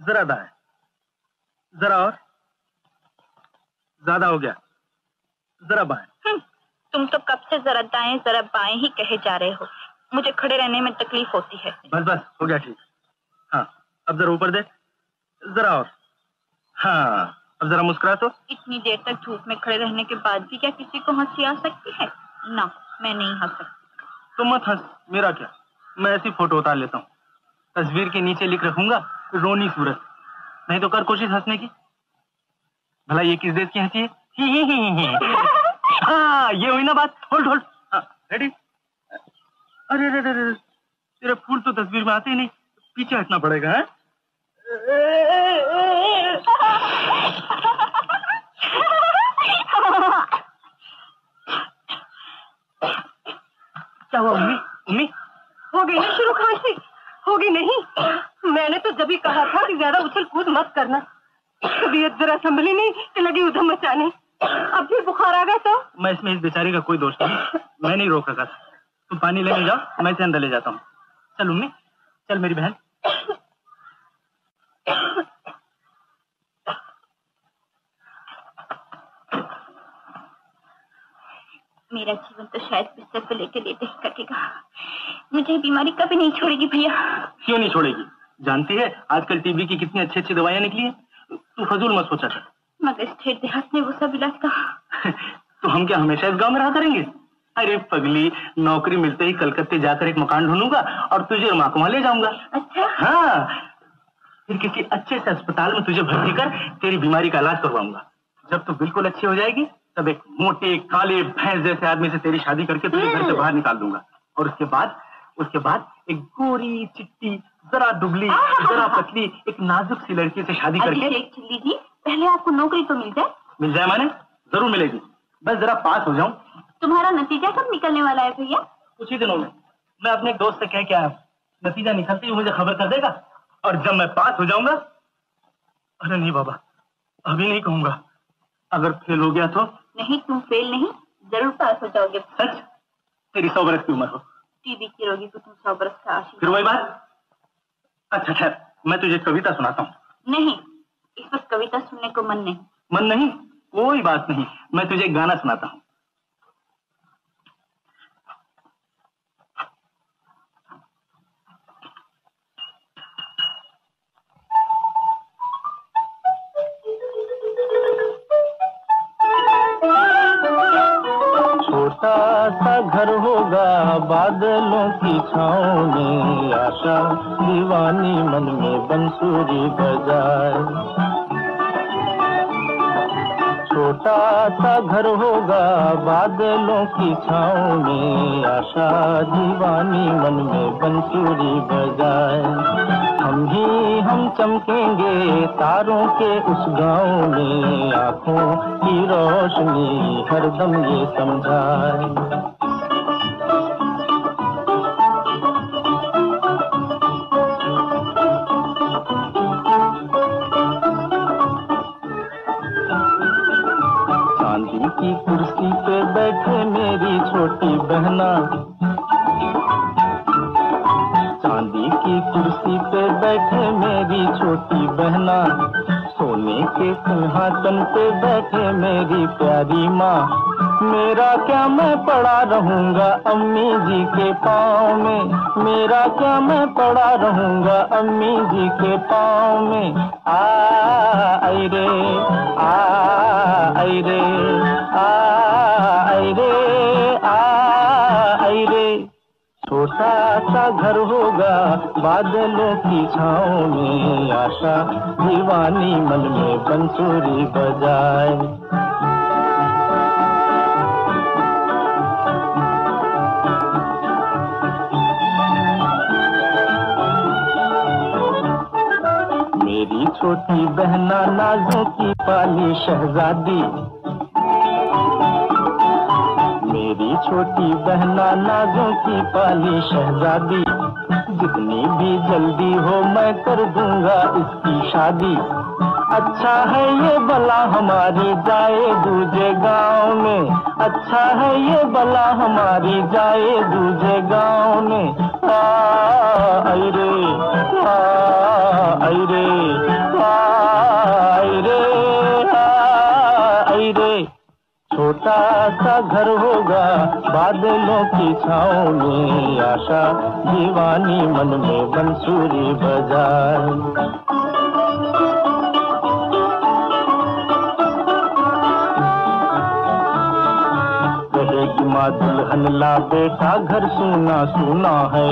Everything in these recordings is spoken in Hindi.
जरा दाएं, जरा और, ज्यादा हो गया, जरा बाएं। तुम तो कब से जरा दाएं जरा बाएं ही कहे जा रहे हो। मुझे खड़े रहने में तकलीफ होती है। बस बस हो गया, ठीक। हाँ अब जरा ऊपर देख, जरा और, हाँ अब जरा मुस्कुरा तो। इतनी देर तक धूप में खड़े रहने के बाद भी क्या किसी को हंसी आ सकती है? ना, मैं नहीं हंस सकती। तुम मत हंस, मेरा क्या, मैं ऐसी फोटो उतार लेता हूँ। तस्वीर के नीचे लिख रखूंगा रोनी सूरत। नहीं तो कर कोशिश हंसने की। भला ये किस देश की हंसी है? हाँ ये हुई ना बात। Hold hold, ready. अरे अरे अरे, तेरे फूल तो तस्वीर में आते ही नहीं, पीछे हटना पड़ेगा। है क्या हुआ उम्मी? उम्मी हो गई ना शुरू खांसी? होगी नहीं? मैंने तो जब ही कहा था कि ज्यादा उछल कूद मत करना। तबीयत जरा संभली नहीं कि लगी उधम मचाने। अब भी बुखार आ गया तो? मैं इसमें इस बेचारी का कोई दोष नहीं, मैं नहीं रोक रखा था। तुम पानी लेने जाओ, मैं इसे अंदर ले जाता हूँ। चल उम्मी, चल मेरी बहन। मेरा जीवन तो शायद बिस्तर पर लेके लेते ही कटेगा। मुझे बीमारी कभी नहीं छोड़ेगी भैया। क्यों नहीं छोड़ेगी? जानती है आजकल टीबी की कितनी अच्छी अच्छी दवाइयाँ निकली है। तू फजूल मत सोचा कर। मगर स्टेट देहात में वो सब इलाज कहाँ? तो हम क्या हमेशा इस गांव में रहा करेंगे? अरे पगली, नौकरी मिलते ही कलकत्ते जाकर एक मकान ढूंढूंगा और तुझे माँ को वहां ले जाऊंगा। अच्छा? हाँ, फिर किसी अच्छे से अस्पताल में तुझे भर्ती कर तेरी बीमारी का इलाज करवाऊंगा। जब तू बिल्कुल अच्छी हो जाएगी तब एक मोटे काले भैंस जैसे आदमी से तेरी शादी करके तुझे घर से बाहर निकाल दूंगा। और उसके बाद एक गोरी चिट्टी जरा दुबली जरा पतली एक नाजुक सी लड़की से शादी करके। चिल्ली जी, पहले आपको नौकरी तो मिल जाए। मिल जाए माने? जरूर मिलेगी, बस जरा पास हो जाऊं। तुम्हारा नतीजा कब निकलने वाला है भैया? कुछ ही दिनों में। मैं अपने एक दोस्त से कह के आया, नतीजा निकलते ही मुझे खबर कर देगा। और जब मैं पास हो जाऊंगा, अरे नहीं बाबा, अभी नहीं कहूंगा। अगर फेल हो गया तो? नहीं, तुम फेल नहीं, जरूर पास हो जाओगे। सच? तेरी 100 बरस की उम्र हो। टीबी की रोगी को तुम 100 बरस का आशीर्वाद। फिर वही बात। अच्छा ठहर, मैं तुझे कविता सुनाता हूँ। नहीं, इस वक्त कविता सुनने को मन नहीं। मन नहीं? कोई बात नहीं, मैं तुझे गाना सुनाता हूँ। छोटा सा घर होगा बादलों की छाँव में, आशा दीवानी मन में बंसुरी बजाए। छोटा सा घर होगा बादलों की छाँव में, आशा दीवानी मन में बंसुरी बजाए। हम चमकेंगे तारों के उस गाँव में, आँखों की रोशनी हरदम ये समझाए। चांदी की कुर्सी पे बैठे मेरी छोटी बहना, चांदी की कुर्सी पे बैठे मेरी छोटी बहना, सोने के सिंहासन पे बैठे मेरी प्यारी माँ। मेरा क्या मैं पड़ा रहूंगा अम्मी जी के पाँव में, मेरा क्या मैं पड़ा रहूंगा अम्मी जी के पाँव में। आई रे आई रे आई रे आई रे। छोटा सा घर होगा बादलों की छाँव में, आशा दीवानी मन में बंसुरी बजाए। मेरी छोटी बहना नाजों की पाली शहजादी, मेरी छोटी बहना नाजों की पाली शहजादी, जितनी भी जल्दी हो मैं कर दूंगा इसकी शादी। अच्छा है ये भला हमारी जाए दूजे गांव में, अच्छा है ये भला हमारी जाए दूजे गांव में। आई रे आई रे का घर होगा बादलों की छाँव में, आशा दीवानी मन में बंसुरी बजाए। कहेगी माँ दुल्हन ला बेटा घर सूना सूना है,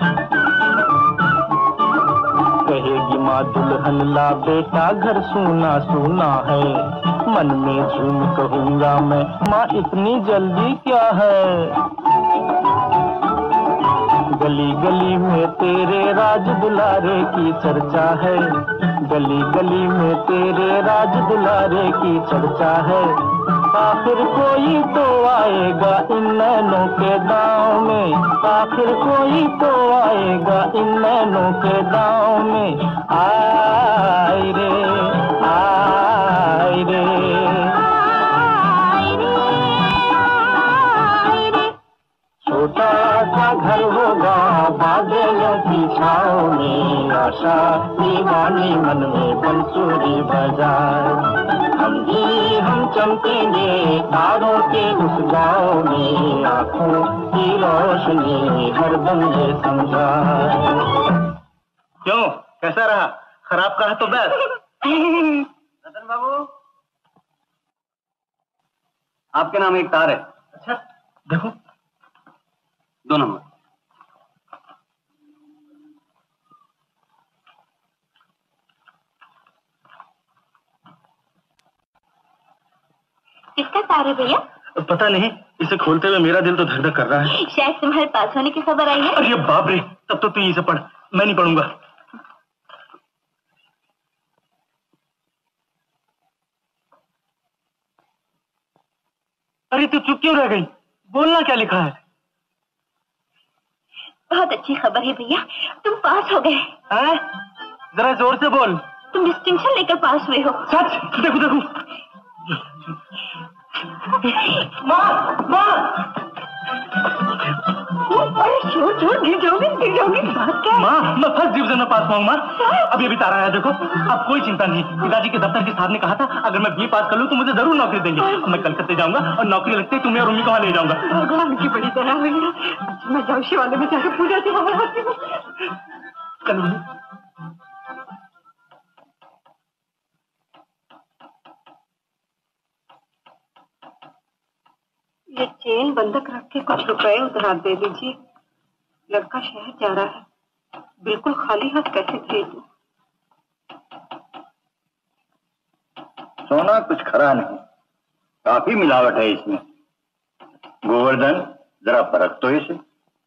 कहेगी माँ दुल्हन ला बेटा घर सूना सूना है, मन में झूम कहूँगा मैं माँ इतनी जल्दी क्या है। गली गली में तेरे राज दुलारे की चर्चा है, गली गली में तेरे राज दुलारे की चर्चा है, आखिर कोई तो आएगा इन नैनों के दांव में, आखिर कोई तो आएगा इन नैनों के दांव में, आए रे आए रे छोटा सा घर होगा बादलों की छाँव में, आशा दीवानी मन में बंसुरी बजाए। हम चमकेंगे तारों के उस गाँव में, आँखों की रोशनी हरदम ये समझाए। क्यों, कैसा रहा? खराब कहा तो बस। रतन बाबू, आपके नाम एक तार है। अच्छा देखो, 2 नंबर। किसका तार है भैया? पता नहीं, इसे खोलते हुए मेरा दिल तो धक धक कर रहा है। शायद तुम्हारे पास होने की खबर आई है। अरे बाप रे, तब तो तू इसे पढ़, मैं नहीं पढ़ूंगा। अरे तू चुप क्यों रह गई? बोलना क्या लिखा है? बहुत अच्छी खबर है भैया, तुम पास हो गए। जरा जोर से बोल। तुम डिस्टिंक्शन लेकर पास हुए हो। सच? देखो देखो। माँ माँ, छोड़ छोड़, गिर जाओगी गिर जाओगी। बात क्या है? माँ मैं फर्स्ट डिवीजन में पास पाऊंगा। अब ये भी तारा है देखो। अब कोई चिंता नहीं, पिताजी के दफ्तर के साहब ने कहा था अगर मैं बीए पास कर लूँ तो मुझे जरूर नौकरी देंगे। मैं कलकत्ते जाऊंगा और नौकरी लगते ही तुम्हें और मम्मी को वहाँ ले जाऊंगा। भगवान की बड़ी दया हुई है। मैं जाऊँ शिवालय में जाकर पूजा से हवा आती हूँ। चलो। ये चेन बंधक रख के कुछ रुपए उधार दे दीजिए। लड़का शहर जा रहा है, बिल्कुल खाली हाथ कैसे भेजूं? सोना कुछ खरा नहीं, काफी मिलावट है इसमें। गोवर्धन जरा परख तो इसे।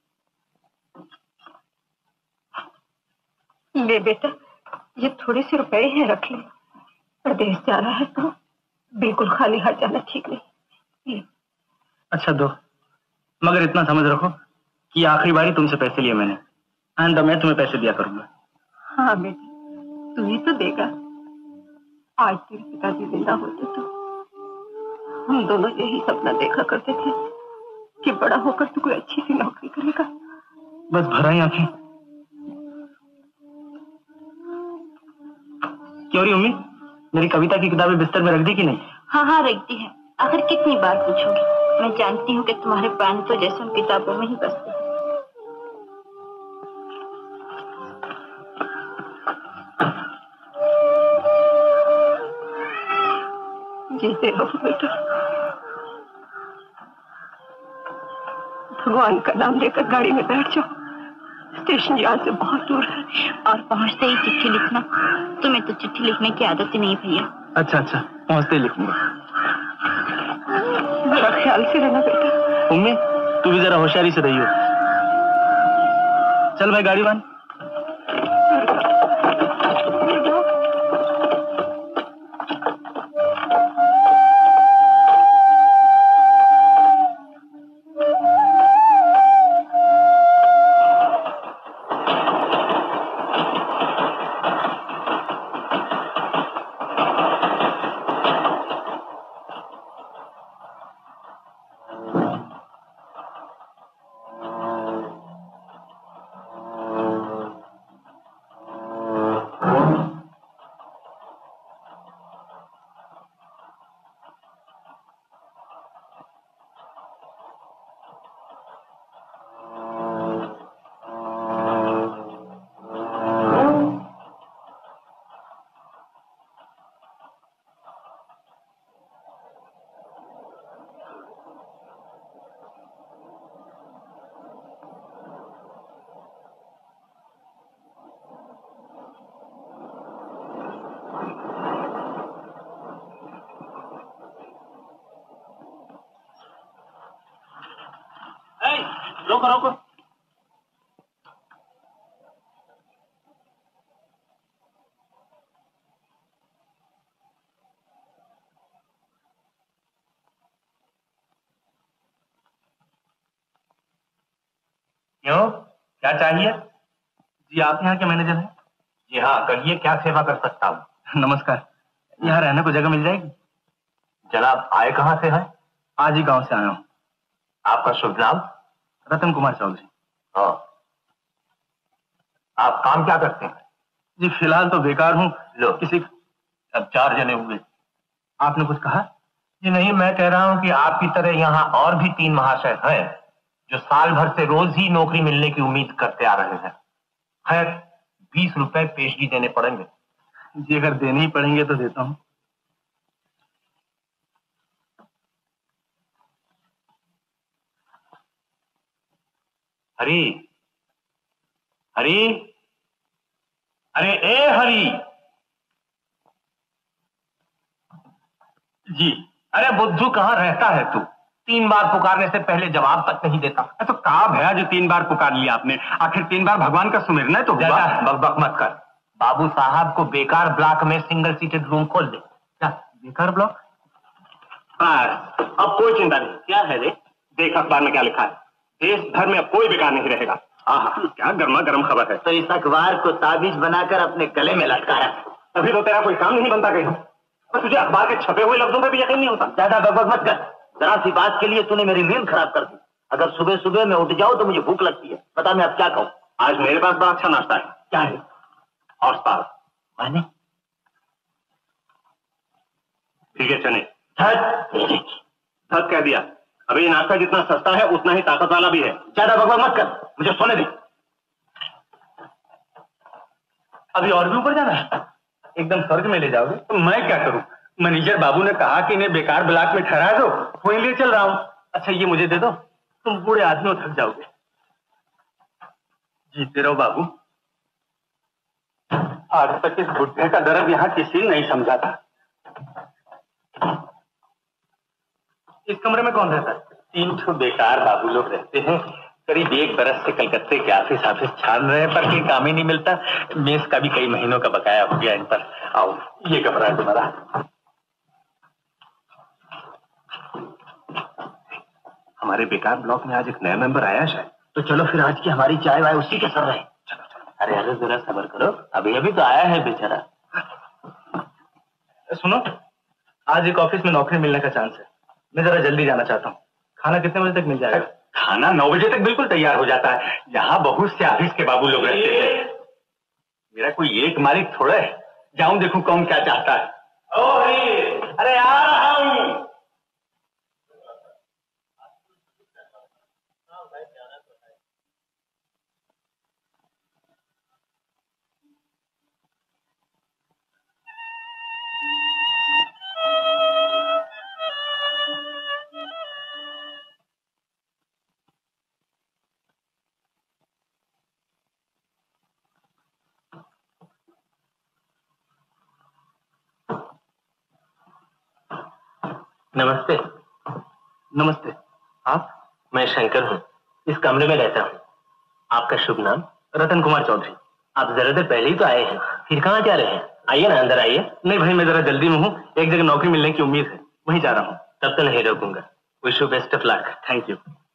ले बेटा, ये थोड़े से रुपए हैं, रख ले। प्रदेश जा रहा है तो बिल्कुल खाली हाथ जाना ठीक नहीं। ये अच्छा दो, मगर इतना समझ रखो कि आखिरी बारी तुमसे पैसे लिए मैंने, आइंदा मैं तुम्हें पैसे दिया करूंगा। हाँ बेटा, तू ही तो देगा। आज तेरे पिताजी जिंदा होते तो हम दोनों यही सपना देखा करते थे कि बड़ा होकर तू कोई अच्छी सी नौकरी करेगा। बस भरा ही आंखें। क्यों रही उम्मी, मेरी कविता की किताबें बिस्तर में रख दी कि नहीं? हाँ हाँ रख दी है। आखिर कितनी बार पूछोगे? मैं जानती हूँ कि तुम्हारे प्राण तो जैसे उन किताबों में ही बसते हैं। जीते रहो बेटा, भगवान का नाम लेकर गाड़ी में बैठ जाओ। स्टेशन यहाँ से बहुत दूर है। और पहुँचते ही चिट्ठी लिखना। तुम्हें तो चिट्ठी लिखने की आदत ही नहीं भैया। अच्छा अच्छा, पहुँचते ही लिखूंगा। जरा ख्याल से रहना बेटा। उम्मी तू भी जरा होशियारी से रही हो। चल भाई गाड़ी बांध। रोको रोको। क्यों, क्या चाहिए? जी आप यहाँ के मैनेजर हैं? जी हाँ, कहिए क्या सेवा कर सकता हूँ। नमस्कार, यहाँ रहने को जगह मिल जाएगी? जनाब आए कहाँ से हैं? आज ही गांव से आया हूँ। आपका शुभ नाम? रतन कुमार चौधरी। हाँ, आप काम क्या करते हैं? जी फिलहाल तो बेकार हूँ। लो किसी अब 4 जने हुए। आपने कुछ कहा? जी नहीं, मैं कह रहा हूँ कि आपकी तरह यहाँ और भी 3 महाशय हैं जो साल भर से रोज ही नौकरी मिलने की उम्मीद करते आ रहे हैं। खैर 20 रुपए पेशगी देने पड़ेंगे। जी अगर देने ही पड़ेंगे तो देता हूँ। हरी, हरी, अरे ए हरी। जी। अरे बुद्धू कहाँ रहता है तू? 3 बार पुकारने से पहले जवाब तक नहीं देता। तो कहा भैया जो 3 बार पुकार लिया आपने, आखिर 3 बार भगवान का सुमिरना है तो हुआ। बकबक मत कर। बाबू साहब को बेकार ब्लॉक में सिंगल सीटेड रूम खोल दे। क्या बेकार ब्लॉक? अब कोई चिंता नहीं। क्या है रे? देख अखबार में क्या लिखा है। देश भर में अब कोई बेकार नहीं रहेगा। क्या गर्मा गर्म खबर है। तो इस अखबार को ताबीज बनाकर अपने गले में लटका रहा। अभी तो तेरा कोई काम नहीं बनता कहीं। बस तुझे अखबार के छपे हुए लफ्जों पे भी यकीन नहीं होता। ज्यादा बकबक मत कर। जरा सी बात के लिए तूने मेरी नींद खराब कर दी। अगर सुबह सुबह मैं उठ जाऊं तो मुझे भूख लगती है। बता मैं अब क्या कहूँ। आज मेरे पास बड़ा अच्छा नाश्ता है। क्या है? और साल माने ठीक है चने। धत कह दिया। अभी ये नाश्ता जितना सस्ता है उतना ही ताकत वाला भी है। ज्यादा बकबक मत कर, मुझे सोने दे। अभी और भी ऊपर जाना है? एकदम स्वर्ग में ले जाओगे? तो मैं क्या करूं? मैनेजर बाबू ने कहा कि इन्हें बेकार ब्लॉक में ठहरा दो, वहीं ले चल रहा हूं। अच्छा ये मुझे दे दो, तुम बूढ़े आदमी हो, थक जाओगे। जीते रहो बाबू। आज तक इस बुढ़े का दर्द यहाँ किसी ने नहीं समझा था। इस कमरे में कौन रहता है? 3 ठो बेकार बाबू लोग रहते हैं। करीब 1 बरस से कलकत्ते के ऑफिस छान रहे हैं पर कोई काम ही नहीं मिलता। मेस का भी कई महीनों का बकाया हो गया इन पर। आओ ये कमरा है तुम्हारा। हमारे बेकार ब्लॉक में आज एक नया मेंबर आया शायद। तो चलो फिर आज की हमारी चाय वाय उसी के सर रहे। चलो चलो। अरे अरे जरा सब्र करो, अभी अभी तो आया है बेचारा। सुनो, आज एक ऑफिस में नौकरी मिलने का चांस है। मैं जरा जल्दी जाना चाहता हूँ। खाना कितने बजे तक मिल जाएगा? खाना 9 बजे तक बिल्कुल तैयार हो जाता है। यहाँ बहुत से ऑफिस के बाबू लोग रहते हैं। मेरा कोई एक मालिक थोड़ा है। जाऊं देखूं कौन क्या चाहता है। ओ अरे आ रहा हूं। नमस्ते। नमस्ते। आप? मैं शंकर हूँ, इस कमरे में रहता हूँ। आपका शुभ नाम? रतन कुमार चौधरी। आप जरा देर पहले ही तो आए हैं, फिर कहाँ जा रहे हैं? आइए ना, अंदर आइए। नहीं भाई, मैं जरा जल्दी में हूँ। एक जगह नौकरी मिलने की उम्मीद है, वहीं जा रहा हूँ। तब तो नहीं रोकूंगा। Wish you best of luck. Thank you.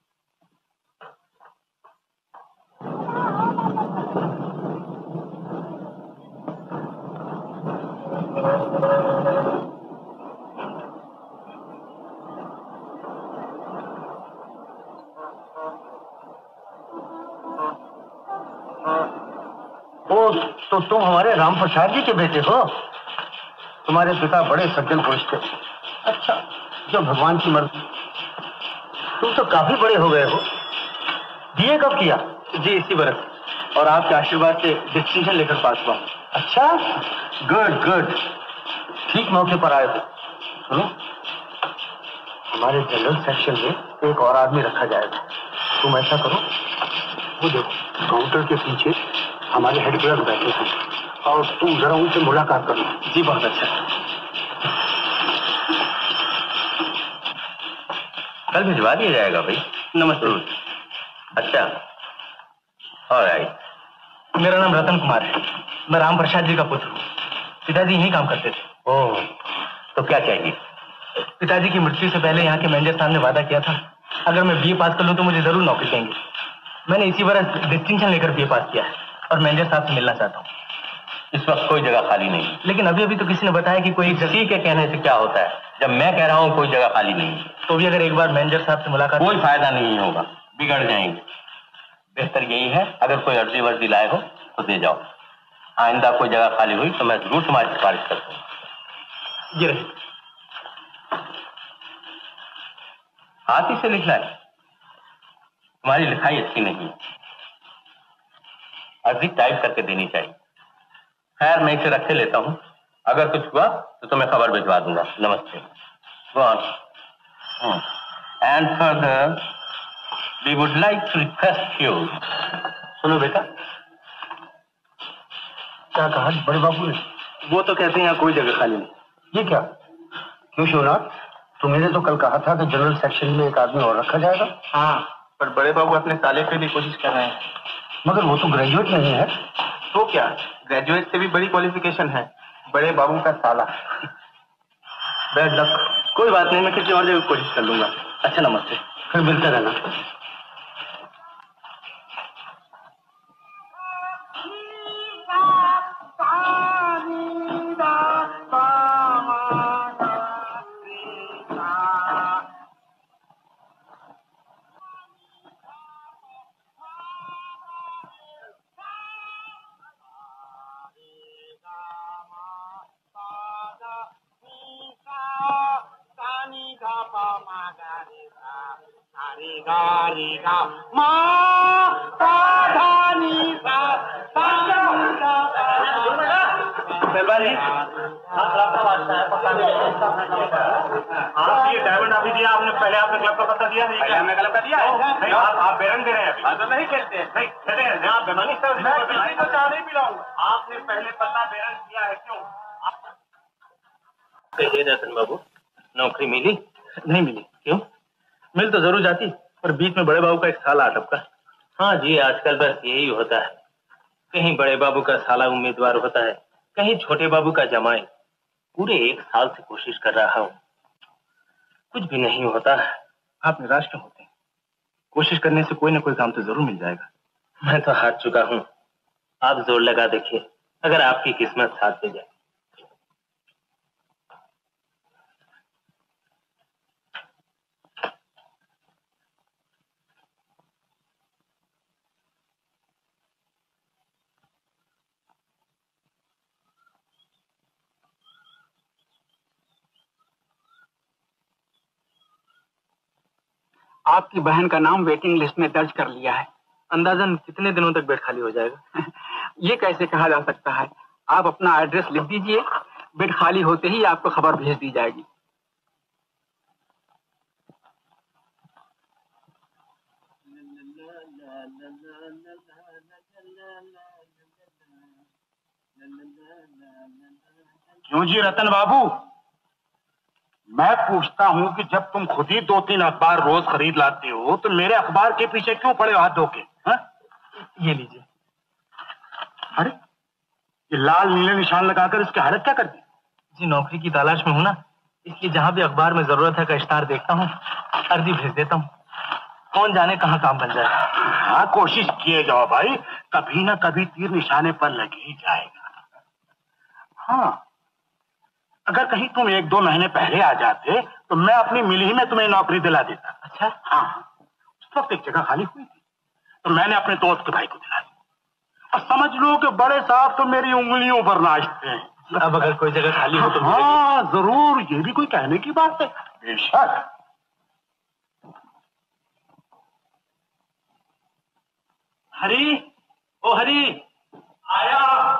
तो तुम हमारे राम प्रसाद जी के बेटे हो? तुम्हारे पिता बड़े सज्जन पुरुष थे। अच्छा, जो भगवान की मर्जी। तुम तो काफी बड़े हो गए हो। बीए कब किया? जी इसी बरस, और आपके आशीर्वाद से डिस्टिंक्शन लेकर पास हुआ। अच्छा, गुड गुड। ठीक मौके पर आए हो। सुनो, हमारे जनरल सेक्शन में एक और आदमी रखा जाएगा। तुम ऐसा करो, वो देखो काउंटर के पीछे हमारे हेड क्लर्क बैठे हैं, और तुम जरा उनसे मुलाकात कर लो। जी बहुत अच्छा। कल भिजवा दिया जाएगा भाई। नमस्ते। अच्छा, ऑलराइट। मेरा नाम रतन कुमार है, मैं राम प्रसाद जी का पुत्र हूँ। पिताजी यही काम करते थे। ओह, तो क्या चाहिए? पिताजी की मृत्यु से पहले यहाँ के मैनेजर साहब ने वादा किया था, अगर मैं बीए पास कर लूँ तो मुझे जरूर नौकरी देंगे। मैंने इसी वर्ष डिस्टिंक्शन लेकर बीए पास किया है और मैनेजर साहब से मिलना चाहता हूँ। इस वक्त कोई जगह खाली नहीं है। लेकिन अभी अभी तो किसी ने बताया कि कोई किसी के कहने से क्या होता है, जब मैं कह रहा हूँ कोई जगह खाली नहीं है तो भी अगर एक बार मैनेजर साहब से मुलाकात, कोई फायदा नहीं होगा, बिगड़ जाएंगे। बेहतर यही है अगर कोई अर्जी वर्जी लाए हो तो दे जाओ। आइंदा कोई जगह खाली हुई तो मैं जरूर तुम्हारी सिफारिश करता हूँ। ये रही। हाथ ही से लिखना है, तुम्हारी लिखाई अच्छी नहीं है, अर्जी टाइप करके देनी चाहिए। खैर मैं इसे रखे लेता हूँ, अगर कुछ हुआ तो तुम्हें खबर भिजवा दूंगा। नमस्ते। Go on. And further, we would like to request you. सुनो बेटा, क्या कहा बड़े बाबू ने? वो तो कहते हैं यहाँ कोई जगह खाली नहीं। ये क्या? क्यों शिवनाथ, तुमने तो कल कहा था कि जनरल सेक्शन में एक आदमी और रखा जाएगा। हाँ, पर बड़े बाबू अपने साले के लिए कोशिश कर रहे हैं। मगर वो तो ग्रेजुएट नहीं है। तो क्या, ग्रेजुएट से भी बड़ी क्वालिफिकेशन है, बड़े बाबू का साला। Bad luck. कोई बात नहीं, मैं किसी और जगह कोशिश कर लूंगा। अच्छा नमस्ते, फिर मिलते रहना। डायमंड अभी दिया आपने, पहले आपने क्लब का पता दिया नहीं? हमने क्लब का दिया है। नहीं, आप बेरंग दे रहे हैं अभी। तो नहीं खेलते हैं। नहीं खेलते हैं, आप बेमानी से तो चाह नहीं पिलाऊंगा। आपने पहले पता बेरंग किया है, क्यों? कहिए रतन बाबू, नौकरी मिली? नहीं मिली। क्यों? मिल तो जरूर जाती, पर बीच में बड़े बाबू का एक साला अटका। हाँ जी, आजकल बस यही होता है, कहीं बड़े बाबू का साला उम्मीदवार होता है, कहीं छोटे बाबू का जमाई। पूरे 1 साल से कोशिश कर रहा हूँ, कुछ भी नहीं होता। आप निराश क्यों होते हैं? कोशिश करने से कोई ना कोई काम तो जरूर मिल जाएगा। मैं तो हार चुका हूँ, आप जोर लगा देखिए, अगर आपकी किस्मत साथ दे जाए। आपकी बहन का नाम वेटिंग लिस्ट में दर्ज कर लिया है। अंदाजन कितने दिनों तक बेड खाली हो जाएगा? ये कैसे कहा जा सकता है? आप अपना एड्रेस लिख दीजिए, बेड खाली होते ही आपको खबर भेज दी जाएगी। क्यों जी रतन बाबू, मैं पूछता हूँ कि जब तुम खुद ही 2-3 अखबार रोज खरीद लाते हो तो मेरे अखबार के पीछे क्यों पड़े हाथ धो के? ये लीजिए। अरे ये लाल नीले निशान लगाकर इसकी हालत क्या कर दी? जी नौकरी की तलाश में हूं ना, इसलिए जहां भी अखबार में जरूरत है का इश्तार देखता हूँ, अर्जी भेज देता हूँ। कौन जाने कहाँ काम बन जाए। हाँ कोशिश किए जाओ भाई, कभी ना कभी तीर निशाने पर लग ही जाएगा। हाँ अगर कहीं तुम 1-2 महीने पहले आ जाते तो मैं अपनी मिल ही में तुम्हें नौकरी दिला देता। अच्छा? हाँ, उस वक्त एक जगह खाली हुई थी तो मैंने अपने दोस्त के भाई को दिला दी, और समझ लो कि बड़े साहब तो मेरी उंगलियों पर नाचते हैं। अब अगर कोई जगह खाली हो तो हाँ जरूर, ये भी कोई कहने की बात है। बेशक। हरी, ओ हरी, आया।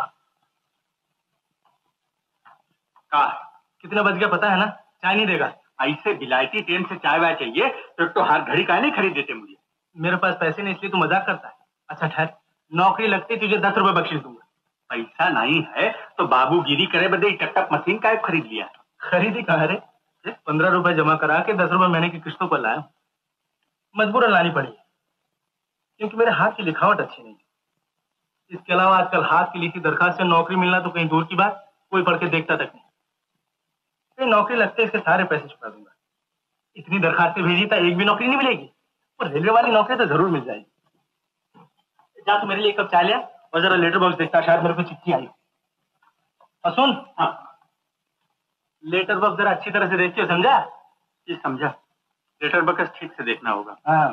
का कितना बज गया पता है ना? चाय नहीं देगा? ऐसे बिलायती ट्रेन से चाय वाय चाहिए तो हर घड़ी का नहीं खरीद देते मुझे। मेरे पास पैसे नहीं इसलिए तू मजाक करता है। अच्छा ठहर, नौकरी लगती तुझे 10 रुपए बख्शीश दूंगा। पैसा नहीं है तो बाबूगिरी करे बदे टकटक मशीन का खरीद लिया। खरीदी कहा रे? 15 रुपए जमा करा के 10 रुपए महीने की किस्तों पर लाया, मजबूरन लानी पड़ी। क्योंकि मेरे हाथ की लिखावट अच्छी नहीं है। इसके अलावा आजकल हाथ की लिखी दरखास्त से नौकरी मिलना तो कहीं दूर की बात, कोई पढ़ के देखता तक नहीं। कहीं नौकरी लगते इसके सारे पैसे चुका दूंगा। इतनी दरखास्तें भेजी था, एक भी नौकरी नहीं मिलेगी, और रेलवे वाली नौकरी तो जरूर मिल जाएगी। जा तू मेरे लिए एक कप चाय लिया और जरा लेटर बॉक्स देखता, शायद मेरे को चिट्ठी आई। और सुन, हाँ, लेटर बॉक्स जरा अच्छी तरह से देखियो, समझा? जी समझा। लेटर बॉक्स ठीक से देखना होगा। हाँ।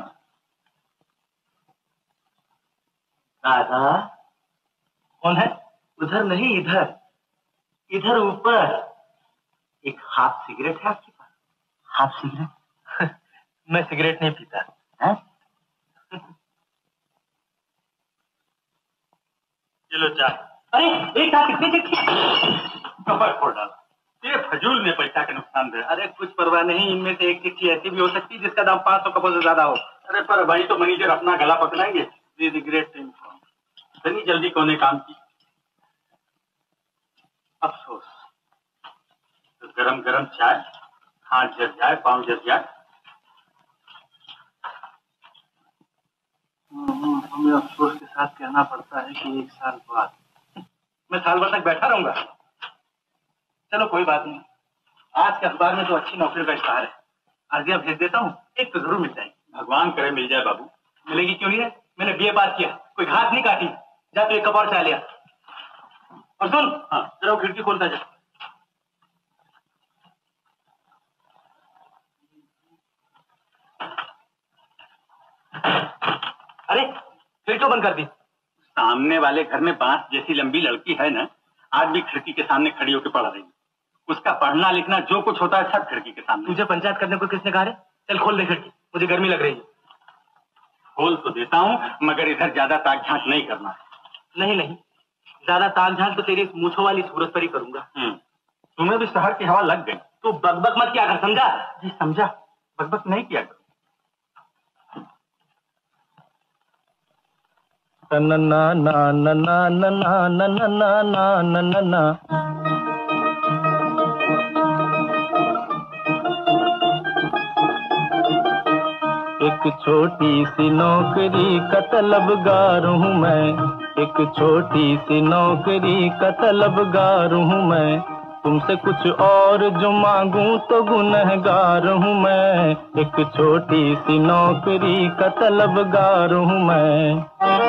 दादा, कौन है? उधर नहीं, इधर, इधर ऊपर। एक हाफ सिगरेट है आपके पास? Half cigarette? मैं सिगरेट नहीं पीता। है? चलो चाय। अरे एक साथ कितनी चिट्ठी? कपड़ फोड़ डाला। ये फजूल में पैसा के नुकसान दे। अरे कुछ परवाह नहीं, इनमें से एक चिट्ठी ऐसी भी हो सकती है जिसका दाम 500 कपों से ज्यादा हो। अरे पर भाई तो मैनेजर अपना गला पकड़ाएंगे। ग्रेट इतनी जल्दी कोने काम की। अफसोस। तो गरम गरम चाय, हाथ जल जाए, पाँव जल जाए। हमें अफसोस के साथ कहना पड़ता है कि 1 साल बाद मैं साल भर तक बैठा रहूंगा। चलो कोई बात नहीं, आज के अखबार में तो अच्छी नौकरी का इश्तेहार है, अर्जियां भेज देता हूँ, एक तो जरूर मिल जाएगी। भगवान करे मिल जाए बाबू। मिलेगी क्यों नहीं है? मैंने बीए पास किया, कोई घास नहीं काटी। जा तो एक कप और चाय लिया। और सुन, हाँ, जरा वो खिड़की खोलता जा। अरे फिर क्यों बंद कर दी? सामने वाले घर में बांस जैसी लंबी लड़की है ना, आज भी खिड़की के सामने खड़ी होकर पढ़ रही है। उसका पढ़ना लिखना जो कुछ होता है सब खिड़की के सामने। तुझे पंचायत करने को किसने कहा रे? चल खोल दे खिड़की, मुझे गर्मी लग रही है। खोल तो देता हूँ, मगर इधर ज्यादा ताक झांक नहीं करना। नहीं नहीं, ज्यादा ताक झांक तो तेरी इस मूंछों वाली सूरत पर ही करूंगा। तुम्हें भी शहर की हवा लग गई। तू बकबक मत किया कर, समझा? जी समझा, बकबक नहीं किया करो। ना ना ना ना ना ना ना ना ना ना ना ना ना। एक छोटी सी नौकरी का तलबगार हूँ मैं, एक छोटी सी नौकरी का तलबगार हूँ मैं। तुमसे कुछ और जो मांगूं तो गुनहगार हूँ मैं, एक छोटी सी नौकरी का तलबगार हूँ मैं।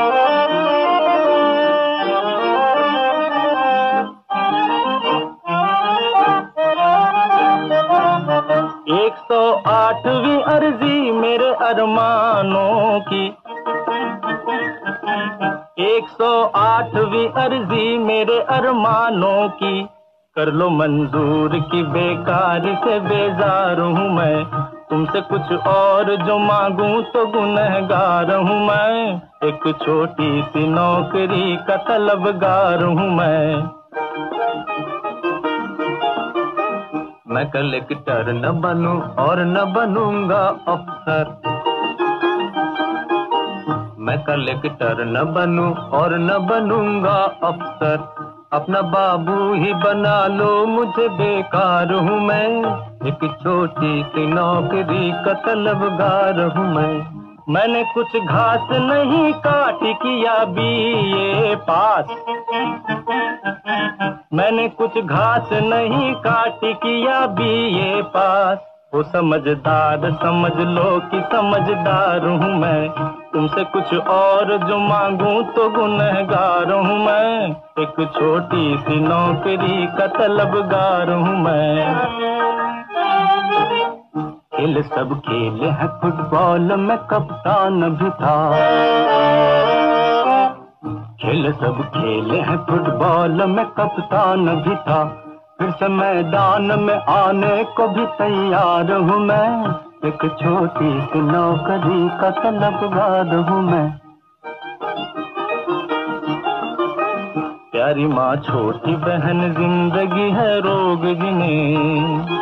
108वीं अर्जी मेरे अरमानों की, 108वीं अर्जी मेरे अरमानों की, कर लो मंजूर की बेकार से बेजार हूँ मैं। तुमसे कुछ और जो मांगूं तो गुनहगार हूँ मैं, एक छोटी सी नौकरी का तलबगार हूँ मैं। मैं कलेक्टर न बनूं और न बनूंगा अफसर, मैं कलेक्टर न बनूं और न बनूंगा अफसर। अपना बाबू ही बना लो मुझे बेकार हूँ मैं, एक छोटी सी नौकरी का तलबगार हूँ मैं। मैंने कुछ घास नहीं काटी किया बीए पास, मैंने कुछ घास नहीं काटी किया बीए पास। वो समझदार समझ लो कि समझदार हूँ मैं, तुमसे कुछ और जो मांगूं तो गुनहगार हूँ मैं, एक छोटी सी नौकरी का तलबगार हूँ मैं। खेल सब खेले हैं फुटबॉल में कप्तान भी था, खेल सब खेले हैं फुटबॉल में कप्तान भी था। फिर से मैदान में आने को भी तैयार हूँ मैं, एक छोटी सी नौकरी का तलबगार हूँ मैं। प्यारी माँ छोटी बहन जिंदगी है रोग जिन्हें,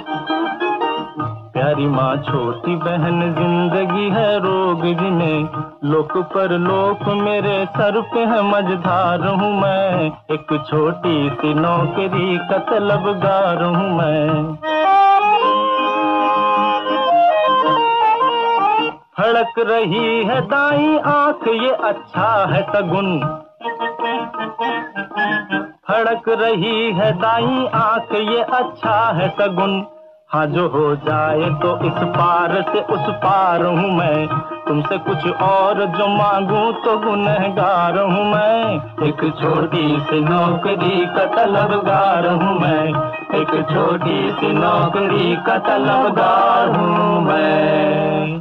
प्यारी माँ छोटी बहन जिंदगी है रोग जिन्हें। लोक पर लोक मेरे सर पे है मझधार हूँ मैं, एक छोटी सी नौकरी का तलबगार हूँ मैं। फड़क रही है दाईं आंख ये अच्छा है सगुन, फड़क रही है दाईं आंख ये अच्छा है सगुन। हाँ जो हो जाए तो इस पार से उस पार हूँ मैं, तुमसे कुछ और जो मांगू तो गुनहगार हूँ मैं। एक छोटी सी नौकरी का तलबगार हूँ मैं, एक छोटी सी नौकरी का तलबगार हूँ मैं।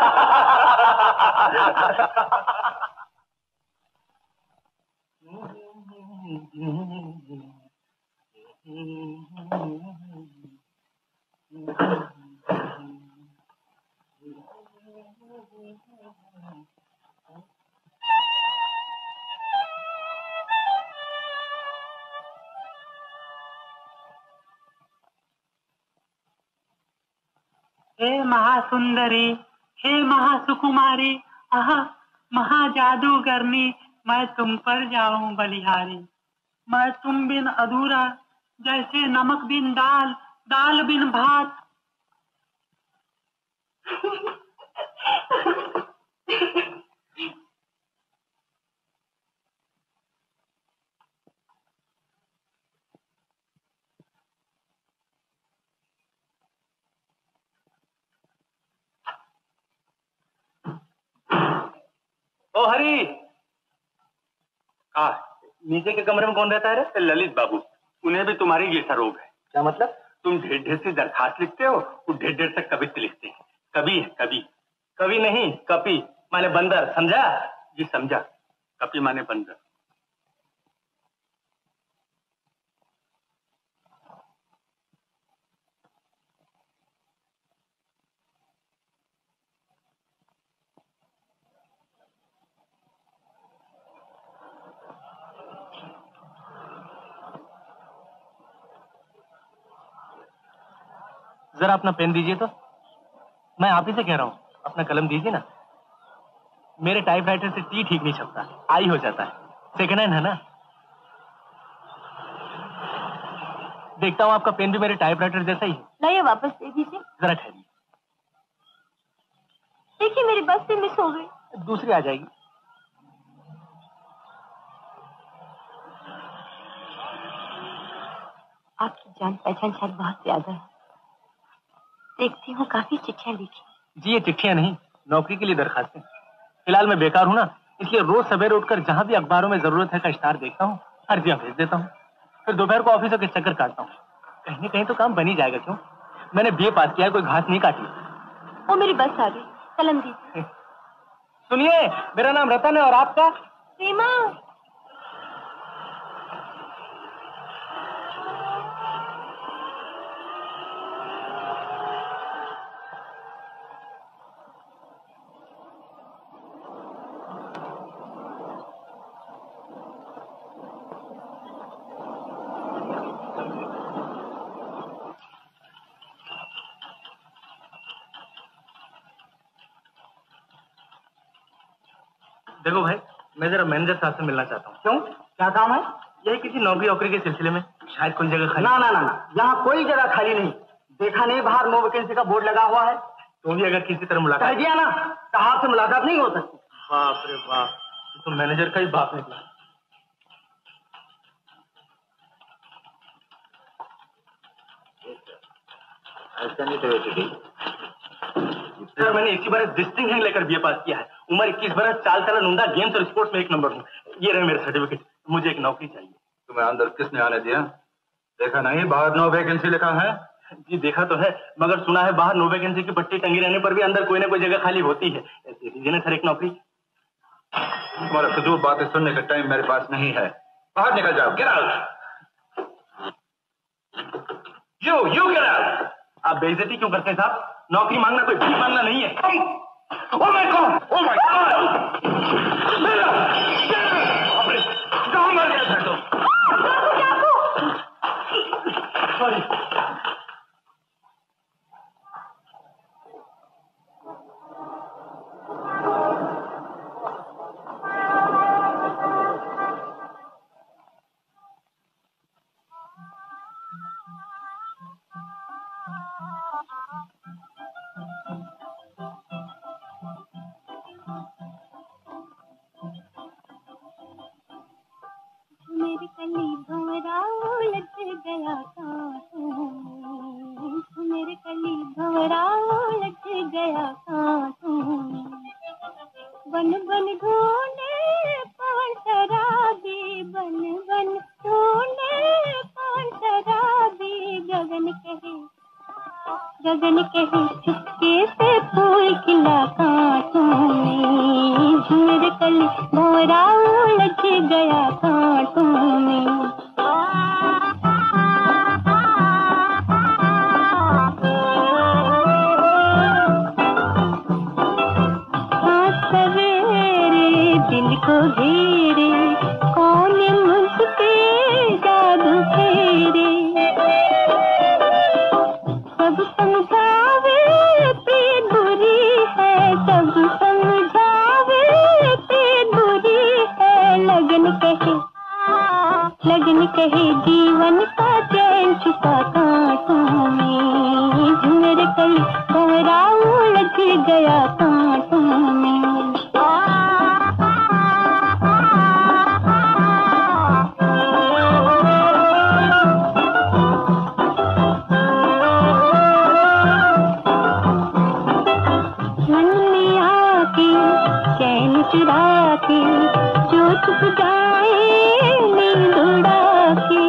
हे महासुंदरी, हे महासुकुमारी, आहा महाजादूगरनी, मैं तुम पर जाऊं बलिहारी। मैं तुम बिन अधूरा, जैसे नमक बिन दाल, दाल बिन भात। ओ हरी, नीचे के कमरे में कौन रहता है रे? ललित बाबू, उन्हें भी तुम्हारी जैसा रोग है। क्या मतलब? तुम ढेर ढेर से दरखास्त लिखते हो, वो ढेर ढेर से कवित्व लिखते हैं। कवि है कवि। कवि नहीं, कपी माने बंदर, समझा? जी समझा, कपि माने बंदर। जरा अपना पेन दीजिए तो। मैं आप ही से कह रहा हूँ, अपना कलम दीजिए ना। मेरे टाइपराइटर से टी ठीक नहीं छपता, आई हो जाता है। सेकेंड हैंड है ना? देखता हूँ आपका पेन भी मेरे टाइपराइटर जैसा ही है। लाइए वापस दे दीजिए। जरा ठहरिए, देखिए मेरी बस भी मिस हो गई। दूसरी आ जाएगी। आपकी जान पहचान शायद बहुत ज्यादा है। देखती हूँ काफी चिट्ठियां लिखी। जी ये चिट्ठियां नहीं, नौकरी के लिए दरखास्तें। फिलहाल मैं बेकार हूँ ना, इसलिए रोज सवेरे उठकर जहां भी अखबारों में जरूरत है का इश्तार देखता हूँ, अर्जियां भेज देता हूँ। फिर दोपहर को ऑफिसों के चक्कर काटता हूँ। कहीं न कहीं तो काम बन ही जाएगा। क्यों? मैंने बीए पास किया है, कोई घास नहीं काटी। वो मेरी बस आ गई, कलम दीजिए। सुनिए, मेरा नाम रतन है और आपका? सीमा। देखो भाई, मैं जरा मैनेजर साहब से मिलना चाहता हूँ। क्यों, क्या काम है? यही किसी नौकरी वोकरी के सिलसिले में, शायद कोई जगह खाली। ना ना ना ना, यहाँ कोई जगह खाली नहीं। देखा नहीं बाहर नो वैकेंसी का बोर्ड लगा हुआ है? तो भी अगर किसी तरह कह मुलाकात। दिया ना, कहा आपसे मुलाकात नहीं हो सकती। बाप रे बाप, ये तो मैनेजर का ही बाप निकला। ऐसा नहीं तो सर मैंने इसी बरस डिस्टिंक्शन लेकर बीए पास किया है। उम्र 21 बरस, चाल चलन उम्दा, गेम्स और स्पोर्ट्स में 1 नंबर हूँ। ये रहे मेरे सर्टिफिकेट। मुझे एक नौकरी चाहिए। तुम्हें अंदर किसने आने दिया? देखा नहीं बाहर नो वैकेंसी लिखा है? जी देखा तो है, मगर सुना है बाहर नो वैकेंसी की पट्टी टंगी रहने पर भी अंदर कोई ना कोई जगह खाली होती है। दे दीजिए ना सर एक नौकरी। तुम्हारा फजूल बातें सुनने का टाइम मेरे पास नहीं है। बाहर निकल जाओ, get out. You get out. आप बेइज्जती क्यों करते हैं साहब? नौकरी मांगना कोई भीख मांगना नहीं है। Oh my God, oh my God, मेरा कहाँ मर गया था? सॉरी। गया कांटों में। बन बन ढूंढे पवन शराबी, बन बन ढूंढे पवन शराबी, गगन कहे चुपके से फूल खिला कांटों में, झुमर कली भौरा उलझ गया कांटों में। दिल को घेरे कौन मुझ पे जादू फेरे, सब समझावे प्रीत बुरी है, सब समझावे प्रीत बुरी है, लगन कहे जीवन का चैन छुपा कांटों में, झुमर कली भौरा उलझ गया कांटों में। चुरा के जो छुप जाए नींद उड़ा के,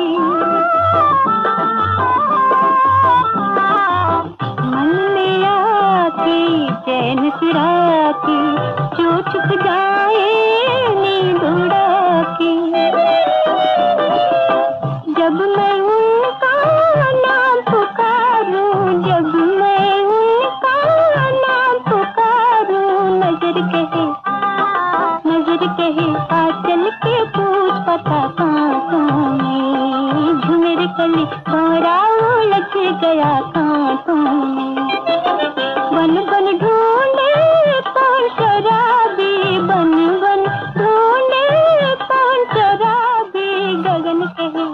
मन में आके चैन चुरा के जो छुप जाए नींद उड़ा के, जब मैं उनका नाम पुकारूं, जब मैं उनका नाम पुकारूं, नजर कहे आचल के पूछ पता कांटों में, झुमर कली भौरा उलझ गया कांटों में। बन बन ढूंढे पवन शराबी, बन बन ढूंढे पवन शराबी, गगन कहे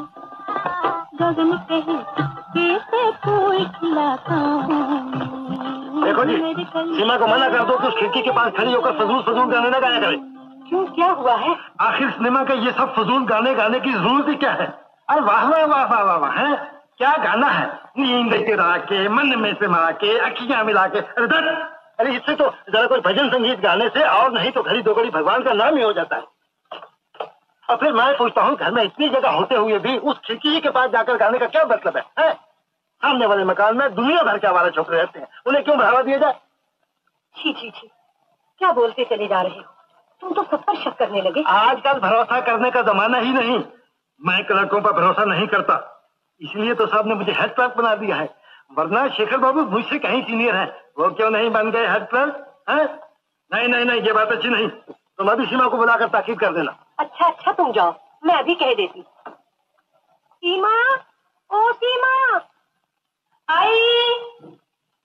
कैसे फूल खिला कांटों में। देखो जी, सीमा को मना कर दो तो उस खिड़की के पास खड़ी होकर फजूल गाने न गाया करे। क्यों, क्या हुआ है? आखिर सिनेमा के ये सब फजूल गाने गाने की जरूरत ही क्या है? अरे वाह वाह वाह वाह वाह वाह, है क्या गाना है? नींद गिरा के मन में समा के अखियां मिला के, अरे इससे तो जरा कोई भजन संगीत गाने से, और नहीं तो घड़ी दो घड़ी भगवान का नाम ही हो जाता है। और फिर मैं पूछता हूँ, घर में इतनी जगह होते हुए भी उस खिड़की के पास जाकर गाने का क्या मतलब है? सामने वाले मकान में दुनिया भर के आवारा छोकरे रहते हैं, उन्हें क्यों बढ़ावा दिया जाए? छी छी छी, क्या बोलते चले जा रहे हो? तुम तो सब पर शक करने लगे। आजकल भरोसा करने का जमाना ही नहीं। मैं लड़कों पर भरोसा नहीं करता, इसलिए तो साहब ने मुझे हेड क्लर्क बना दिया है, वरना शेखर बाबू मुझसे कहीं सीनियर हैं। वो क्यों नहीं बन गए हेड क्लर्क? नहीं नहीं नहीं, ये बात अच्छी नहीं। तुम अभी सीमा को बुलाकर ताकीद कर देना। अच्छा तुम जाओ, मैं अभी कह देती। सीमा, ओ सीमा, आई।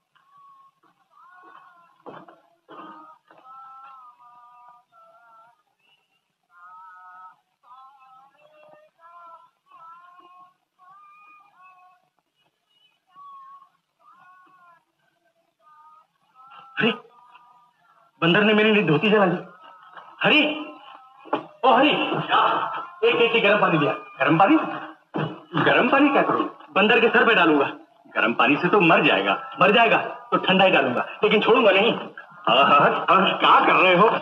हरी, बंदर ने मेरी धोती जला दी। हरी, ओ हरी, एक गर्म पानी दिया। गर्म पानी? गर्म पानी क्या करूँ? बंदर के सर पे डालूंगा। गर्म पानी से तो मर जाएगा। मर जाएगा तो ठंडा ही डालूंगा, लेकिन छोड़ूंगा नहीं। क्या कर रहे हो?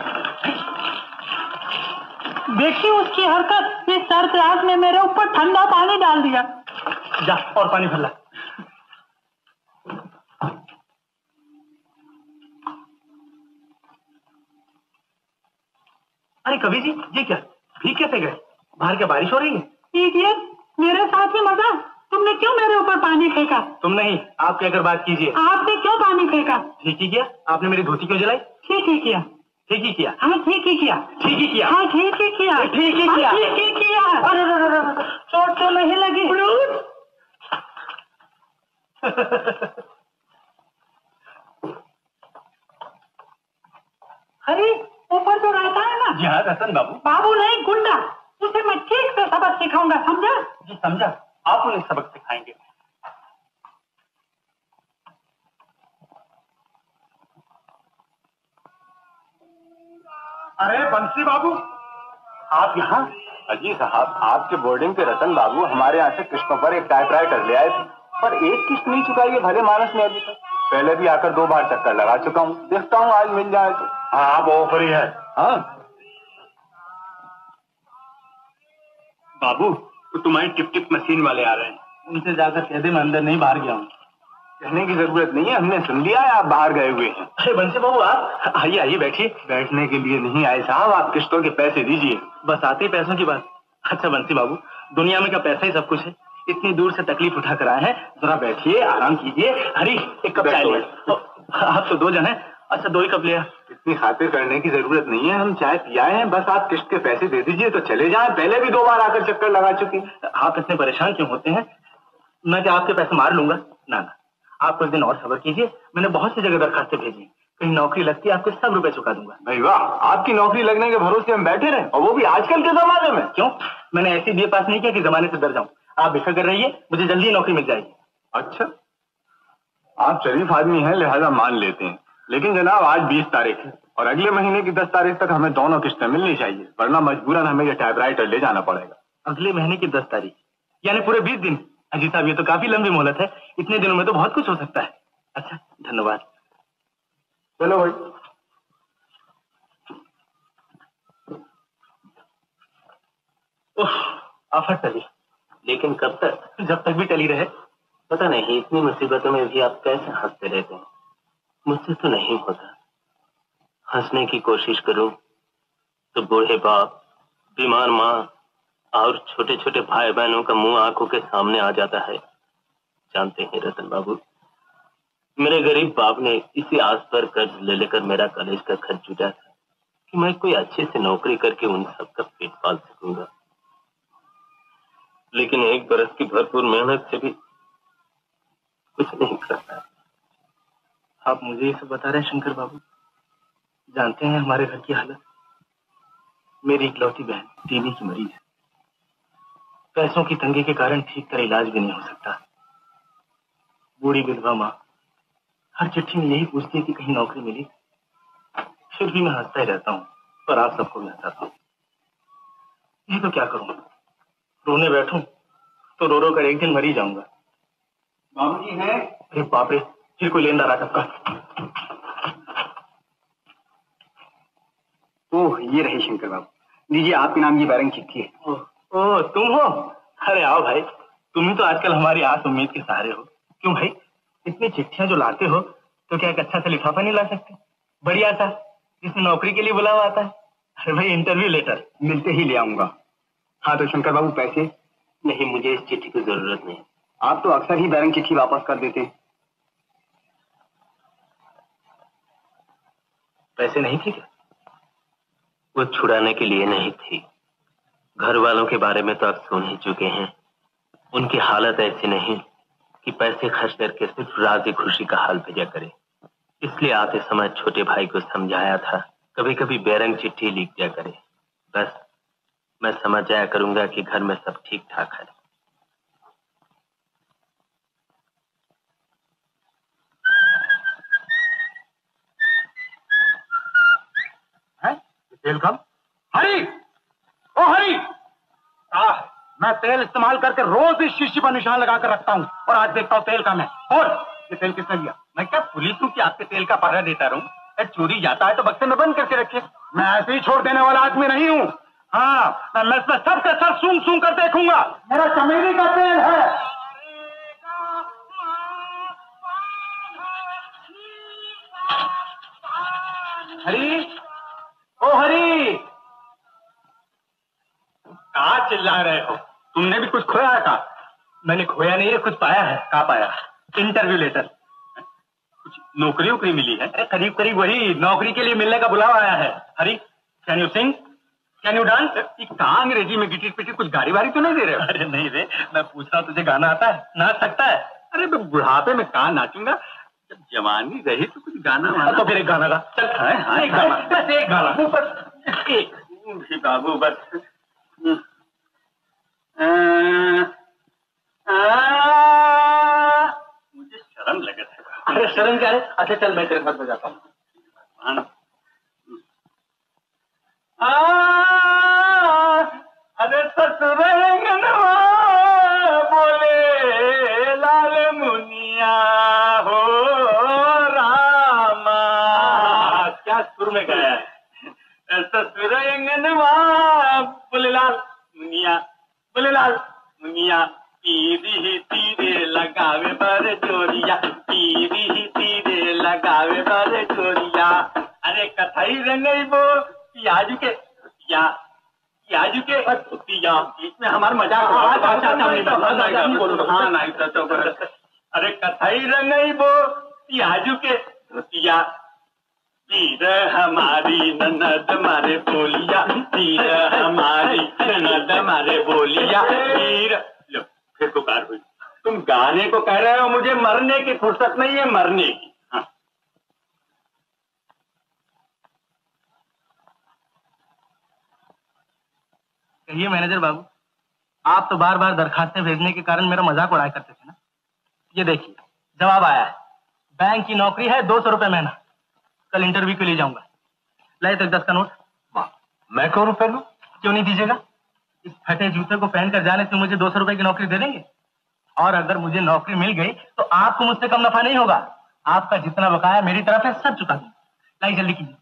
देखिए उसकी हरकत, इस सरप्राइज में मेरे ऊपर ठंडा पानी डाल दिया। जा और पानी भर ला। अरे कवि जी, ये क्या भीग कैसे गए? बाहर क्या बारिश हो रही है? कीजिए, मेरे साथ ही मजा। तुमने क्यों मेरे ऊपर पानी फेंका? तुम नहीं, आप कहकर बात कीजिए। आपने क्यों पानी फेंका? ठीक ही किया। आपने मेरी धोती क्यों जलाई? ठीक ही किया। ठीक ही किया। हाँ ठीक ही किया। ठीक ही किया। हाँ ठीक ही किया। ठीक ही किया। ठीक ही किया। अरे चोट तो नहीं लगी? अरे ऊपर तो रहता है ना? जी हाँ, रतन बाबू। बाबू नहीं, गुंडा। उसे मैं ठीक से सबक सिखाऊंगा, समझा? जी समझा। आप उन्हें सबक सिखाएंगे। अरे बंसी बाबू, आप यहाँ? अजी साहब, आपके बोर्डिंग के रतन बाबू हमारे यहाँ से किस्तों पर एक टाइपराइटर ले आए थे, पर एक किस्त नहीं चुकाई है भले मानस ने अभी तक। पहले भी आकर 2 बार चक्कर लगा चुका हूँ, देखता हूँ आज मिल जाए तो। हाँ आप ऑफर ही है। हाँ बाबू, तो तुम्हारी टिप टिप मशीन वाले आ रहे हैं, उनसे जाकर कह दे मैं अंदर नहीं बाहर गया हूँ। कहने की जरूरत नहीं है, हमने सुन लिया है आप बाहर गए हुए हैं। अरे बंसी बाबू आप आइए आइए बैठिए। बैठने के लिए नहीं आए साहब, आप किस्तों के पैसे दीजिए। बस आते ही पैसों की बात। अच्छा बंसी बाबू, दुनिया में क्या पैसा ही सब कुछ है? इतनी दूर से तकलीफ उठा कर आए हैं, जरा बैठिए आराम कीजिए। हरी एक कप चाय ले। आप तो 2 जन हैं। अच्छा 2 ही कप लिया। इतनी खातिर करने की जरूरत नहीं है, हम चाय पियाए हैं, बस आप किस्त के पैसे दे दीजिए तो चले जाएं। पहले भी 2 बार आकर चक्कर लगा चुकी। आप इतने परेशान क्यों होते हैं? मैं क्या आपके पैसे मार लूंगा? ना ना, आप कुछ दिन और सब्र कीजिए। मैंने बहुत सी जगह दरखास्तें भेजी, कहीं नौकरी लगती है आपके सब रुपए चुका दूंगा। भाई वाह, आपकी नौकरी लगने के भरोसे हम बैठे रहे, और वो भी आजकल के जमाने में। क्यों? मैंने ऐसी बीए पास नहीं किया कि जमाने से डर जाऊं। आप बेफिक्र रहिए, मुझे जल्दी ही नौकरी मिल जाएगी। अच्छा, आप शरीफ आदमी हैं लिहाजा मान लेते हैं, लेकिन जनाब आज 20 तारीख है और अगले महीने की 10 तारीख तक हमें दोनों किस्तें मिलनी चाहिए, वरना मजबूरन हमें ये टाइपराइटर ले जाना पड़ेगा। अगले महीने की 10 तारीख यानी पूरे 20 दिन? अजी साहब ये तो काफी लंबी मोहलत है, इतने दिनों में तो बहुत कुछ हो सकता है। अच्छा धन्यवाद। चलो भाई। आफत टली, लेकिन कब तक? जब तक भी टली रहे। पता नहीं इतनी मुसीबतों में भी आप कैसे हंसते रहते हैं। मुझसे तो नहीं होता। हंसने की कोशिश करूं तो बूढ़े बाप, बीमार माँ और छोटे छोटे भाई बहनों का मुंह आंखों के सामने आ जाता है। जानते हैं रतन बाबू, मेरे गरीब बाप ने इसी आस पर कर्ज ले लेकर मेरा कॉलेज का खर्च जुटा था कि मैं कोई अच्छे से नौकरी करके उन सबका पेट पाल सकूंगा। लेकिन 1 बरस की भरपूर मेहनत से भी कुछ नहीं कर पाया। आप मुझे ये सब बता रहे हैं शंकर बाबू? जानते हैं हमारे घर की हालत? मेरी इकलौती बहन टीबी की मरीज है। पैसों की तंगी के कारण ठीक तरह इलाज भी नहीं हो सकता। बूढ़ी विधवा माँ हर चिट्ठी में यही पूछती है कि कहीं नौकरी मिली। फिर भी मैं हंसता ही रहता हूँ और आप सबको भी हंसाता हूँ। ये तो क्या करूँ, रोने बैठूं तो रो रो कर एक दिन मर ही जाऊंगा। बाबूजी हैं? अरे बाप रे, फिर कोई लेनदार आ सकता। ओह ये रही शंकर बाबू, लीजिए आपके नाम की बैरंग चिट्ठी है। ओ तुम हो? अरे आओ भाई, तुम ही तो आजकल हमारी आस उम्मीद के सहारे हो। क्यों भाई, इतनी चिट्ठियां जो लाते हो तो क्या एक अच्छा सा लिफाफा नहीं ला सकते? बढ़िया सा, जिसमें नौकरी के लिए बुलावा आता है। अरे भाई इंटरव्यू लेटर मिलते ही ले आऊंगा। हाँ तो शंकर बाबू पैसे? नहीं, मुझे इस चिट्ठी की जरूरत नहीं। आप तो अक्सर ही बैरंग चिट्ठी वापस कर देते हैं। पैसे नहीं थे क्या? वो छुड़ाने के लिए नहीं थी। घर वालों के बारे में तो आप सुन ही चुके हैं। उनकी हालत ऐसी नहीं कि पैसे खर्च करके सिर्फ राजी खुशी का हाल भेजा करे। इसलिए आते समय छोटे भाई को समझाया था कभी कभी बैरंग चिट्ठी लिख दिया करे। बस मैं समझ जाया करूंगा कि घर में सब ठीक ठाक है। तेल कम? हरी, ओ हरी, मैं तेल इस्तेमाल करके रोज इस शीशी पर निशान लगा कर रखता हूँ और आज देखता हूँ तेल कम है। और ये तेल किसने लिया? मैं क्या पुलिस हूँ कि आपके तेल का पहरा देता रहूं? चोरी जाता है तो बक्से में बंद करके रखिए। मैं ऐसे ही छोड़ देने वाला आदमी नहीं हूँ। हाँ, मैं सबके सर सूंघ सूंघ कर देखूंगा। मेरा चमेली का तेल है। हरी, ओ हरी, कहाँ चिल्ला रहे हो? तुमने भी कुछ खोया है का? मैंने खोया नहीं है, कुछ पाया है। कहाँ पाया? Interview letter. कुछ नौकरी वोकरी मिली है? अरे करीब करीब वही नौकरी के लिए मिलने का बुलावा आया है। Hari, can you sing, can you dance? कहाँ अंग्रेजी में गिटिर पिटिर कुछ गाड़ी वाड़ी तो नहीं दे रहे हो? अरे नहीं रे, मैं पूछ रहा हूँ तुझे गाना आता है? नाच सकता है? अरे मैं बुढ़ापे में कहाँ नाचूंगा, जब जवानी रही तो कुछ गाना। तो फिर एक गाना गा। चल एक गाना, बस एक गाना, बस एक बाबू बस। मुझे शर्म लगे थे। अरे शर्म क्या है? अच्छा चल मैं तेरे साथ बजाता हूँ। अरे ससुरंगनवा बोले लाल मुनिया हो, सुर में गाया है। ससुर अंगनवा बोलेलाल मुनिया, बोलेलाल मुनिया, तीरी तीरे लगावे बर जोरिया, तीरी तीरे लगावे बर जोरिया। अरे कथाई रंगइबो पियाजू के या पियाजू के पिया, इसमें हमारा मजाक हाँ नहीं तो अरे कथाई रंगइबो पियाजू के पिया, तीर हमारी ननद मारे बोलिया, तीर हमारी ननद मारे बोलिया, तीर। लो फिर पुकार हुई। तुम गाने को कह रहे हो, मुझे मरने की फुर्सत नहीं है, मरने की। हाँ। कहिए मैनेजर बाबू, आप तो बार बार दरखास्तें भेजने के कारण मेरा मजाक उड़ाया करते थे ना। ये देखिए जवाब आया है। बैंक की नौकरी है, 200 रुपए महीना। कल इंटरव्यू के लिए जाऊंगा। लाए तो 10 का नोट। वाह, मैं क्यों रुपए लूं? क्यों नहीं दीजिएगा? इस फटे जूते को पहन कर जाने से मुझे 200 रुपए की नौकरी दे देंगे। और अगर मुझे नौकरी मिल गई तो आपको मुझसे कम नफा नहीं होगा। आपका जितना बकाया मेरी तरफ है सब चुका दूंगा। लाइए जल्दी कीजिए।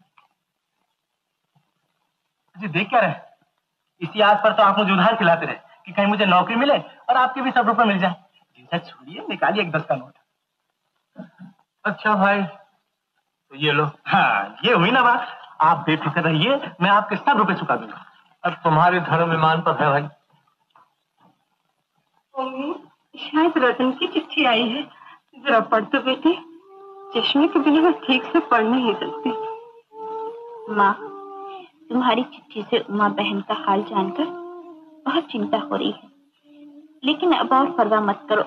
मुझे देख क्या रहे? इसी आस पर तो आप मुझे उधार खिलाते रहे कि कहीं मुझे नौकरी मिले और आपके भी 100 रुपए मिल जाए। जिनसे छोड़िए, निकालिए 10 का नोट। अच्छा भाई, तो ये लो। हाँ, ये हुई ना बात। आप बेफिक्र रहिए, मैं आपके 100 रुपए चुका दूंगा। अब तुम्हारे धर्म ईमान पर है भाई। मम्मी, शायद रतन की चिट्ठी आई है, जरा पढ़ तो बेटे। चश्मे के बिना मैं ठीक से पढ़ नहीं सकती। माँ, तुम्हारी चिट्ठी से उमा बहन का हाल जानकर बहुत चिंता हो रही है, लेकिन अब और परवाह मत करो।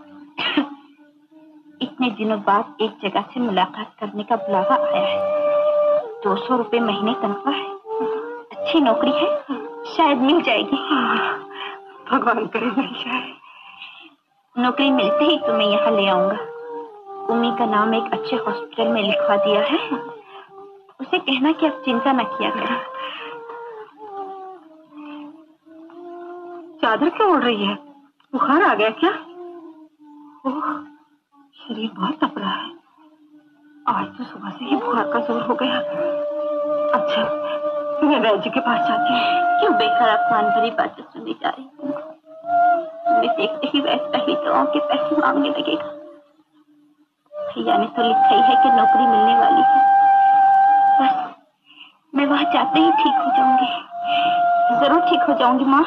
इतने दिनों बाद एक जगह से मुलाकात करने का बुलावा आया है। 200 रुपए महीने तनख्वाह है, अच्छी नौकरी है, शायद मिल जाएगी। भगवान करे मिल जाए। नौकरी मिलते ही तुम्हें यहाँ ले आऊंगा। उमी का नाम एक अच्छे हॉस्पिटल में लिखवा दिया है। उसे कहना कि अब चिंता न किया करें। चादर क्यों उड़ रही है? बुखार आ गया क्या? ओह, शरीर बहुत तप रहा है। आज तो सुबह से ही बुखार का जोर हो गया। अच्छा, मैं वैद्य जी के पास जाती हूँ। क्यों बेकार अपमान भरी बातें सुनी जा रही तुम? तुम्हें देखते ही वैसा ही दवाओं के पैसे मांगने लगेगा। भैया ने तो लिखा ही है कि नौकरी मिलने वाली है। बस मैं वहां जाते ही ठीक हो जाऊंगी। जरूर ठीक हो जाऊंगी माँ।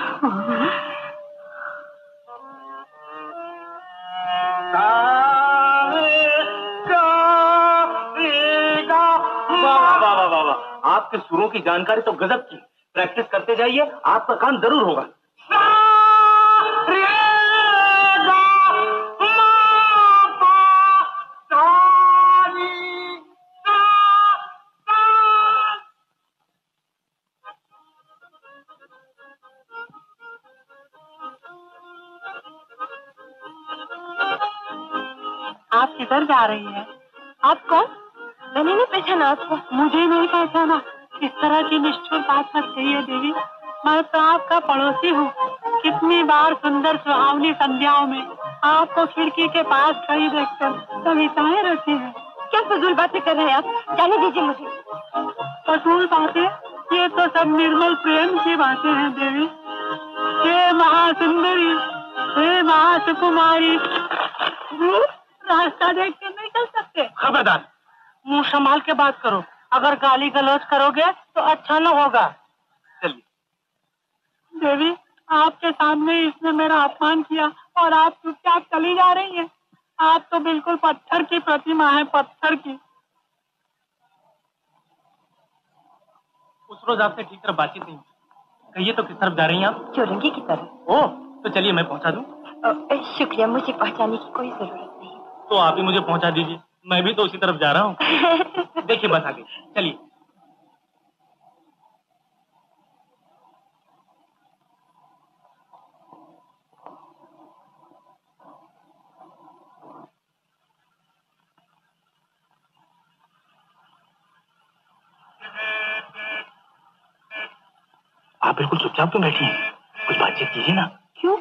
आपके सुरों की जानकारी तो गजब की। प्रैक्टिस करते जाइए, आपका काम जरूर होगा। आप किधर जा रही हैं? आप कौन? मैंने नहीं पहचाना आपको। मुझे नहीं पहचाना? इस तरह की निष्ठुर बात मत कहिए देवी। मैं तो आपका पड़ोसी हूँ। कितनी बार सुंदर सुहावनी संध्याओं में आपको खिड़की के पास खड़ी देखकर कविताएं रची है। क्या फजूल बातें कर रहे हैं आप? जाने दीजिए मुझे। फजूल बातें? ये तो सब निर्मल प्रेम की बातें हैं देवी। हे महासुंदरी, हे महासुकुमारी, रास्ता देख के नहीं चल सकते। खबरदार, मुंह संभाल के बात करो। अगर गाली गलौज करोगे तो अच्छा न होगा। चलिए। देवी, आपके सामने इसने मेरा अपमान किया और आप चुपचाप चली जा रही हैं। आप तो बिल्कुल पत्थर की प्रतिमा है, पत्थर की। उस रोज आपसे ठीक तरफ बातचीत नहीं। कहिए तो किस तरफ जा रही हैं आप? चौरंगी की तरफ। ओह, तो चलिए मैं पहुंचा दूं। शुक्रिया, मुझे पहुंचाने की कोई जरूरत नहीं। तो आप ही मुझे पहुंचा दीजिए, मैं भी तो उसी तरफ जा रहा हूँ। देखिए बस आगे, चलिए। आप बिल्कुल चुपचाप क्यों बैठी हैं? कुछ बातचीत कीजिए ना। क्यों?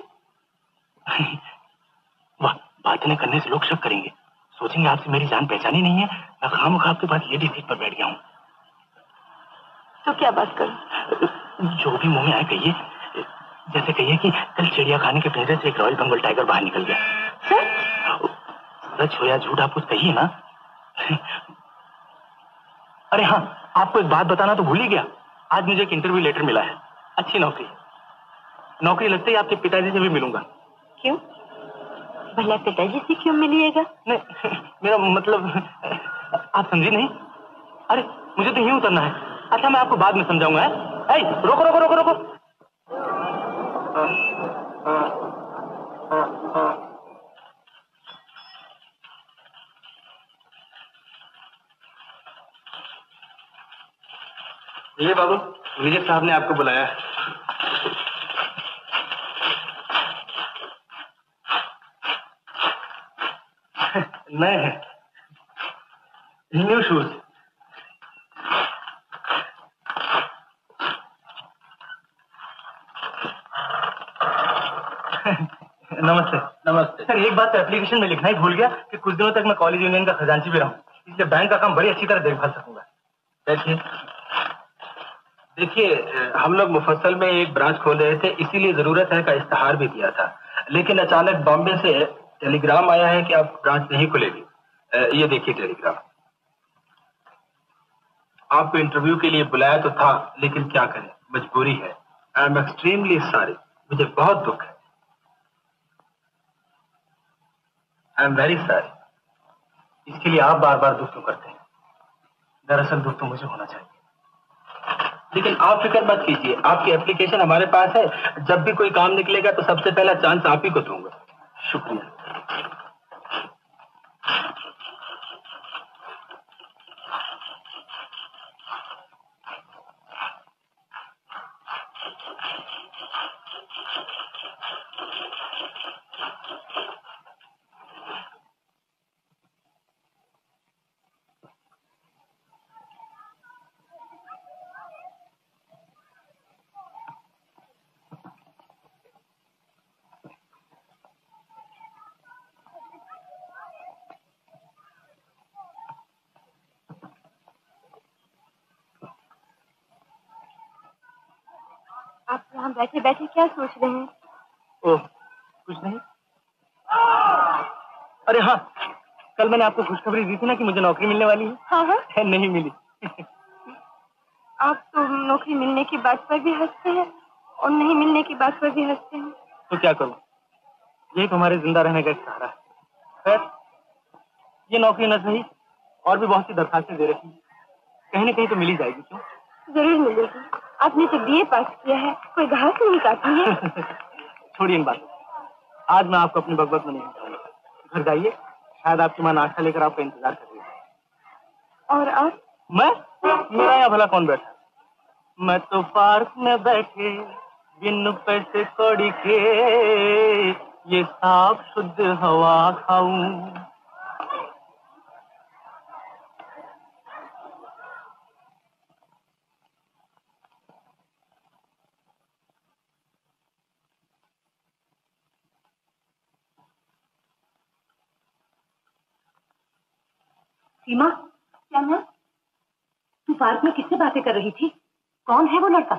वाह, बातें करने से लोग शक करेंगे, सोचेंगे आपसे मेरी जान पहचानी नहीं है। मैं खामखा आपके पास लेडी सीट पर बैठ गया हूँ। तो क्या बात करूं? जो भी मुंह में आए कहिए। जैसे कहिए कि कल चिड़िया खाने के पिंजरे से एक रॉयल बंगाल टाइगर बाहर निकल गया। सच हो या झूठ आप कुछ कहिए ना। अरे हाँ, आपको एक बात बताना तो भूल ही गया। आज मुझे एक इंटरव्यू लेटर मिला है, अच्छी नौकरी लगते ही आपके पिताजी से भी मिलूंगा। क्यों? भला पिताजी से क्यों मिलिएगा? नहीं, मेरा मतलब आप समझी नहीं। अरे मुझे तो यहीं उतरना है। अच्छा मैं आपको बाद में समझाऊंगा। रोको रोको रोको रोको। ये बाबू, विजय साहब ने आपको बुलाया है। नए न्यू शूज। नमस्ते। नमस्ते सर, एक बात तो एप्लीकेशन में लिखना ही भूल गया कि कुछ दिनों तक मैं कॉलेज यूनियन का खजांची भी रहूं, इसलिए बैंक का काम बड़ी अच्छी तरह देखभाल सकूंगा। देखिए, हम लोग मुफस्सल में एक ब्रांच खोल रहे थे, इसीलिए जरूरत है का इश्तिहार भी दिया था, लेकिन अचानक बॉम्बे से टेलीग्राम आया है कि अब ब्रांच नहीं खुलेगी। ये देखिए टेलीग्राम। आपको इंटरव्यू के लिए बुलाया तो था, लेकिन क्या करें, मजबूरी है। आई एम एक्सट्रीमली सॉरी, मुझे बहुत दुख है। I am very sorry. इसके लिए आप बार बार दुख क्यों करते हैं? दरअसल दुख तो मुझे होना चाहिए। लेकिन आप फिक्र मत कीजिए, आपकी एप्लीकेशन हमारे पास है। जब भी कोई काम निकलेगा तो सबसे पहला चांस आप ही को दूंगा। शुक्रिया। आप यहाँ बैठे बैठे क्या सोच रहे हैं? ओह, कुछ नहीं। अरे हाँ, कल मैंने आपको खुशखबरी दी थी ना कि मुझे नौकरी मिलने वाली है। हाँ हाँ। नहीं मिली। आप तो नौकरी मिलने की बात पर भी हंसते हैं और नहीं मिलने की बात पर भी हंसते हैं। तो क्या करूं, यही तो हमारे जिंदा रहने का एक सहारा है। खैर, ये नौकरी न सही और भी बहुत सी दरखास्तें दे रही हैं, कहीं न कहीं तो मिल ही जाएगी। क्यों? जरूर मिलेगी। आपने तो बीए पास किया है, कोई घास नहीं काटी है। छोड़िए इन बातों, आज मैं आपको अपनी बकबक में नहीं बताऊंगा। घर जाइए, शायद आपकी माँ नाश्ता लेकर आपका इंतजार कर रही है। और आप? मैं? मेरा यहाँ भला कौन बैठा? मैं तो पार्क में बैठे बिन पैसे कौड़ी के ये साफ शुद्ध हवा खाऊं। सीमा, क्या मैं? तू पार्क में किससे बातें कर रही थी? कौन है वो लड़का?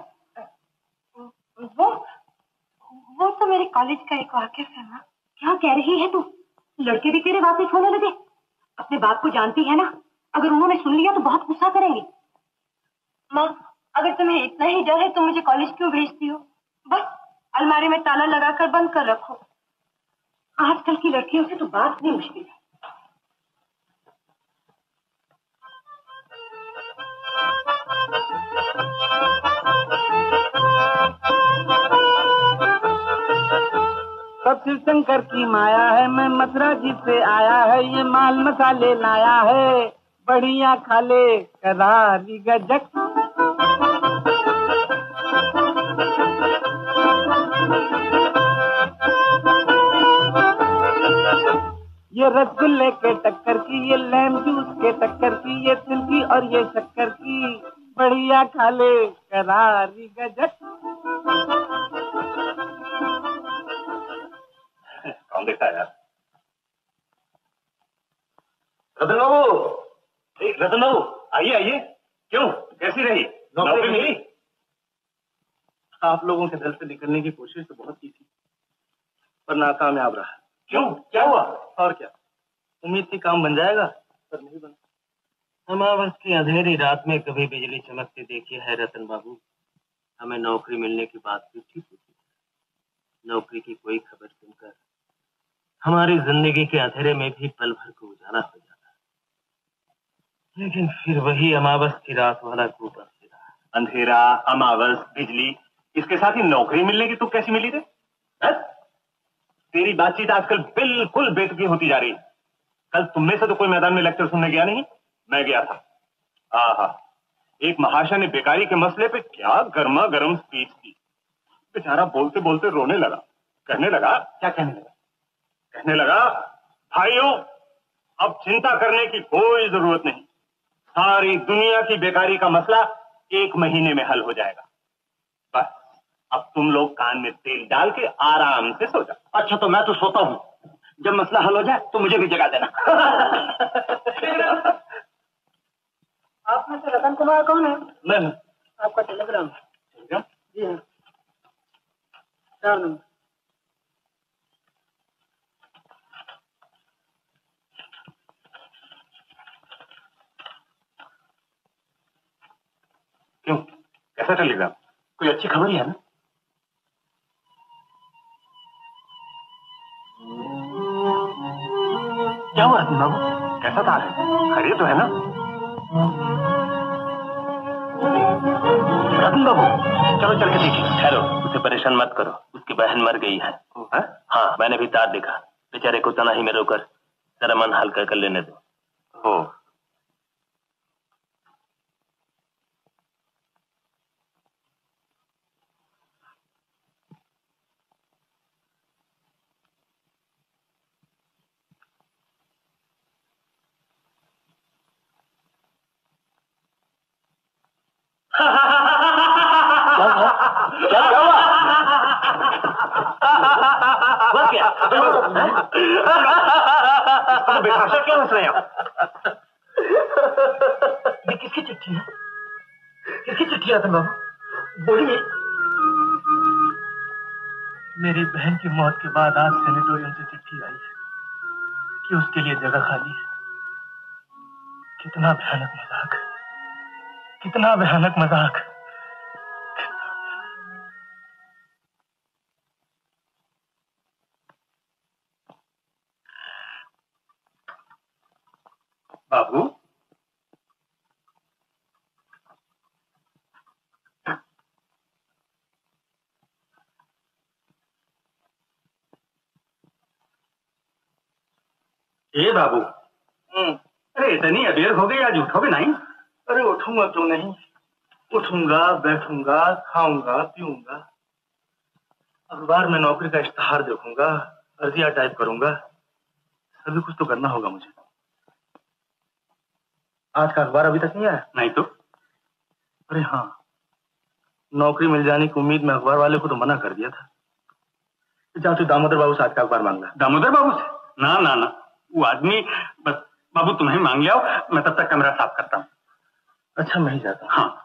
वो तो मेरे कॉलेज का एक वाकिफ है माँ। क्या कह रही है तू? लड़के भी तेरे वाकिफ होने लगे? अपने बाप को जानती है ना, अगर उन्होंने सुन लिया तो बहुत गुस्सा करेंगे। माँ, अगर तुम्हें इतना ही डर है तो मुझे कॉलेज क्यों भेजती हो? बस अलमारी में ताला लगाकर बंद कर रखो। आजकल की लड़कियों से तो बात नहीं मुश्किल है। सब शिव शंकर की माया है, मैं मथुरा जी से आया है, ये माल मसाले लाया है, बढ़िया खा ले करारी गजक। ये रसगुल्ले के टक्कर की, ये लेम जूस के टक्कर की, ये तिल की और ये शक्कर की, बढ़िया खा ले करारी गजक। कौन देखता है यार? रतन बाबू, रतन बाबू, आइए आइए। क्यों, कैसी रही? नौकरी मिली? आप लोगों के दिल से निकलने की कोशिश तो बहुत की थी, पर नाकामयाब रहा। क्यों, क्या हुआ? और क्या, उम्मीद थी काम बन जाएगा, पर नहीं बना। अमावस की अंधेरी रात में कभी बिजली चमकती देखी है रतन बाबू। हमें नौकरी मिलने की बात भी ठीक होती है। नौकरी की कोई खबर सुनकर हमारी जिंदगी के अंधेरे में भी पल भर को उजाला हो जाता, लेकिन फिर वही अमावस की रात वाला कूपन से रहा। अंधेरा, अमावस, बिजली, इसके साथ ही नौकरी मिलने की तुक कैसी मिली रे? तेरी बातचीत आजकल बिल्कुल बेतुकी होती जा रही है। कल तुमने से तो कोई मैदान में लेक्चर सुनने गया नहीं, मैं गया था। आहा, एक महाशय ने बेकारी के मसले पे क्या गर्मा गर्म स्पीच दी। बेचारा बोलते बोलते रोने लगा। कहने लगा, क्या कहने लगा? कहने लगा, भाइयों, अब चिंता करने की कोई जरूरत नहीं, सारी दुनिया की बेकारी का मसला 1 महीने में हल हो जाएगा। बस अब तुम लोग कान में तेल डाल के आराम से सो जाओ। अच्छा, तो मैं तो सोता हूँ, जब मसला हल हो जाए तो मुझे भी जगा देना। आप में से रतन कुमार कौन है? मैं आपका टेलीग्राम। जी हाँ, 4 नंबर। क्यों, कैसा टेलीग्राम? कोई अच्छी खबर ही है ना? क्या हुआ रतन बाबू, कैसा था? खैरियत तो है ना? रतन बाबू, चलो चल के देखिए। ठहरो, उसे परेशान मत करो, उसकी बहन मर गई है। हाँ, मैंने भी तार देखा। बेचारे को तनाही में रोकर जरा मन हल्का कर लेने दो। हो, क्या हुआ? बेतहाशा क्यों हंस रहे हैं? ये किसकी चिट्ठी है? किसकी चिट्ठी है रतन बाबू? बोलिए। मेरी बहन की मौत के बाद आज सेनेटोरियम से चिट्ठी आई है कि उसके लिए जगह खाली है। कितना भयानक मजाक, कितना भयानक मजाक। बाबू, ए बाबू, अरे इतनी अबेर हो गई, आज उठोगे नहीं? अरे उठूंगा क्यों नहीं, उठूंगा, बैठूंगा, खाऊंगा, पीऊंगा, अखबार में नौकरी का इश्तेहार देखूंगा, अर्जिया टाइप करूंगा, सभी कुछ तो करना होगा मुझे। आज का अखबार अभी तक नहीं आया? नहीं तो? अरे हाँ, नौकरी मिल जाने की उम्मीद में अखबार वाले को तो मना कर दिया था। जाओ तू दामोदर बाबू से आज का अखबार मांग ला। दामोदर बाबू से? ना ना ना, वो आदमी बस बाबू तुम्हें मांग लिया, मैं तब तक कमरा साफ करता हूँ। अच्छा, मैं ही जाता हूँ। हाँ,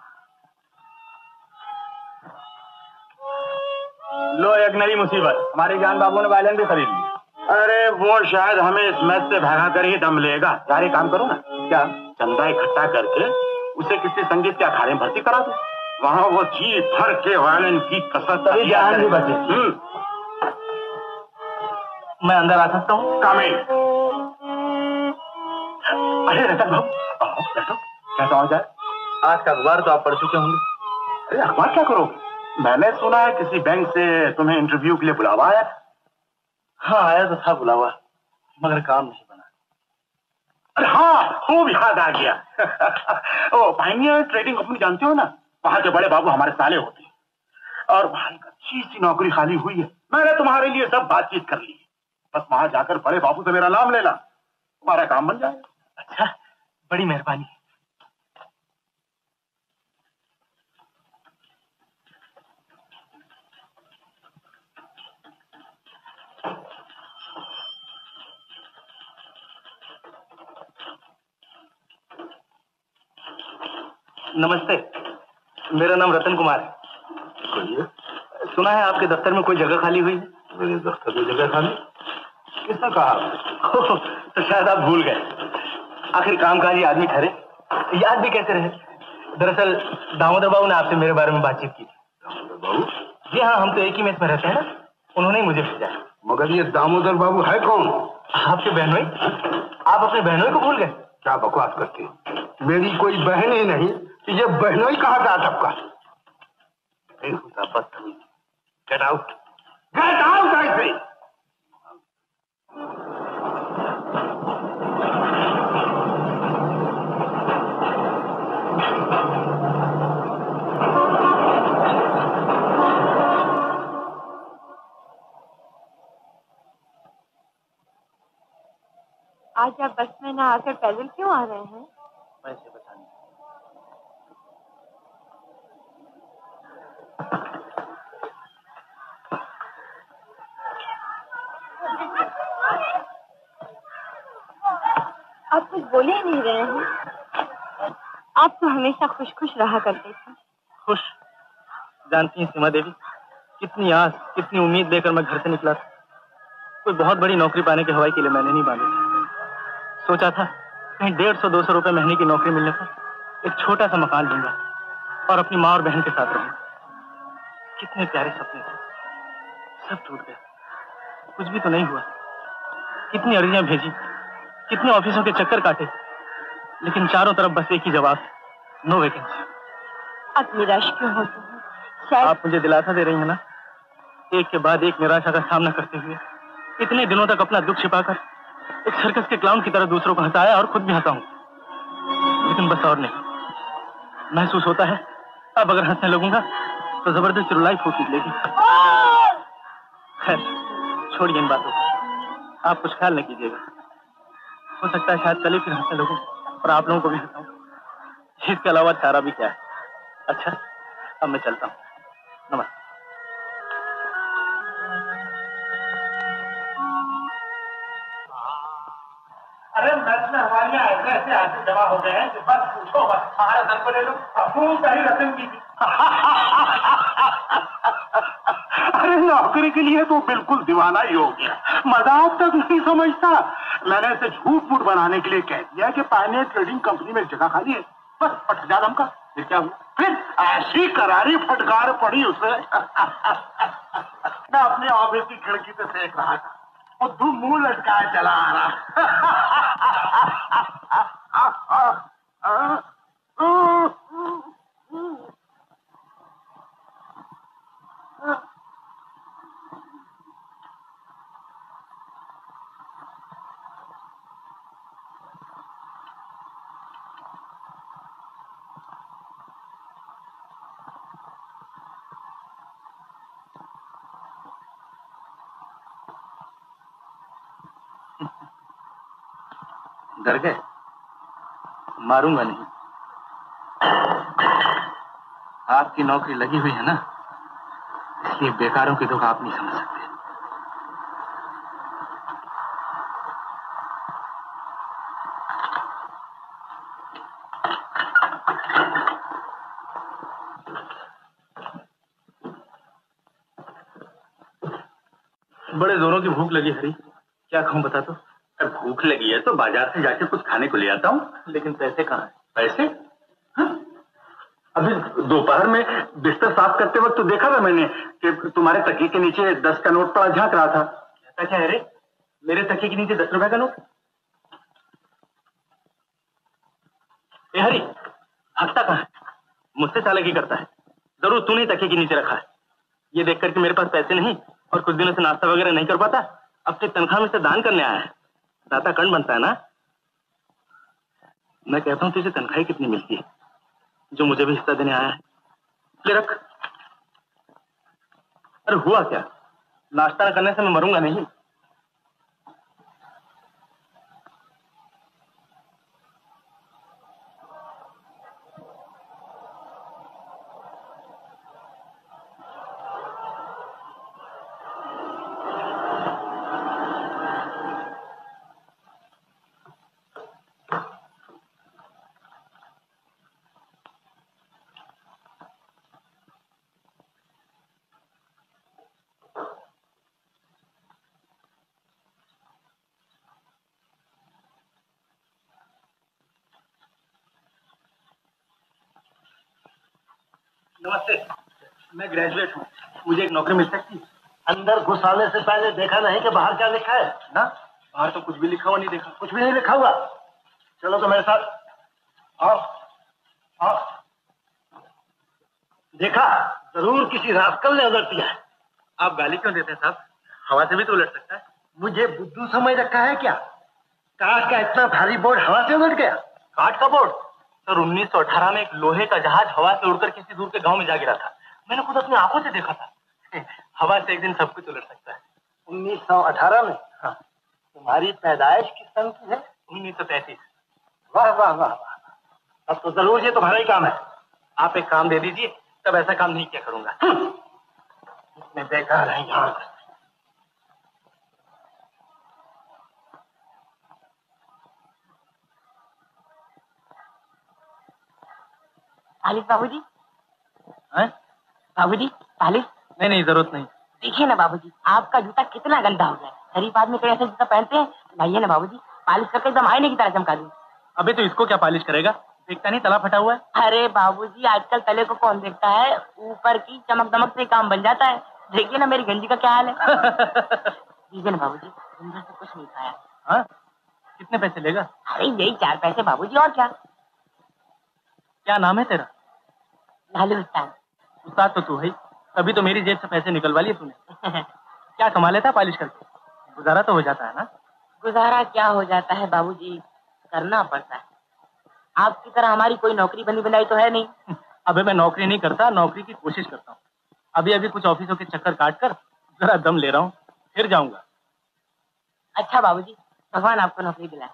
लो एक नई मुसीबत, हमारे ज्ञान बाबू ने वायलिन भी खरीद ली। अरे वो शायद हमें इस मैच से भगा कर ही दम लेगा। यार एक काम करो ना, क्या चंदा इकट्ठा करके उसे किसी संगीत के अखाड़े में भर्ती करा दो, वहाँ वो जी भर के वायलिन की कसरत। मैं अंदर आ सकता हूँ? कामिल। अरे रतन बाबू, बैठो, क्या समझ आए? आज का अखबार तो आप पढ़ चुके होंगे। अरे अखबार क्या करोगे? मैंने सुना है किसी बैंक से तुम्हें इंटरव्यू के लिए बुलावा आया। हाँ, आया तो था बुलावा, मगर काम नहीं बना। अरे हाँ, खूब याद आ गया। ओ पाइनियर ट्रेडिंग कंपनी जानते हो ना, वहां के बड़े बाबू हमारे साले होते हैं और वहां एक अच्छी सी नौकरी खाली हुई है। मैंने तुम्हारे लिए सब बातचीत कर ली है, बस वहां जाकर बड़े बाबू से मेरा नाम लेना, तुम्हारा काम बन जाएगा। अच्छा, बड़ी मेहरबानी। नमस्ते। मेरा नाम रतन कुमार है। कहिए। सुना है आपके दफ्तर में कोई जगह खाली हुई है? मेरे दफ्तर में जगह खाली? किसने कहा? तो शायद आप भूल गए। आखिर कामकाजी आदमी ठहरे, याद भी कैसे रहे। दरअसल दामोदर बाबू ने आपसे मेरे बारे में बातचीत की थी। दामोदर बाबू? जी हाँ, हम तो एक ही मेस में रहते हैं ना, उन्होंने ही मुझे भेजा। मगर ये दामोदर बाबू है कौन? आपके बहनोई। आप अपने बहनोई को भूल गए? क्या बकवास करते हैं? मेरी कोई बहन ही नहीं, ये बहनोई कहाँ था सबका? बदतमीज। गेट आउट, गेट आउट ऐसे। आज आप बस में ना आकर पैदल क्यों आ रहे हैं? पैसे बचाने। आप कुछ बोले ही नहीं रहे हैं। आप तो हमेशा खुश खुश रहा करते थे। खुश? जानती हैं सीमा देवी, कितनी आस, कितनी उम्मीद लेकर मैं घर से निकला था। कोई बहुत बड़ी नौकरी पाने के हवाई के लिए मैंने नहीं बांधे थे। सोचा था कहीं 150-200 रुपए महीने की नौकरी मिलने पर एक छोटा सा मकान लूंगा और अपनी माँ और बहन के साथ रहूंगा। कितने प्यारे सपने थे, सब टूट गए। कुछ भी तो नहीं हुआ। कितनी अर्जियां भेजी, कितने ऑफिसों के चक्कर काटे, लेकिन चारों तरफ बस एक ही जवाब, नो वैकेंसी। आप निराश क्यों होते हैं? आप मुझे दिलासा दे रही हैं ना, एक के बाद एक निराशा का सामना करते हुए इतने दिनों तक अपना दुख छिपाकर एक सर्कस के क्लाउन की तरह दूसरों को हंसाया और खुद भी हंसा हूं, लेकिन बस और नहीं। महसूस होता है अब अगर हंसने लगूंगा तो जबरदस्त रुलाई फूट निकलेगी। खैर छोड़िए इन बातों को, आप कुछ ख्याल न कीजिएगा। हो सकता है शायद कल ही फिर हंसने लगूं और आप लोगों को भी हंसाऊं। इसके अलावा चारा भी क्या है। अच्छा अब मैं चलता हूँ, नमस्ते। अरे मैच में हमारे यहाँ ऐसे ऐसे आदमी जमा हो गए हैं कि बस पूछो बस। हमारा सर को ले लो, खूब सारी रकम की थी। अरे नौकरी के लिए तो बिल्कुल दीवाना ही हो गया, मजाक तक नहीं समझता। मैंने इसे झूठ मूठ बनाने के लिए कह दिया कि पायनियर ट्रेडिंग कंपनी में जगह खाली है, बस पट जा का। फिर क्या हुआ? फिर ऐसी करारी फटकार पड़ी उसे। मैं अपने ऑफिस की खिड़की से देख रहा था, वो तू मुंह लटकाए चला आ रहा। डर गए? मारूंगा नहीं। आपकी नौकरी लगी हुई है ना, इसलिए बेकारों की दुख आप नहीं समझ सकते। बड़े जोरों की भूख लगी हरी, क्या खाऊं बता तो? भूख लगी है तो बाजार से जाके कुछ खाने को ले आता हूँ। लेकिन पैसे कहाँ हैं? पैसे? हाँ? अभी दोपहर में बिस्तर साफ करते वक्त तो देखा था मैंने कि तुम्हारे तकिए के नीचे 10 का नोट पड़ा झांक रहा था। क्या है रे? मेरे तकिए के नीचे 10 रुपए का नोट? ए हरी, हकता कहाँ है? मुझसे चालाकी करता है। जरूर तूने तकिए के नीचे रखा है। ये देख करके मेरे पास पैसे नहीं और कुछ दिनों से नाश्ता वगैरह नहीं कर पाता, अपनी तनख्वाह में से दान करने आया है। दाता कर्ण बनता है ना। मैं कहता हूँ तुझे तनख्वाह कितनी मिलती है जो मुझे भी हिस्सा देने आया है? ले रख। अरे हुआ क्या? नाश्ता करने से मैं मरूंगा नहीं। नमस्ते, मैं ग्रेजुएट हूँ, मुझे एक नौकरी मिल सकती है? अंदर घुस आने से पहले देखा नहीं कि बाहर क्या लिखा है ना? बाहर तो कुछ भी लिखा हुआ नहीं देखा। कुछ भी नहीं लिखा हुआ? चलो तो मेरे साथ आओ। आओ। देखा, जरूर किसी रास्कल ने उलट दिया है। आप गाली क्यों देते हैं साहब? हवा से भी तो उलट सकता है। मुझे बुद्धू समझ रखा है क्या? काठ का इतना भारी बोर्ड हवा से उलट गया? काठ का बोर्ड? सर 1918 में एक लोहे का जहाज हवा से उड़कर किसी दूर के गांव में जा गिरा था। मैंने खुद अपनी आंखों से देखा था। हवा से एक दिन सब कुछ उलट सकता है। 1918 में? हाँ। तुम्हारी पैदाइश किस सन की है? 1933। वाह वाह वाह वाह, अब तो जरूर ये तुम्हारा ही काम है। आप एक काम दे दीजिए, तब ऐसा काम नहीं किया करूंगा। इसमें बेकार है यहाँ। पालिश बाबूजी? हैं? बाबूजी पालिश? नहीं, जरूरत नहीं। देखिए ना बाबूजी, आपका जूता कितना गंदा हो गया। गरीब आदमी कोई ऐसा जूता पहनते हैं? लाइए ना बाबूजी, पालिश करके एकदम आईने की तरह चमका दूं। अबे तो इसको क्या पालिश करेगा? देखता नहीं तला फटा हुआ है। अरे बाबूजी, आजकल तले को कौन देखता है, ऊपर की चमक दमक से काम बन जाता है। देखिए ना मेरी गंजी का क्या हाल है। दीजिए ना बाबूजी, गंजी से कुछ नहीं खाया। हाँ? कितने पैसे लेगा? अरे यही 4 पैसे बाबूजी, और क्या। क्या नाम है तेरा? लालू उस्ताद। उस्ताद तो तू है, तभी तो मेरी जेब से पैसे निकलवा लिए तूने। क्या कमा लेता पालिश करके? गुजारा तो हो जाता है ना? गुजारा क्या हो जाता है बाबूजी, करना पड़ता है। आपकी तरह हमारी कोई नौकरी बनी बनाई तो है नहीं। अबे मैं नौकरी नहीं करता, नौकरी की कोशिश करता हूँ। अभी कुछ ऑफिसों के चक्कर काट कर जरा दम ले रहा हूँ, फिर जाऊंगा। अच्छा बाबूजी, भगवान आपको नौकरी दिलाए।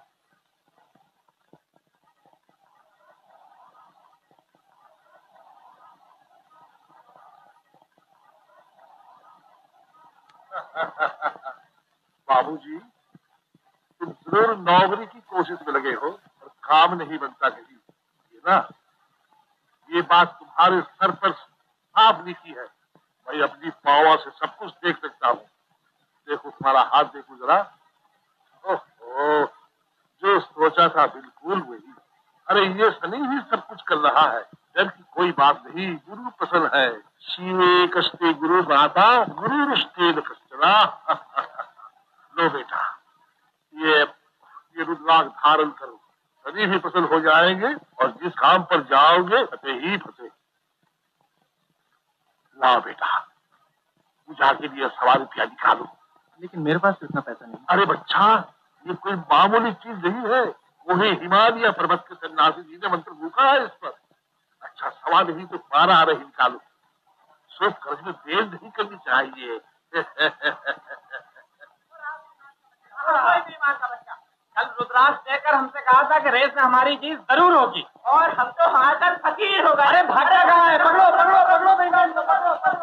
बाबूजी, तुम जरूर नौकरी की कोशिश में लगे हो और काम नहीं बनता कहीं, ये ना? ये बात तुम्हारे सर पर साफ लिखी है। मैं अपनी पावा से सब कुछ देख सकता हूँ। देखो तुम्हारा हाथ देखो जरा। ओहो, जो सोचा था बिल्कुल वही। अरे ये सनी ही सब कुछ कर रहा है। डर की कोई बात नहीं, गुरु पसंद है। शिवे कष्टे गुरु गाता, गुरु रुष्टे कष्टना। लो बेटा, ये रुद्राक्ष धारण करो, सभी भी पसंद हो जाएंगे और जिस काम पर जाओगे फते ही फते। लाओ बेटा, पूजा के लिए 1.25 रुपया निकालो। लेकिन मेरे पास इतना पैसा नहीं। अरे बच्चा, ये कोई मामूली चीज नहीं है। वही हिमालय पर्वत के सन्यासी जी ने मंत्र फूका है इस पर। अच्छा, सवाल नहीं तो 12 रही निकालो। सोच कर्ज में देर नहीं करनी चाहिए। कल रुद्राक्ष देकर हमसे कहा था कि रेस में हमारी जीत जरूर होगी, और हम तो हारकर फकीर हो गए। अरे भागा कहाँ है? पकड़ो पकड़ो पकड़ो बेईमान को, पकड़ो पकड़ो।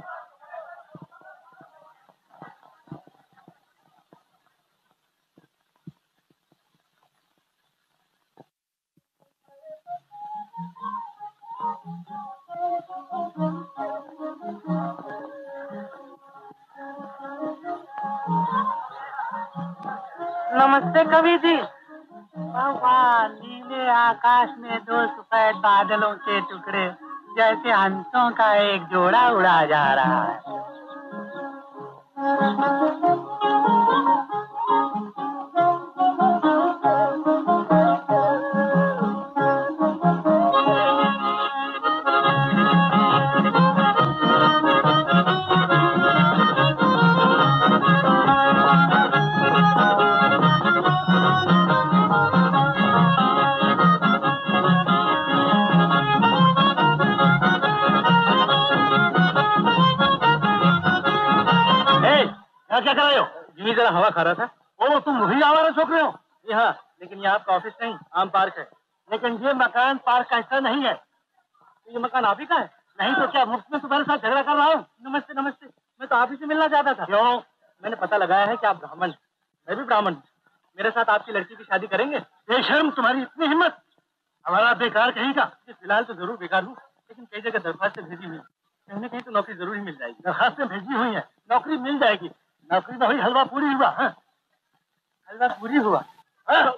नमस्ते कवि जी। वाह, नीले आकाश में 2 सफेद बादलों के टुकड़े जैसे हंसों का एक जोड़ा उड़ा जा रहा है। क्या कर रहे हो? जी जरा हवा खा रहा था। ओ, तुम वही आवारा छोक रहे हो? जी हाँ, लेकिन ये आपका ऑफिस नहीं, आम पार्क है। लेकिन ये मकान पार्क का हिस्सा नहीं है। तो ये मकान आप ही का है? नहीं तो क्या मुफ्त में तुम्हारे साथ झगड़ा कर रहा हूँ? नमस्ते नमस्ते, मैं तो आप ही से मिलना चाहता था। क्यों? मैंने पता लगाया है कि आप ब्राह्मण, मैं भी ब्राह्मण हूँ। मेरे साथ आपकी लड़की की शादी करेंगे? बेशर्म, तुम्हारी इतनी हिम्मत! हमारा बेकार कहीं का? फिलहाल तो जरूर बेकार हूँ, लेकिन कई जगह दरखास्तें भेजी हुई, कहीं न कहीं तो नौकरी जरूर ही मिल जाएगी। दरखास्तें भेजी हुई है, नौकरी मिल जाएगी। नौकरी न हुई, हलवा पूरी हुआ। हाँ? हलवा पूरी हुआ? हाँ?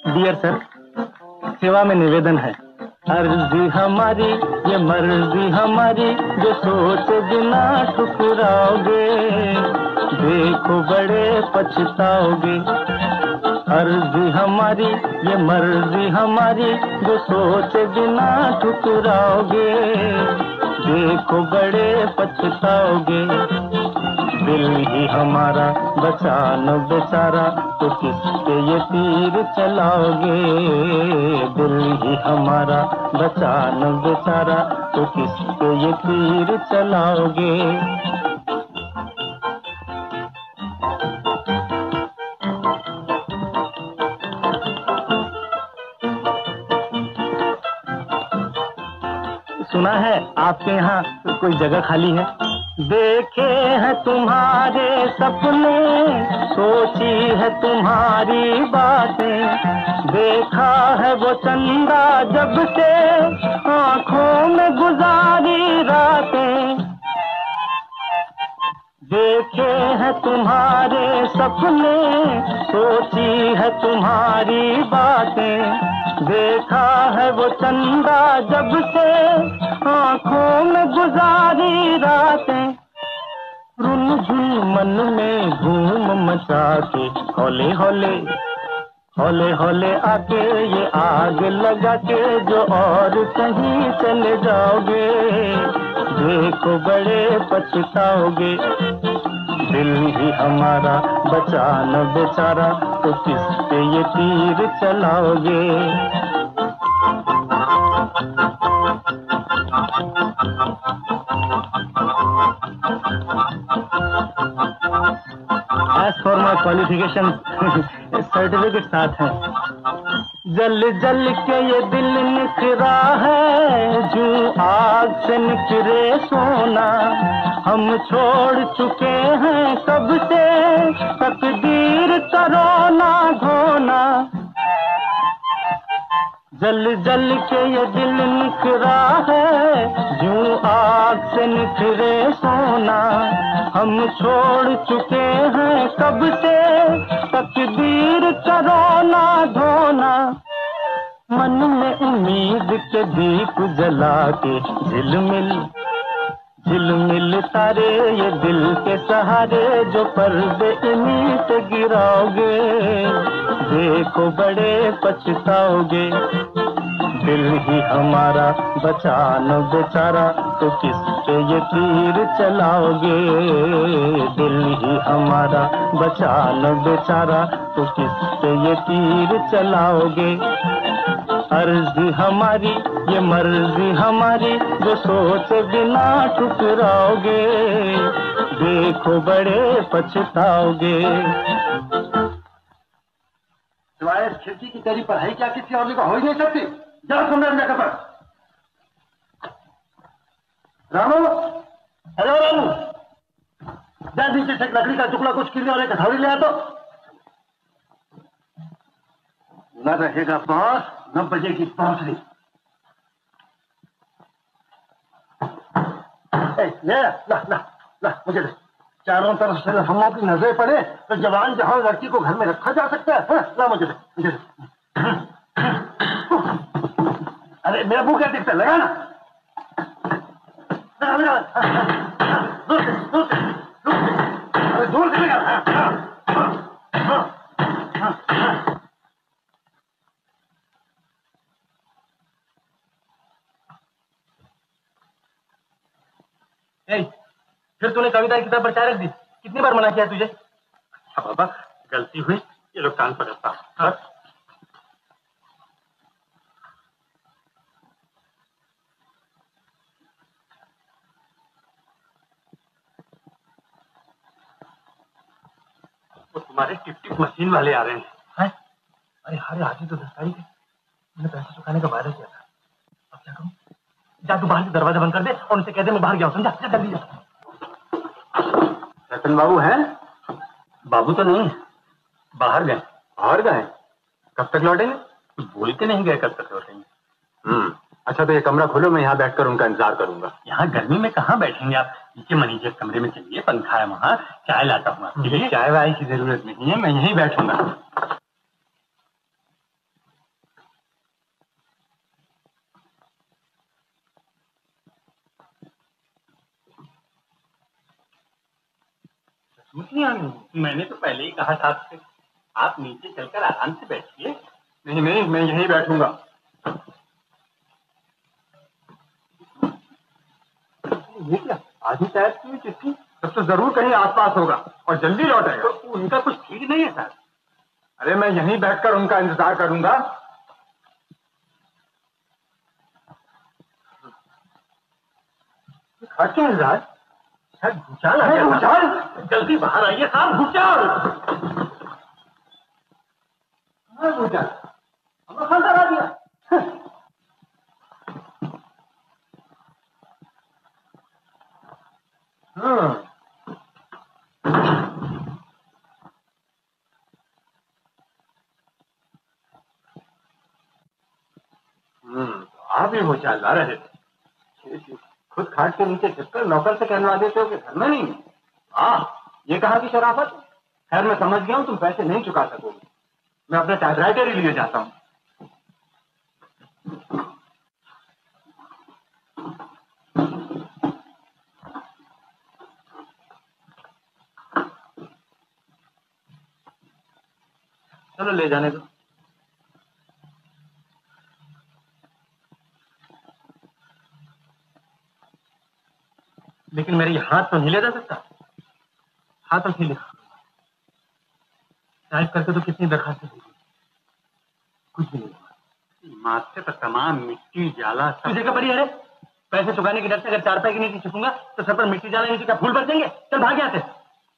डियर सर, सेवा में निवेदन है। अर्जी हमारी ये मर्जी हमारी, जो सोचे बिना ठुकराओगे, देखो बड़े पछताओगे। अर्जी हमारी ये मर्जी हमारी, जो सोचे बिना ठुकराओगे, देखो बड़े पछताओगे। दिल ही हमारा बचाना बेचारा, तो किस पे ये तीर चलाओगे। दिल ही हमारा बचाना बेचारा, तो किस पे ये तीर चलाओगे। सुना है आपके यहाँ कोई जगह खाली है। देखे हैं तुम्हारे सपने, सोची है तुम्हारी बातें, देखा है वो चंदा जब से आँखों में गुजारी रातें। देखे हैं तुम्हारे सपने, सोची है तुम्हारी बातें, देखा है वो चंदा जब से आँखों में गुजारी रातें। रुन झुन मन में धूम मचा के, हौले हौले हौले हौले आके ये आग लगा के, जो और कहीं चले जाओगे, देखो बड़े पछताओगे। दिल ही हमारा बचाना बेचारा, तो किस पे ये तीर चलाओगे। As for my qualifications, certificate साथ है। जल जल के ये दिल निखरा है, जो आग से निकरे सोना। हम छोड़ चुके हैं कब से, तकदीर करो ना धोना। जल जल के ये दिल निखरा है, जो आग से निखरे सोना। हम छोड़ चुके हैं कब से, तकदीर करो ना धोना। मन में उम्मीद के दीप जला के, झिलमिल झिलमिल तारे ये दिल के सहारे, जो पर्दे इन्हीं से गिराओगे, देखो बड़े पछताओगे। दिल ही हमारा बचाना बेचारा, तो किस पे ये तीर चलाओगे। दिल ही हमारा बचाना बेचारा, तो किस पे ये तीर चलाओगे। अर्जी हमारी ये मर्जी हमारी, जो सोचे बिना ठुकराओगे, देखो बड़े पछताओगे। सिवाय खिड़की की तेरी पढ़ाई क्या किसी और को हो ही नहीं सकती। जाओ कमरे में जाकर पढ़। रामू, हेलो रामू, जा नीचे से एक लकड़ी का टुकड़ा, कुछ किले और एक हथौड़ी ले आ। तो न रहेगा बॉस, न बजेगी बांसुरी। ले ला ला ला, मुझे दे। चारों तरफ से हम अपनी नजरें पड़े तो जवान जहां लड़की को घर में रखा जा सकता है। ला मुझे दे, मुझे दे। अरे मेरा मुंह क्या दिखता है, लगा ना। लगा लगा, दूर से दूर से दूर से, अरे दूर से लगा। फिर तूने कविता की किताब बचा रख दी। कितनी बार मना किया तुझे? अच्छा बाबा, गलती हुई, ये लोग कान पकड़ता। हाँ। वो तुम्हारे टिप टिप मशीन वाले आ रहे हैं। अरे हरे आज ही तो 10 तारीख है, मैंने पैसे चुकाने का वायदा किया था। अब क्या करूं? जा तू बाहर से दरवाजा बंद कर दे और उनसे कह दे मैं बाहर गया हूं, समझा? जल्दी जा। रतन बाबू हैं? बाबू तो नहीं, बाहर गए। बाहर गए? कब तक लौटेंगे? कुछ बोल के नहीं गए कब तक लौटेंगे। अच्छा तो ये कमरा खोलो, मैं यहाँ बैठकर उनका इंतजार करूंगा। यहाँ गर्मी में कहाँ बैठेंगे आप? नीचे मनीजे कमरे में चलिए, पंखा है वहाँ, चाय लाता हूँ। मुझे चाय वाय की जरूरत नहीं है, मैं यहीं बैठूंगा। दूसरी आनी? मैंने तो पहले ही कहा था आपसे, आप नीचे चलकर आराम से बैठिए। नहीं नहीं, मैं यहीं बैठूंगा। ये क्या, आधी टाइप की चिट्ठी? तब तो जरूर कहीं आसपास होगा और जल्दी लौटेगा। तो उनका कुछ ठीक नहीं है सर। अरे मैं यहीं बैठकर उनका इंतजार करूंगा। खर्च मिल रहा है, शायद भूचाल आ गया। भूचाल? जल्दी बाहर आइए साहब, भूचाल। भूचाल हमें खान करा दिया। आप ही भूचाल ला रहे थे। खुद खाट के नीचे छिपकर नौकर से कहलवा देते हो कि घर में नहीं है। ये कहा कि शराफत। खैर मैं समझ गया हूँ, तुम पैसे नहीं चुका सकोगे। मैं अपना टाइपराइटर ही लिए जाता हूँ। चलो ले जाने दो। लेकिन मेरे हाथ तो नहीं ले जा सकता। हाथ तो नहीं ले, टाइप करके तो कितनी दरखास्तें दी, कुछ भी नहीं। माथे पर तमाम मिट्टी जाला सब जगह पड़ी। अरे पैसे चुकाने के डर से अगर 4 पैसे के नीचे छुपूंगा तो सर पर मिट्टी जाला नीचे क्या फूल बरसेंगे? चल भाग यहाँ से।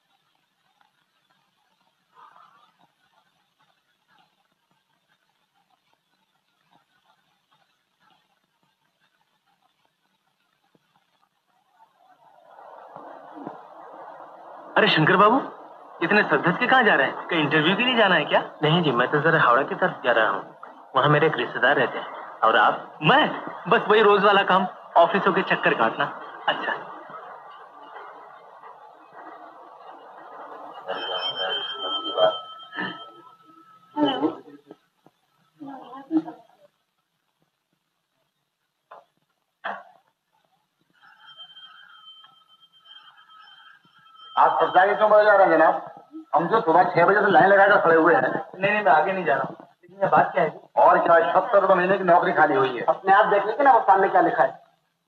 अरे शंकर बाबू, इतने सदगत के कहाँ जा रहे हैं? कहीं इंटरव्यू के लिए जाना है क्या? नहीं जी, मैं तो जरा हावड़ा की तरफ जा रहा हूँ। वहाँ मेरे एक रिश्तेदार रहते हैं। और आप? मैं बस वही रोज वाला काम, ऑफिसों के चक्कर काटना। अच्छा। हेलो। आप सब जाके क्यों बड़े जा रहे हैं जनाब? हम जो सुबह 6 बजे से लाइन लगाकर खड़े हुए हैं। नहीं मैं आगे नहीं जा रहा हूँ। लेकिन ये बात क्या है? और क्या 70 रुपये महीने की नौकरी खाली हुई है। अपने आप देख लेते ना वो सामने क्या लिखा है।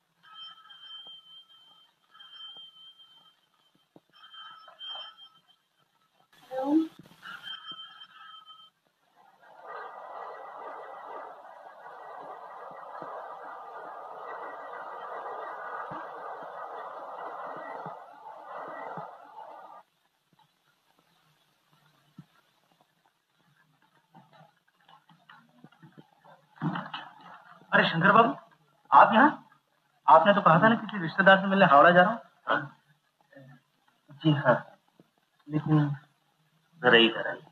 अरे शंकर बाबू, आप यहाँ? आपने तो कहा था ना किसी रिश्तेदार से मिलने हावड़ा जा रहा हूँ। जी हाँ, लेकिन जरा इधर आइए।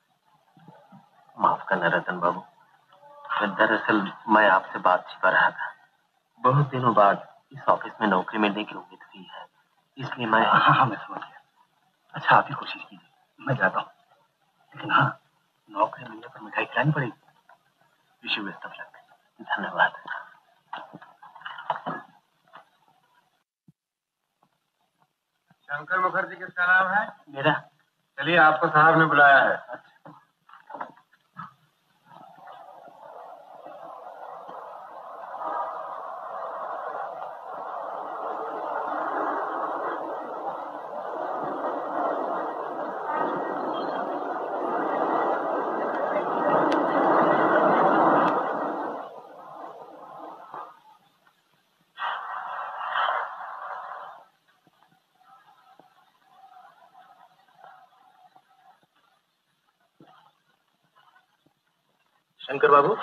माफ करना रतन बाबू, दरअसल मैं आपसे बात छिपा रहा था। बहुत दिनों बाद इस ऑफिस में नौकरी मिलने की उम्मीद हुई है, इसलिए मैं। हाँ मैं समझ गया। अच्छा आप ही कोशिश कीजिए, मैं जाता हूँ। लेकिन हाँ, नौकरी मिलने पर मिठाई खिलानी पड़ेगी। Wish you best of luck. धन्यवाद। शंकर मुखर्जी किसका नाम है? मेरा। चलिए आपको साहब ने बुलाया है। शंकर बाबू,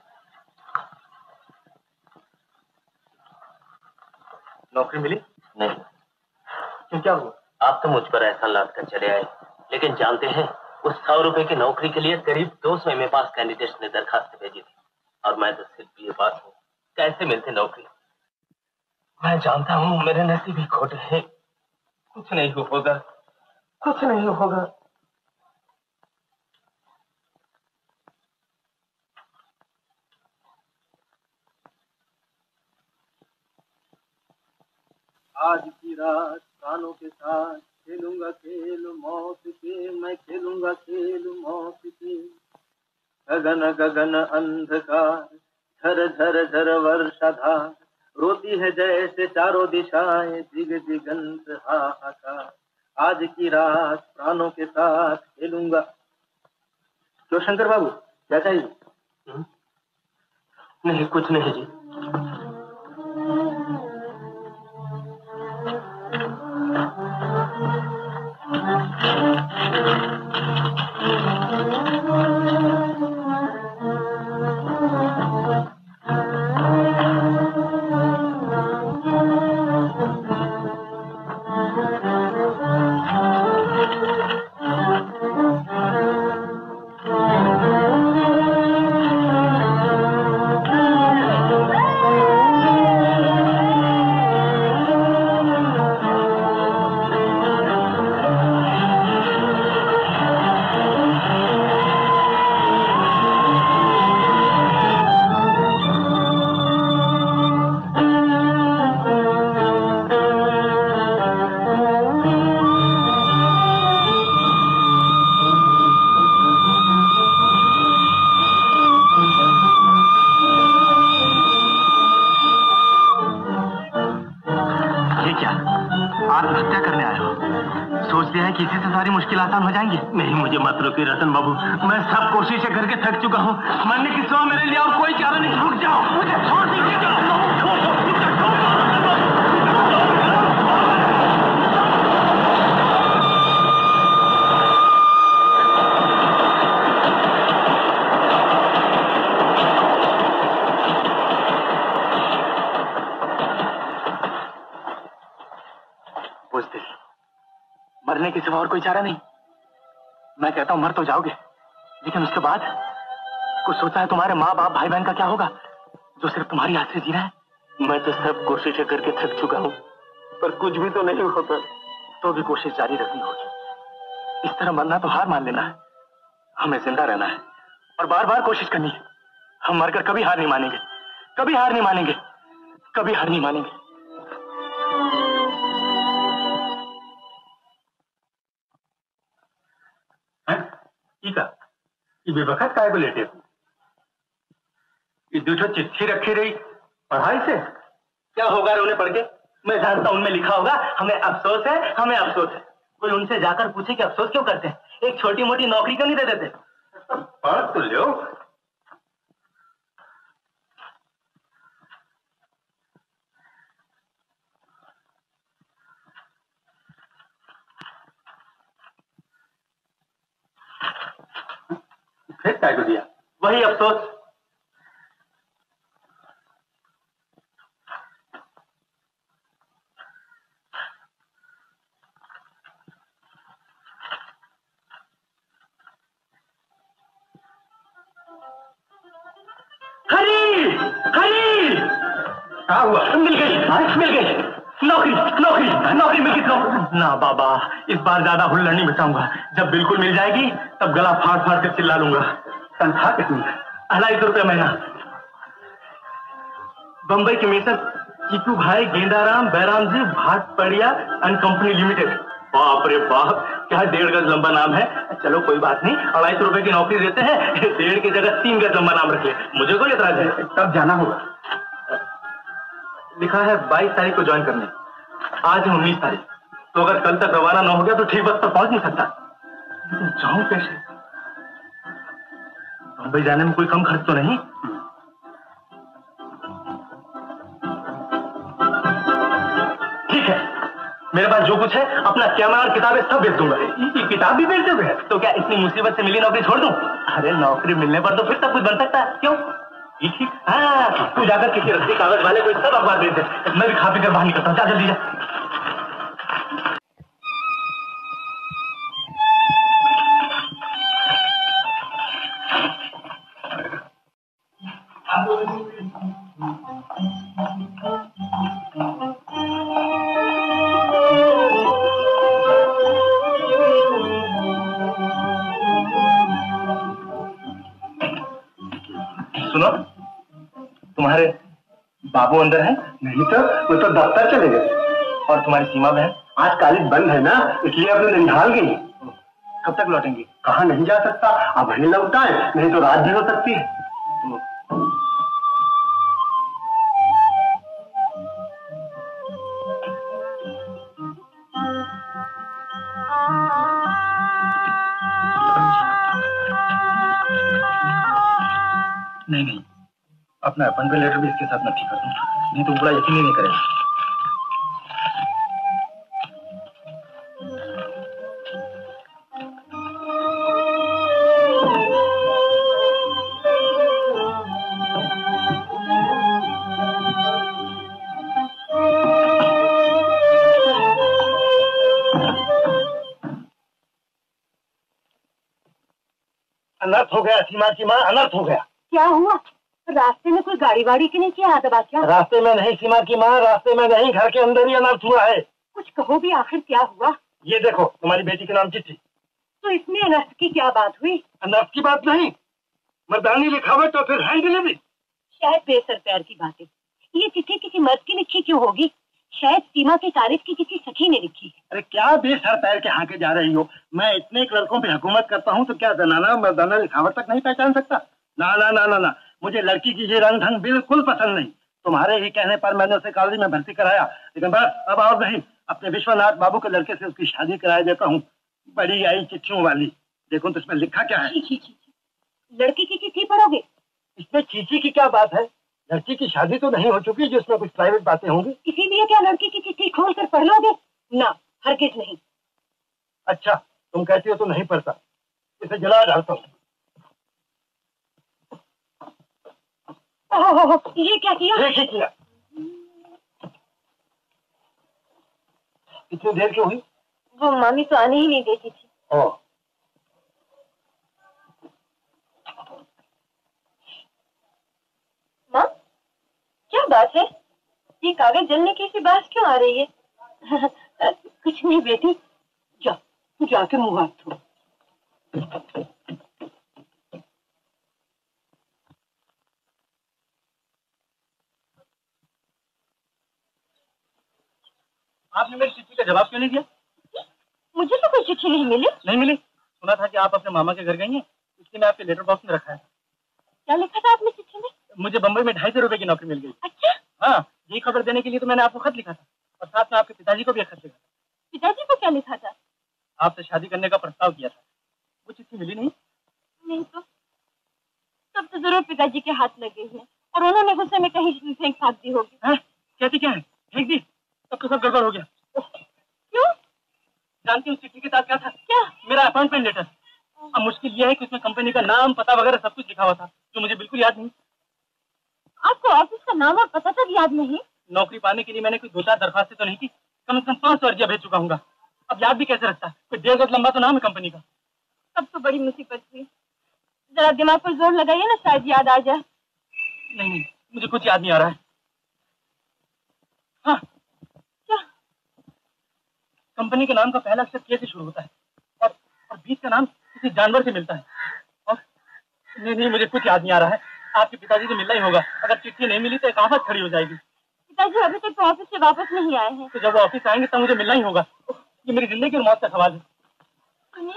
नौकरी मिली? नहीं। क्यों, क्या हुआ? आप तो मुझ पर एहसान लाद कर चले आए, लेकिन जानते हैं उस 100 रुपए की नौकरी के लिए करीब 200 एमए पास कैंडिडेट्स ने दरखास्त भेजी थी, और मैं तो सिर्फ बीए पास हूँ। कैसे मिलती नौकरी? मैं जानता हूँ मेरे नसीब ही खोटे हैं। कुछ नहीं होगा, कुछ नहीं होगा। आज की रात कानों के साथ खेलूंगा खेल मौत के, मैं खेलूंगा खेल मौत के। गगन गगन अंधकार, झर झर झर वर्षाधार, रोती है जैसे चारों दिशाएं, दिग दिगंत हाहाकार। आज की रात प्राणों के साथ खेलूंगा। क्यों शंकर बाबू, क्या चाहिए? नहीं, कुछ नहीं जी। किसी से सारी मुश्किल आसान हो जाएंगी। नहीं, मुझे मत रोकिए रतन बाबू, मैं सब कोशिशें करके थक चुका हूँ। मरने की सिवा मेरे लिए और कोई चारा नहीं। रुक जाओ, मुझे छोड़ दीजिए। मरने के सिवा और कोई चारा नहीं। मैं कहता हूं मर तो जाओगे, लेकिन उसके बाद कुछ सोचा है तुम्हारे माँ बाप भाई बहन का क्या होगा, जो सिर्फ तुम्हारी याद से जी रहा है? मैं तो सब कोशिशें करके थक चुका हूँ, पर कुछ भी तो नहीं होता। तो भी कोशिश जारी रखनी होगी। इस तरह मरना तो हार मान लेना है। हमें जिंदा रहना है और बार बार कोशिश करनी है। हम मरकर कभी हार नहीं मानेंगे, कभी हार नहीं मानेंगे, कभी हार नहीं मानेंगे। बेवकत काय को लेटे? ये दूठो चिट्ठी रखी रही पढ़ाई से क्या होगा उन्हें पढ़ के? मैं जानता हूं उनमें लिखा होगा हमें अफसोस है, हमें अफसोस है। कोई उनसे जाकर पूछे कि अफसोस क्यों करते हैं, एक छोटी मोटी नौकरी क्यों नहीं दे देते? पढ़ तो लो। फिर क्या को दिया? वही अफसोस। हरी हरी, क्या हुआ? मिल गई, मिल गई नौकरी, नौकरी, नौकरी मिल गई। ना बाबा, इस बार ज्यादा हुल्लड़ नहीं मचाऊंगा। जब बिल्कुल मिल जाएगी तब गला फाड़ फाड़ कर चिल्ला लूंगा। तनख्वाह कितनी? 250 रुपये महीना। बंबई के मिस्टर चीकू भाई Gendaram Bairam ji Bhatpadiya and company limited. बाप रे बाप, क्या 1.5 गज लंबा नाम है। चलो कोई बात नहीं, 250 रुपए की नौकरी देते हैं, 1.5 की जगह 3 गज लंबा नाम रख ले, मुझे कोई एतराज है। तब जाना होगा। लिखा है 22 तारीख को ज्वाइन करने, आज है 19 तारीख, तो अगर कल तक रवाना न हो गया तो ठीक वक्त पर पहुंच नहीं सकता। लेकिन जाऊं कैसे? मुंबई जाने में कोई कम खर्च तो नहीं? ठीक है, मेरे पास जो कुछ है अपना कैमरा और किताबें सब बेच दूंगा। ये किताब भी बेच दोगे? तो क्या इतनी मुसीबत से मिली नौकरी छोड़ दूं? अरे नौकरी मिलने पर तो फिर सब कुछ बन सकता है, क्यों? ठीक। हाँ, तू जाकर किसी रस्सी कागज वाले को सब अखबार दे दे, मैं भी खा पी कर बाहर निकलता हूँ। जा जल्दी जा। सुनो, तुम्हारे बाबू अंदर हैं? नहीं तो वो तो दफ्तर चले गए। और तुम्हारी सीमा बहन? आज कॉलेज बंद है ना, इसलिए अपने ननिहाल गई। कब तक लौटेंगी? कहाँ नहीं जा सकता, अब वहीं लौटा है, नहीं तो रात भी हो सकती है। नहीं, अपना अपॉइंटमेंट लेटर भी इसके साथ नक्की कर दूं, नहीं तो बड़ा यकीन ही नहीं करेगा। अनर्थ हो गया सीमा की माँ, अनर्थ हो गया। क्या हुआ? रास्ते में कोई गाड़ी वाड़ी की नहीं किया दबा क्या? रास्ते में नहीं सीमा की माँ, रास्ते में नहीं, घर के अंदर ही अनर्थ हुआ है। कुछ कहो भी, आखिर क्या हुआ? ये देखो तुम्हारी बेटी के नाम चिट्ठी। तो इसमें अनर्थ की क्या बात हुई? अनर्थ की बात नहीं, मर्दानी लिखावट और फिर हैंड डिलीवरी। शायद बेसर पैर की बातें। ये चिट्ठी किसी मर्द की लिखी क्यों होगी? शायद सीमा की तारीफ की किसी सखी ने लिखी। अरे क्या बेसर पैर के हाँके जा रही हो? मैं इतने लड़कों पे हुकूमत करता हूँ तो क्या जनाना मर्दाना लिखावट तक नहीं पहचान सकता? ना ना ना ना ना, मुझे लड़की की ये रंग ढंग बिल्कुल पसंद नहीं। तुम्हारे ही कहने पर मैंने उसे कॉलेज में भर्ती कराया, लेकिन बस अब और नहीं, अपने विश्वनाथ बाबू के लड़के से उसकी शादी करा देता हूँ। बड़ी आई चिट्ठियों वाली, देखो तो इसमें लिखा क्या है। लड़की की चिट्ठी पढ़ोगे? इसमें चीची की क्या बात है? लड़की की शादी तो नहीं हो चुकी जिसमें कुछ प्राइवेट बातें होंगी। इसीलिए क्या लड़की की चिट्ठी खोल कर पढ़ लोगे? ना, हरगिज नहीं। अच्छा तुम कहती हो तो नहीं पढ़ता, इसे जला डालता हूँ। ये क्या किया? ये किया। इतनी देर क्यों हुई? वो मामी तो आने ही नहीं देती थी। माँ, क्या बात है? ये कागज जलने की सी बात क्यों आ रही है? कुछ नहीं बेटी, जाके मुंह हाथ धो। आपने मेरी चिट्ठी का जवाब क्यों नहीं दिया? मुझे तो कोई चिट्ठी नहीं मिली। नहीं मिली? सुना था कि आप अपने मामा के घर गई हैं, इसलिए मैं आपके लेटर बॉक्स में रखा है। क्या लिखा था आपने चिट्ठी में? मुझे बम्बई में 250 रुपए की नौकरी मिल गई। अच्छा? हाँ, यही खबर देने के लिए तो मैंने आपको खत लिखा था, और साथ में आपके पिताजी को भी एक खत लिखा था। पिताजी को क्या लिखा था? आपसे शादी करने का प्रस्ताव किया था। वो चिट्ठी मिली नहीं? नहीं तो तब तो जरूर पिताजी के हाथ लग गई है और उन्होंने गुस्से में कहीं फेंक फाक दी होगी। कहती क्या है? फेंक दी? तब तो सब गड़बड़ हो गया। क्यों? जानती हूँ चिट्ठी के साथ क्या था? क्या? मेरा अपॉइंटमेंट लेटर। अब मुश्किल यह है कि उसमें कंपनी का नाम पता वगैरह सब कुछ लिखा हुआ था, जो मुझे बिल्कुल याद नहीं। आपको ऑफिस का नाम और पता तक याद नहीं? नौकरी पाने के लिए मैंने कोई 2-4 दरखास्तें तो नहीं की, कम से कम 500 अर्जियां भेज चुका हूँ। अब याद भी कैसे रखता है? कोई 1.5 गज लंबा तो नाम है कंपनी का। तब तो बड़ी मुसीबत हुई। जरा दिमाग पर जोर लगाइए ना, शायद याद आ जाए। नहीं, मुझे कुछ याद नहीं आ रहा है। हाँ, क्या? कंपनी के नाम का पहला अक्षर के से शुरू होता है और बीच का नाम किसी जानवर से मिलता है। और नहीं, मुझे कुछ याद नहीं आ रहा है। आपके पिताजी से मिलना ही होगा। अगर चिट्ठी नहीं मिली तो एक आफत खड़ी हो जाएगी। पिताजी अभी तक तो ऑफिस से वापस नहीं आए हैं। तो जब वो ऑफिस आएंगे तब मुझे मिलना ही होगा। ये मेरी जिंदगी और मौत का सवाल है।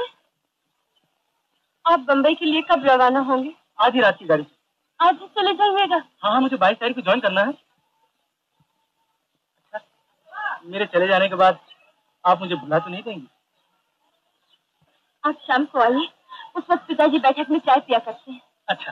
आप बम्बई के लिए कब रवाना होंगे? आज ही रात की गाड़ी। आज ही चले जाइएगा? हाँ, मुझे 22 तारीख को ज्वाइन करना है। अच्छा, मेरे चले जाने के बाद आप मुझे भुला तो नहीं देंगी? आप शाम को आइए, उस वक्त पिताजी बैठक में चाय पिया करते हैं। अच्छा।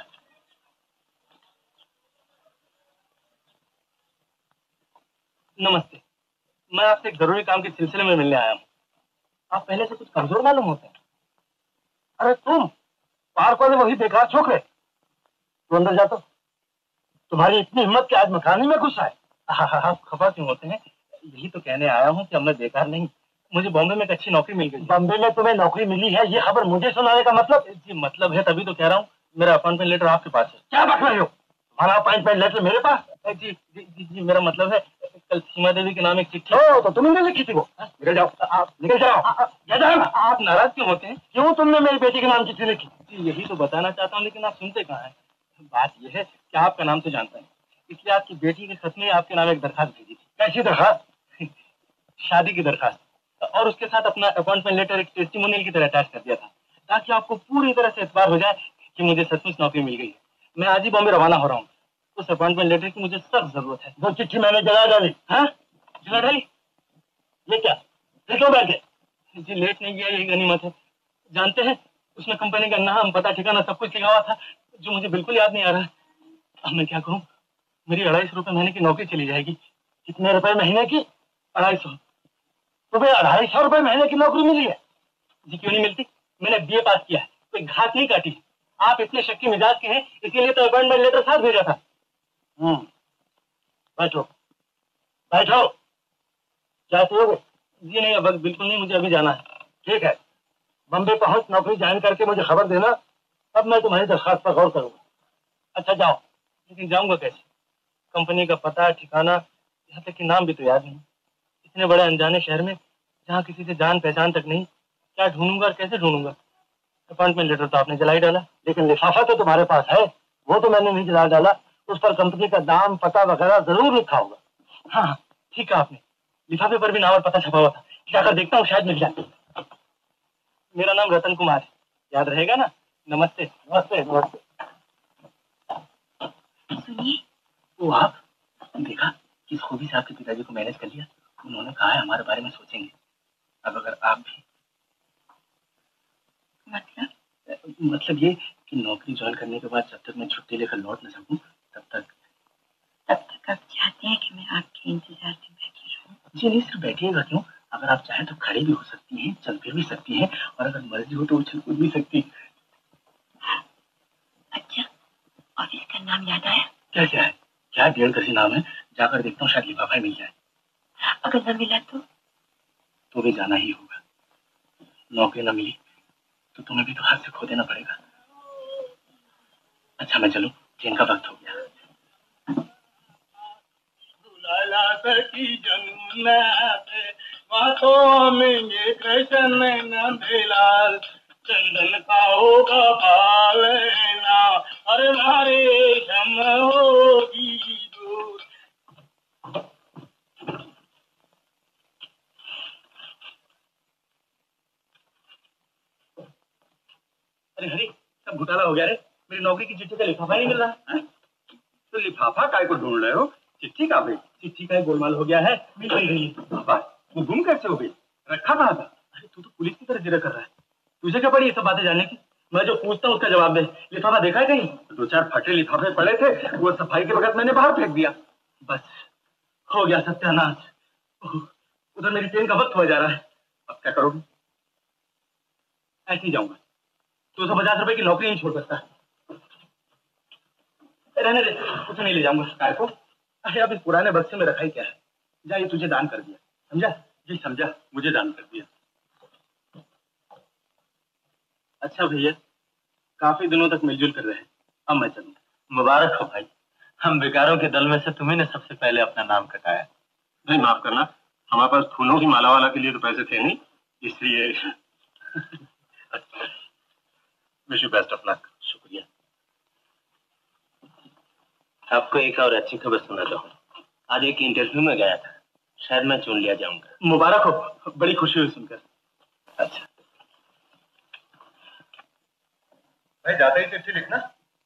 नमस्ते, मैं आपसे एक जरूरी काम के सिलसिले में मिलने आया हूँ। आप पहले से कुछ कमजोर मालूम होते हैं। अरे तुम पार्क वाले वही बेकार छोकरे, तू अंदर जाता। तुम्हारी इतनी हिम्मत कि आज मकानी में घुसा है। आप खफा क्यों होते हैं? यही तो कहने आया हूँ कि अब मैं बेकार नहीं, मुझे बॉम्बे में एक अच्छी नौकरी मिल गई। बॉम्बे में तुम्हें नौकरी मिली है, ये खबर मुझे सुनाने का मतलब? जी मतलब है, तभी तो कह रहा हूँ। मेरा अपॉइंटमेंट लेटर आपके पास है। क्या बक रहे हो? तुम्हारा अपॉइंटमेंट लेटर मेरे पास? जी जी जी जी, मेरा मतलब है कल सीमा देवी के नाम एक चिट्ठी। तो तुमने लिखी थी वो? निकल जाओ, आप निकल जाओ। आप नाराज क्यों होते हैं? क्यों तुमने मेरी बेटी के नाम चिट्ठी लिखी? जी यही तो बताना चाहता हूँ, लेकिन आप सुनते कहाँ हैं। बात यह है कि आपका नाम तो जानता है, इसलिए आपकी बेटी के खत में आपके नाम एक दरखास्त भेजी थी। कैसी दरखास्त? शादी की दरखास्त। और उसके साथ अपना अपॉइंटमेंट लेटर एक टेस्टिमोनियल की तरह अटैच कर दिया था, ताकि आपको पूरी तरह से इतबार हो जाए कि मुझे सचमुच नौकरी मिल गई है। मैं आज ही बॉम्बे रवाना हो रहा हूँ। उस अपॉइंटमेंट लेटर की मुझे सख्त जरूरत है। वो चिट्ठी मैंने जला डाली। हाँ, जला डाली? ये क्या, ये क्यों बैठे? जी लेट नहीं गया, यही गनीमत है। जानते हैं उसमें कंपनी का नाम, पता, ठिकाना सब कुछ लिखा हुआ था, जो मुझे बिल्कुल याद नहीं आ रहा। अब मैं क्या करूं? मेरी 250 रुपए महीने की नौकरी चली जाएगी। कितने रुपए महीने की? 250। तुम्हें 250 रुपए महीने की नौकरी मिली है? जी क्यों नहीं मिलती? मैंने बीए पास किया है, कोई घास नहीं काटी। आप इतने शक्की मिजाज के हैं, इसीलिए तो अपॉइंटमेंट लेटर साथ भेजा था। बैठो बैठो। चाहते हो? जी नहीं, अब बिल्कुल नहीं, मुझे अभी जाना है। ठीक है, बम्बे पहुंच नौकरी ज्वाइन करके मुझे खबर देना, तब मैं तुम्हारी दरखास्त पर गौर करूंगा। अच्छा जाओ। लेकिन जाऊंगा कैसे? कंपनी का पता, ठिकाना, यहाँ तक कि नाम भी तो याद नहीं। इतने बड़े अनजाने शहर में, जहाँ किसी से जान पहचान तक नहीं, क्या ढूंढूंगा और कैसे ढूंढूंगा? अपॉइंटमेंट लेटर तो आपने जला ही डाला। लेकिन लिफाफा तो तुम्हारे पास है, वो तो मैंने नहीं जला डाला। उस पर कंपनी का दाम, पता वगैरह जरूर लिखा होगा। हाँ ठीक है आपने, लिफाफे पर भी नाम और पता छपा हुआ था। जाकर देखता हूँ, शायद मिल जाए। मेरा नाम रतन कुमार है, याद रहेगा ना? नमस्ते। नमस्ते नमस्ते। सुनिए, वो आप देखा किस खूबी से आपके पिताजी को मैनेज कर लिया। उन्होंने कहा है हमारे बारे में सोचेंगे। अब अगर आप भी, मतलब ये कि नौकरी ज्वाइन करने के बाद जब तक मैं छुट्टी लेकर लौट न सकूं, तब तक आप चाहते हैं कि मैं आपके इंतजार में बैठी रहूं? जी नहीं, सिर्फ बैठिएगा क्यों, अगर आप चाहें तो खड़ी भी हो सकती हैं, चल फिर भी सकती हैं, और अगर मर्जी हो तो उछल कूद भी सकती। अच्छा, ऑफिस का नाम याद आया? क्या है? क्या 1.5 गज नाम है, जाकर देखता हूँ, शायद लिफाफा मिल जाए। अगर न मिला तो भी जाना ही होगा। नौकरी न मिली तो तुम्हें भी तो हाथ से खो देना पड़ेगा। अच्छा मैं चलूं, ट्रेन का वक्त हो गया। की जन्नत माथों में ये कृष्ण नंदलाल, चंदन का होगा भावना, अरे मारे शम होगी दूर। अरे हरी, सब घोटाला हो गया रे। मेरी नौकरी की चिट्ठी का लिफाफा नहीं मिल रहा है। तो लिफाफा काय को ढूंढ रहे हो? चिट्ठी का भाई? चिट्ठी का गोलमाल हो गया है, मिल नहीं रही। बाबा वो गुम कैसे हो गई? रखा कहाँ था? अरे तू तो पुलिस की तरह जिक्र कर रहा है, तुझे क्या पड़ी ये सब बातें जानने की? मैं जो पूछता हूँ उसका जवाब दे। लिफाफा देखा है कहीं? 2-4 फटे लिफाफे पड़े थे, वो सफाई के वक्त मैंने बाहर फेंक दिया। बस हो गया सत्यानाश। उधर मेरी ट्रेन का वक्त हो जा रहा है। अब क्या करोगे? ऐसे ही जाऊंगा। 250 रुपए की नौकरी नहीं छोड़ सकता। रहने दे, कुछ नहीं ले जाऊंगा। काय को? अरे अब इस पुराने बक्से में रखा ही क्या है? जा, ये तुझे दान कर दिया, समझा? जी समझा, मुझे दान कर दिया। अच्छा भैया, काफी दिनों तक मिलजुल कर रहे हैं, अब मैं चलूँ। मुबारक हो भाई, हम बेकारों के दल में से तुम्ही ने सबसे पहले अपना नाम कटाया। नहीं माफ करना, हमारे पास फूलों की माला वाला के लिए तो पैसे थे नहीं, इसलिए। Wish you best of luck. शुक्रिया। आपको एक और अच्छी खबर सुनाता हूँ। आज एक इंटरव्यू में गया था, शायद मैं चुन लिया जाऊंगा। मुबारक हो, बड़ी खुशी हुई सुनकर। अच्छा भाई जाते ही चिट्ठी लिखना।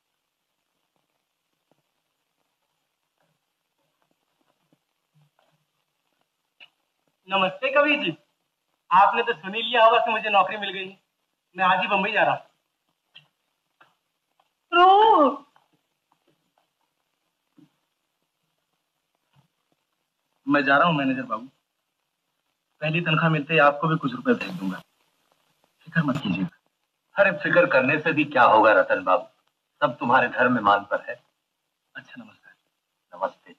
नमस्ते कवि जी, आपने तो सुन ही लिया होगा कि मुझे नौकरी मिल गई। मैं आज ही बम्बई जा रहा हूँ। मैं जा रहा हूँ मैनेजर बाबू, पहली तनख्वाह मिलते ही आपको भी कुछ रुपए भेज दूंगा, फिक्र मत कीजिएगा। अरे फिक्र करने से भी क्या होगा रतन बाबू, सब तुम्हारे धर्म में मान पर है। अच्छा नमस्कार। नमस्ते।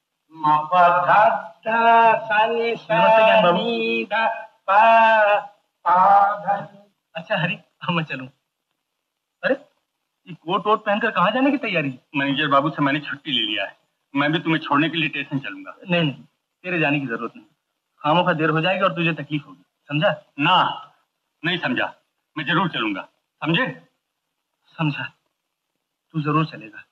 अच्छा हरी, अब मैं चलूं। अरे ये कोट वोट पहनकर कहाँ जाने की तैयारी? मैनेजर बाबू से मैंने छुट्टी ले लिया है, मैं भी तुम्हें छोड़ने के लिए स्टेशन चलूंगा। नहीं नहीं, तेरे जाने की जरूरत नहीं, खामोखा देर हो जाएगी और तुझे तकलीफ होगी, समझा? ना नहीं समझा, मैं जरूर चलूंगा, समझे? समझा, तू जरूर चलेगा।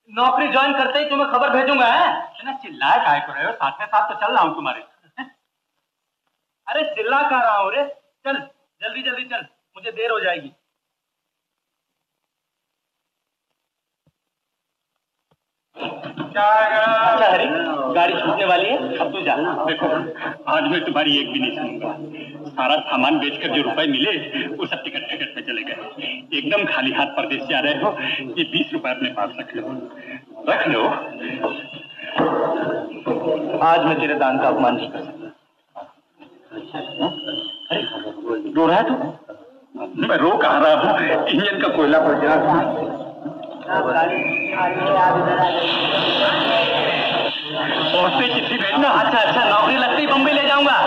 नौकरी ज्वाइन करते ही तुम्हें खबर भेजूंगा। है इतना चिल्लाए काय को रहे हो? साथ में साथ तो चल रहा हूँ तुम्हारे। अरे चिल्ला कर रहा हूँ रे। चल जल्दी जल्दी चल, मुझे देर हो जाएगी। अच्छा हरी, गाड़ी छूटने वाली है, अब तू जा। देखो आज मैं तुम्हारी एक भी नहीं सुनूंगा। सारा सामान बेचकर जो रुपए मिले वो सब टिकट में चले गए। एकदम खाली हाथ परदेश जा रहे हो। ये 20 रुपए अपने पास रख लो, रख लो। आज मैं तेरे दान का अपमान नहीं कर सकता। अरे रो रहा है तू? मैं रो कहाँ रहा हूँ, इंजन का कोयला पड़ गया। पहुंचते चिट्ठी भेजना। अच्छा अच्छा, नौकरी लगती ही बम्बई ले जाऊंगा।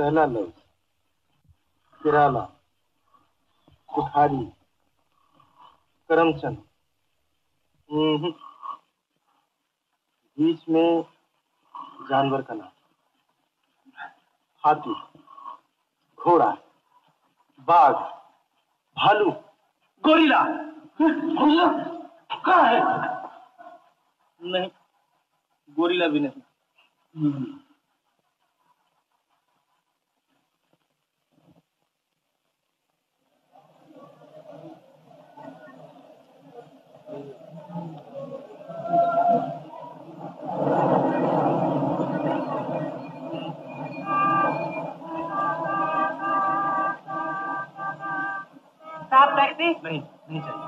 पहला लफ्ज किराला, कुठारी, करमचंद। बीच में जानवर का नाम, हाथी, घोड़ा, बाघ, भालू, गोरिल्ला। गोरिल्ला कहाँ है? नहीं, गोरिल्ला भी नहीं। साहब टैक्सी? नहीं, नहीं चाहिए।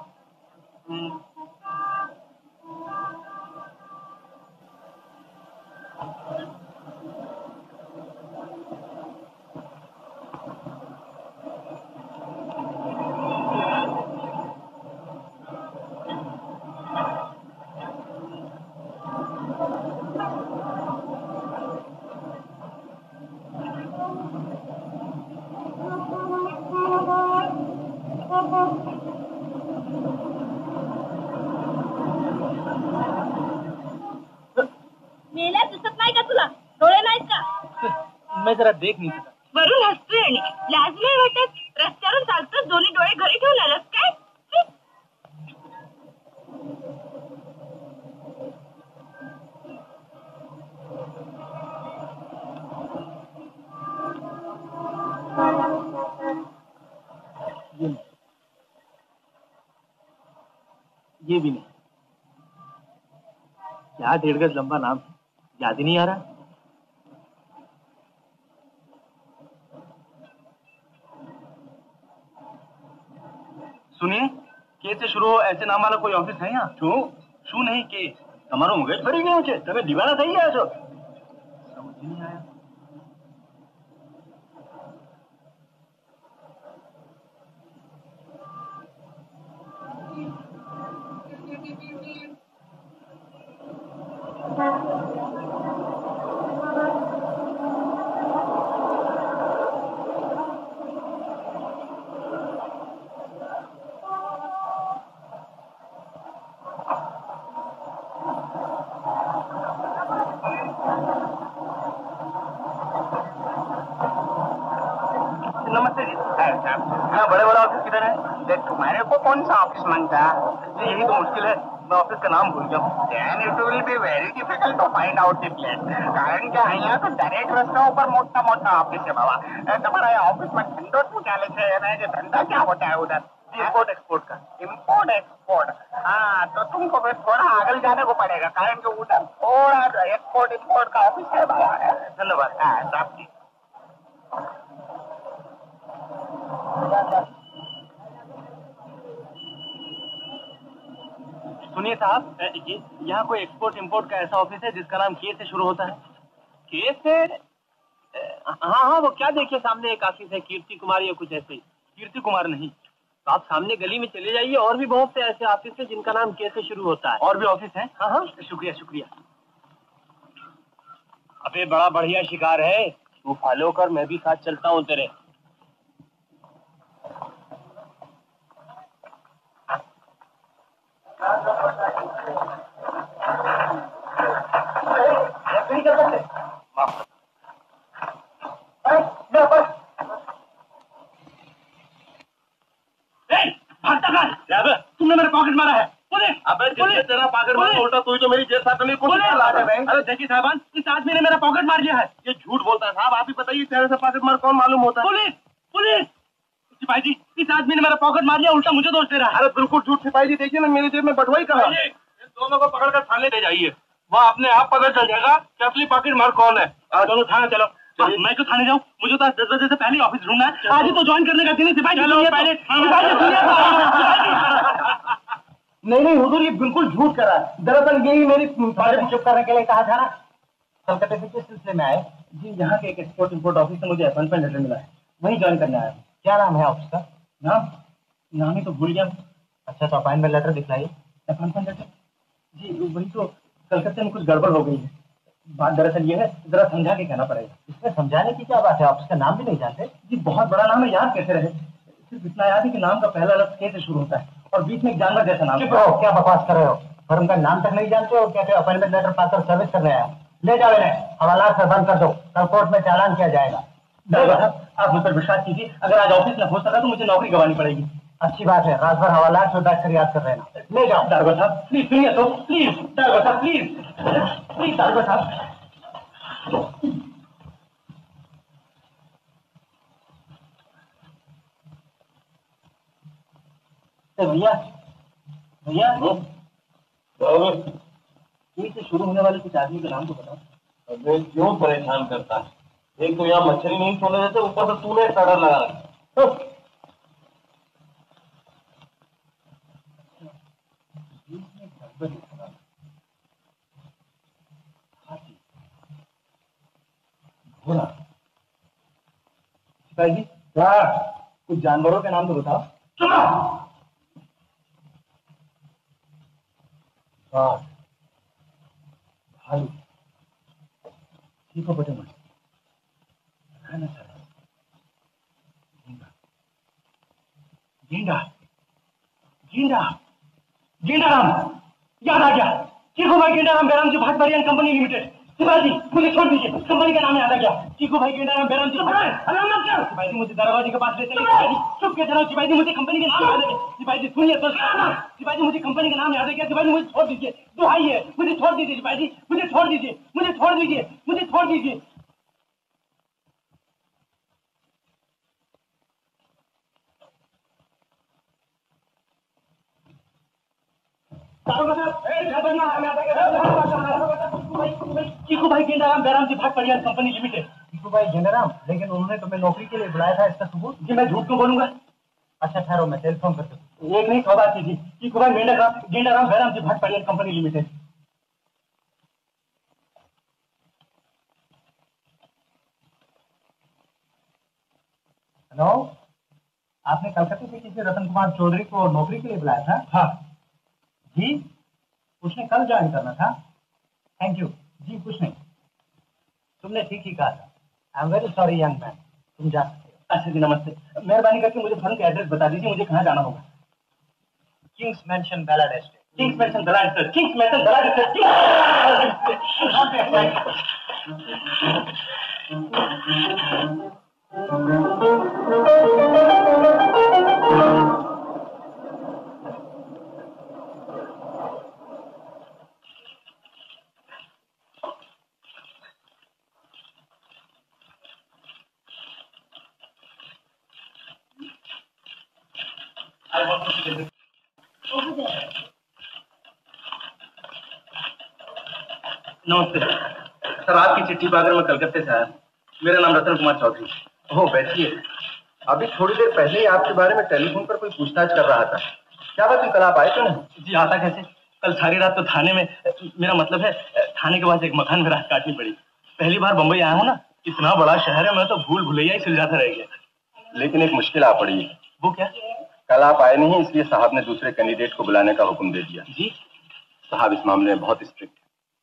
मेला दिसत नाही का तुला? डोळे नाहीत का? मैं जरा देख नहीं सका। वरून हसतोय आणि लाज नाही वाटत? रस्त्यावरून चालतोस दोन्ही डोळे घरी ठेवून आलास काय? ये भी नहीं। क्या 1.5 गज लंबा नाम, याद ही नहीं आ रहा। सुनिए, के से शुरू हो ऐसे नाम वाला कोई ऑफिस है यहाँ? शू नहीं के। તમારો મગજ ફરી ગયો છે? તમે દીવાના થઈ ગયા છો? સમજ નહીં આયા। नमस्ते जी। हाँ, बड़े वाला ऑफिस किधर है? देख, तुम्हारे को कौन सा ऑफिस मांगता? जी यही तो मुश्किल है, मैं ऑफिस का नाम भूल गया। Then it will be very difficult to find out the place. कारण क्या है यहाँ तो डायरेक्ट रस्ता ऊपर मोटा मोटा ऑफिस है बाबा। तुम्हारा ऑफिस में धंधो तू चाले से ये धंधा क्या होता है उधर? इम्पोर्ट एक्सपोर्ट का। इम्पोर्ट एक्सपोर्ट, हाँ तो तुमको फिर थोड़ा आगे जाने को पड़ेगा, कारण कि उधर थोड़ा एक्सपोर्ट इम्पोर्ट का ऑफिस है बाबा। धन्यवाद। हाँ साहब जी। सुनिए साहब, यहाँ कोई एक्सपोर्ट इम्पोर्ट का ऐसा ऑफिस है जिसका नाम के से शुरू होता है? के से? हाँ, वो क्या देखिए सामने एक ऑफिस है, कीर्ति कुमार या कुछ ऐसे। कीर्ति कुमार नहीं, तो आप सामने गली में चले जाइए, और भी बहुत से ऐसे ऑफिस है जिनका नाम के से शुरू होता है। और भी ऑफिस है? हाँ, शुक्रिया शुक्रिया। अबे बड़ा बढ़िया शिकार है, तू फॉलो कर, मैं भी साथ चलता हूँ तेरे। तुमने मेरे पॉकेट मारा है। अबे तेरा पॉकेट मारा उल्टा तू ही तो मेरी जेब साटने की कोशिश कर रहा है। अरे देखिए साहबान, इस आदमी ने मेरा पॉकेट मार लिया है। ये झूठ बोलता है साहब, आप ही बताइए तेरे से पॉकेट मार कौन मालूम होता है? Police police! सिपाही जी, इस आदमी ने मेरा पॉकेट मार लिया, उल्टा मुझे दोष दे रहा है। अरे बिल्कुल झूठ सिपाही जी, देखिए ना मेरी जेब में बटवाई कहा। दोनों को पकड़ कर थाने ले जाइए, वहाँ अपने आप पता चल जाएगा कि असली पॉकेट मार कौन है। दोनों थाना चलो। मैं क्यों थाने जाऊँ? मुझे तो 10 बजे से पहले ऑफिस ढूंढना है। आज ही तो ज्वाइन करने का दिन है सिपाही। नहीं हुजूर, ये बिल्कुल झूठ कर रहा है। दरअसल यही मेरी चुप करने के लिए कहा था ना। कलकत्ते से किस सिलसिले में आए? जी यहाँ के एक एक्सपोर्ट इम्पोर्ट ऑफिस से मुझे अपॉइंटमेंट लेटर मिला है, वहीं ज्वाइन करने आया हूँ। क्या नाम है ऑफिस का? नाम ही तो भूल गया। अच्छा, तो अपॉइंटमेंट लेटर दिखलाइए। Appointment letter? जी वही तो, कलकत्ते में कुछ गड़बड़ हो गई है, बात दरअसल ये है, जरा समझा के कहना पड़ेगा। इसमें समझाने की क्या बात है, आप उसका नाम भी नहीं जानते? जी बहुत बड़ा नाम है, याद कैसे रहे? सिर्फ इतना याद है कि नाम का पहला लफ्ज के से शुरू होता है और बीच में एक जानवर जैसा नाम। चुप रहो, क्या बकवास कर रहे हो? फर्म का नाम तक नहीं जानते और कहते हो अपॉइंटमेंट लेटर पाकर सर्विस करने आया। ले जाओ इन्हें, हवालात से बंद कर दो, कल कोर्ट में चालान किया जाएगा। आप मुझ पर विश्वास कीजिए, अगर आज ऑफिस में हो सका तो मुझे नौकरी गंवानी पड़ेगी। अच्छी बात है, रात भर हवालात में बैठकर याद कर रहे ना। ले जाओ। दारोगा साहब प्लीज सुनिए तो, प्लीज दारोगा साहब प्लीज, प्लीज दारोगा साहब। भैया भैया से शुरू होने वाले कुछ आदमी का नाम तो बताओ। अबे क्यों परेशान करता है? एक तो यहाँ मच्छरी नहीं सोने देते, ऊपर से तूने स्टार्टर लगा रखा। सिपाही जी क्या कुछ जानवरों के नाम तो बताओ। भालू, ठीक हो बटे मन है ना सर? गेंडा गेंडा गेंडा राम, याद आ गया। चीकू भाई गेंडा राम बैराम जी भाट परिवहन कंपनी लिमिटेड। सिपाही जी मुझे छोड़ दीजिए, कंपनी का नाम याद आ गया। चीकू भाई गेंडा राम बैराम जी। सिपाही जी मुझे दरवाजे के पास लेते हैं। चुप के जनाब सिपाही जी, मुझे कंपनी का नाम याद है। सिपाही जी सुनिए तो, सिपाही जी मुझे कंपनी का नाम याद है क्या? सिपाही जी मुझे छोड़ दीजिए, दुहाई है, मुझे छोड़ दीजिए सिपाही जी, मुझे छोड़ दीजिए, मुझे छोड़ दीजिए, मुझे छोड़ दीजिए। चीकू भाई गेंडाराम बैराम जी भाट परिवहन कंपनी लिमिटेड। चीकू भाई गेंडाराम, लेकिन उन्होंने तुम्हें नौकरी के लिए बुलाया था, इसका सबूत? जी मैं झूठ क्यों बोलूंगा? अच्छा ठहरो, मैं टेलीफोन करता हूँ। एक नहीं सौ बात कीजिए। चीकू भाई गेंडाराम बैराम जी भाट परिवहन कंपनी लिमिटेड। हेलो, आपने कलकत्ते से किसी रतन कुमार चौधरी को नौकरी के लिए बुलाया था? हाँ जी, उसने कल ज्वाइन करना था। थैंक यू जी, कुछ नहीं, तुमने ठीक ही कहा था। I am very sorry young man, तुम जा सकते हो। अच्छा जी नमस्ते, मेहरबानी करके मुझे फर्म का एड्रेस बता दीजिए, मुझे कहाँ जाना होगा? Kings Mansion Ballard Estate. Kings Mansion Ballard Estate, Kings Mansion Ballard Estate. नमस्ते सर, आपकी चिट्ठी पाकर मैं कलकत्ते से आया। मेरा नाम रतन कुमार चौधरी। ओह बैठिए। अभी थोड़ी देर पहले ही आपके बारे में टेलीफोन पर कोई पूछताछ कर रहा था। क्या बात, कल आप आए क्यों नहीं? जी आता कैसे, कल सारी रात तो थाने में, मेरा मतलब है थाने के पास एक मकान में रात काटनी पड़ी। पहली बार बम्बई आया हूँ ना, इतना बड़ा शहर है, मैं तो भूल भुलैया ही सुलझाता रह गया। लेकिन एक मुश्किल आ पड़ी है। वो क्या? कल आप आए नहीं, इसलिए साहब ने दूसरे कैंडिडेट को बुलाने का हुक्म दे दिया। जी साहब इस मामले में बहुत स्ट्रिक्ट।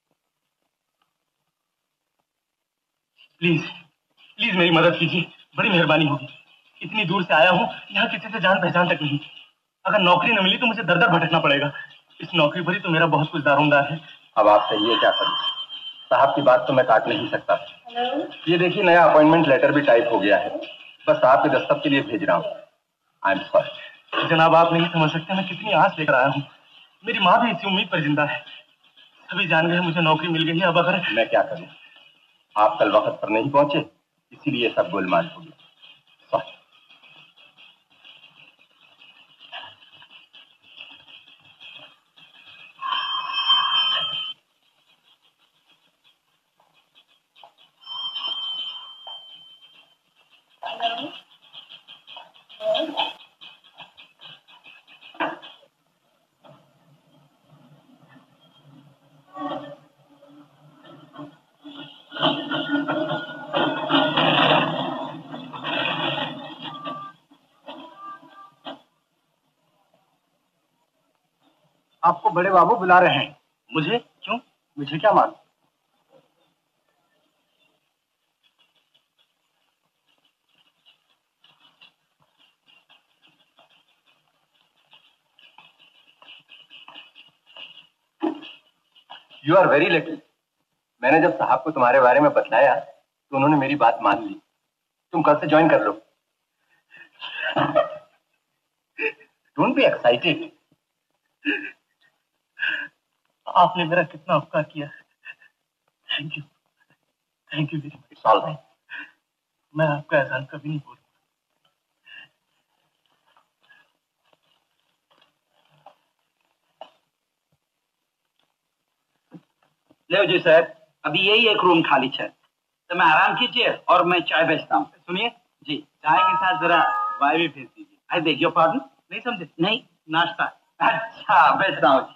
प्लीज प्लीज मेरी मदद कीजिए, बड़ी मेहरबानी होगी। इतनी दूर से आया हूँ, यहाँ किसी से जान पहचान तक नहीं। अगर नौकरी न मिली तो मुझे दर दर भटकना पड़ेगा। इस नौकरी पर ही तो मेरा बहुत कुछ दारोमदार है। अब आप कहिए क्या करूं? साहब की बात तो मैं काट नहीं सकता। ये देखिए नया अपॉइंटमेंट लेटर भी टाइप हो गया है, बस आपके दस्तखत के लिए भेज रहा हूँ। I am sorry. जनाब आप नहीं समझ सकते मैं कितनी आस लेकर आया हूँ। मेरी माँ भी इसी उम्मीद पर जिंदा है। सभी जान गए मुझे नौकरी मिल गई है। अब अगर मैं क्या करूँ, आप कल वक्त पर नहीं पहुंचे, इसीलिए सब गोलमाल हो गया। सॉरी। आपको बड़े बाबू बुला रहे हैं। मुझे क्यों? मुझे क्या मालूम। You are very lucky. मैंने जब साहब को तुम्हारे बारे में बतलाया तो उन्होंने मेरी बात मान ली। तुम कल से ज्वाइन कर लो। Don't be excited. आपने मेरा कितना उपकार किया। Thank you very much. All right. मैं आपका एहसान कभी नहीं भूलूंगा। ले जी साहब, अभी यही एक रूम खाली है, तो मैं आराम कीजिए और मैं चाय बेचता हूँ। सुनिए जी, चाय के साथ जरा वाई भी भेज दीजिए। I beg your pardon. नहीं समझे? नहीं, नाश्ता। अच्छा बेचता हूँ।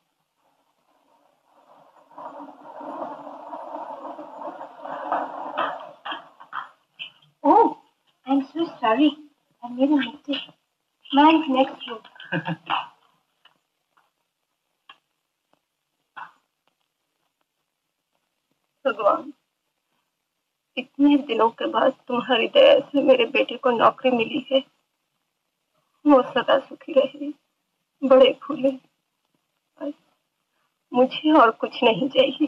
Oh, I'm so sorry. I made a mistake. Mine's next room. भगवान, इतने दिनों के बाद तुम्हारी दया से मेरे बेटे को नौकरी मिली है। वो सदा सुखी रहे, बड़े फूले। बस मुझे और कुछ नहीं चाहिए।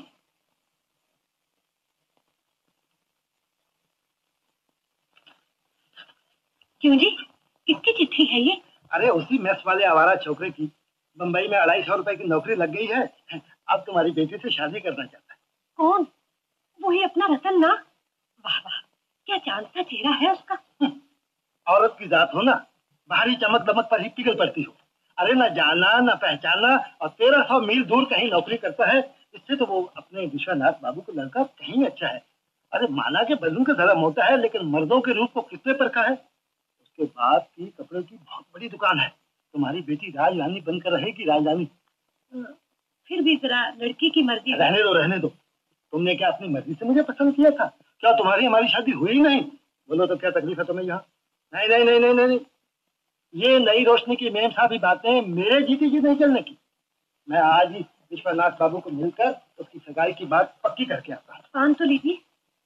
क्यों जी, किसकी चिट्ठी है ये? अरे उसी मेस वाले आवारा छोकरे की। बंबई में 250 रुपए की नौकरी लग गई है। अब तुम्हारी बेटी से शादी करना चाहता है। कौन? वही अपना रतन ना? वाह वाह, क्या चांद सा चेहरा है उसका। औरत की जात हो ना, बाहरी चमक दमक पर ही पिघल पड़ती हो। अरे न जाना न पहचाना, और 1300 मील दूर कहीं नौकरी करता है। इससे तो वो अपने विश्वनाथ बाबू को लड़का कहीं अच्छा है। अरे माना के बदन का जरा मोटा है, लेकिन मर्दों के रूप को कितने परखा है। उसके बाप की कपड़े की बहुत बड़ी दुकान है। तुम्हारी बेटी राजरानी बनकर रहेगी, राजरानी। फिर भी जरा लड़की की मर्जी। रहने दो। तुमने क्या अपनी मर्जी से मुझे पसंद किया था? क्या तुम्हारी हमारी शादी हुई नहीं? बोलो तो क्या तकलीफ है तुम्हें यहाँ? नहीं नहीं नहीं नहीं नहीं, ये नई रोशनी की मेम साहब बातें मेरे जीती जी नहीं चलने की। मैं आज ही विश्वनाथ बाबू को मिलकर उसकी सगाई की बात पक्की करके आता हूँ। पान तो लीजिए।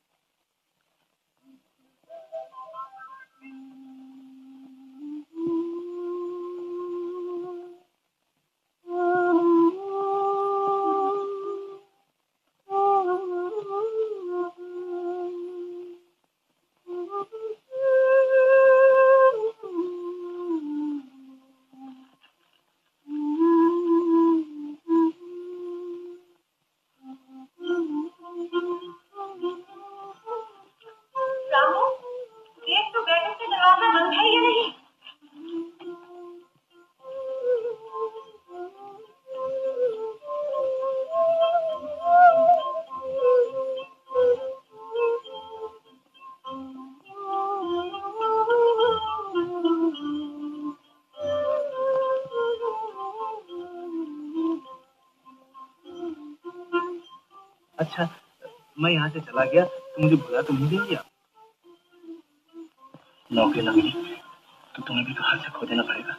अच्छा, मैं यहाँ से चला गया तो मुझे भुला तो नहीं देंगे आप? नौकरी न मिली तो तुम्हें भी तो हाथ से खो देना पड़ेगा।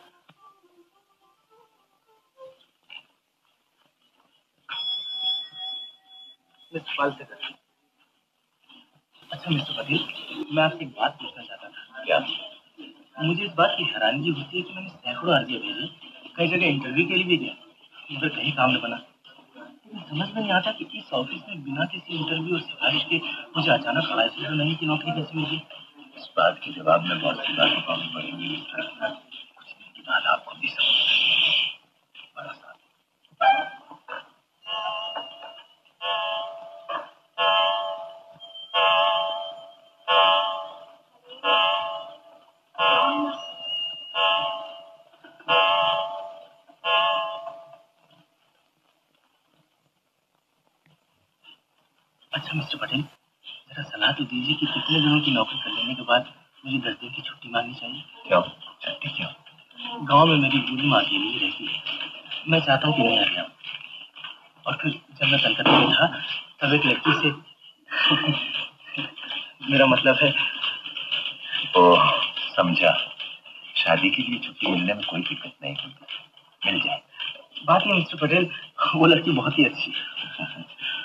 मिस्टर पाल से कर। अच्छा मिस्टर पटेल, मैं आपसे एक बात पूछना चाहता था। क्या? मुझे इस बात की हैरानगी होती है कि मैंने सैकड़ों अर्जियां भेजी, कई जगह इंटरव्यू के लिए भी गया, मगर कहीं काम न बना। समझ में नहीं आता कि इस ऑफिस में बिना किसी इंटरव्यू और सिफारिश के मुझे अचानक 250 नहीं की नौकरी कैसे मिली? इस बात के जवाब में बहुत सी बातें कहनी पड़ेंगी। कुछ दिन की बात आपको भी समझ बड़ा सा। अच्छा मिस्टर पटेल, जरा सलाह तो दीजिए कि कितने दिनों की नौकरी कर लेने के बाद मुझे 10 दिन की छुट्टी मांगनी चाहिए। क्यों? क्यों? गांव में मेरी बूढ़ी माँ अकेली ही रहती है। मैं चाहता हूँ कि नहीं आ जाऊँ। और फिर जब मैं कलकत्ते में था तब एक लड़की से मेरा मतलब है। ओह, समझा। शादी के लिए छुट्टी मिलने में कोई दिक्कत नहीं होती, मिल जाए। बात नहीं मिस्टर पटेल, वो लड़की बहुत ही अच्छी है।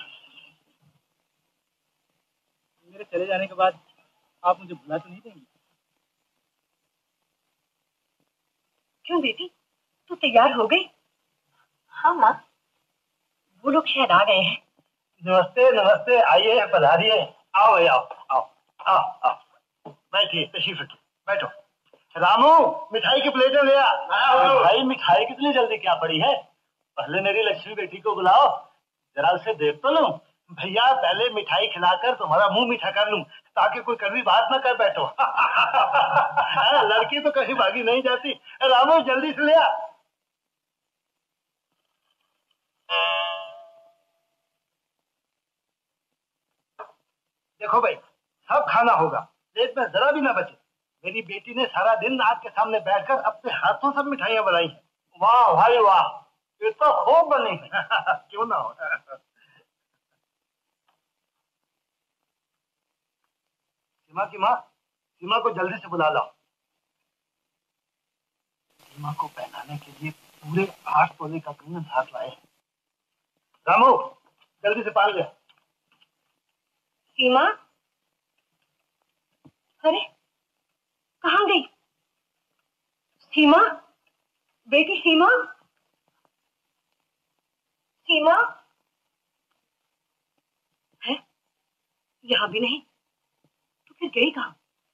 मेरे चले जाने के बाद आप मुझे भुला तो नहीं देंगे? क्यों बेटी, तू तैयार हो गई? हाँ माँ, वो लोग शायद आ गए हैं। नमस्ते नमस्ते, आइए पधारिए। आओ भाई आओ आओ आओ आओ, बैठिए, तशरीफ रखिए, बैठो। रामू, मिठाई की प्लेटें ले आ। भाई मिठाई कितनी जल्दी क्या पड़ी है? पहले मेरी लक्ष्मी बेटी को बुलाओ, जरा उसे देख तो लूं। भैया पहले मिठाई खिलाकर तुम्हारा मुंह मीठा कर लूं, ताकि कोई कड़वी बात ना कर बैठो। लड़की तो कहीं भागी नहीं जाती। रामू जल्दी से ले आ। देखो भाई, सब खाना होगा, प्लेट में जरा भी ना बचे। मेरी बेटी ने सारा दिन आग के सामने बैठकर अपने हाथों सब मिठाइयां बनाई हैं। वाह भाई वाह, ये तो खूब बनी है। क्यों ना हो। सीमा की माँ, सीमा को जल्दी से बुला लाओ। सीमा को पहनाने के लिए पूरे 8 तोले का कंगन हाथ लाए। रामू जल्दी से पाल ले। सीमा, अरे कहाँ गई सीमा? बेटी सीमा, सीमा है यहाँ भी नहीं, तो फिर गई कहाँ?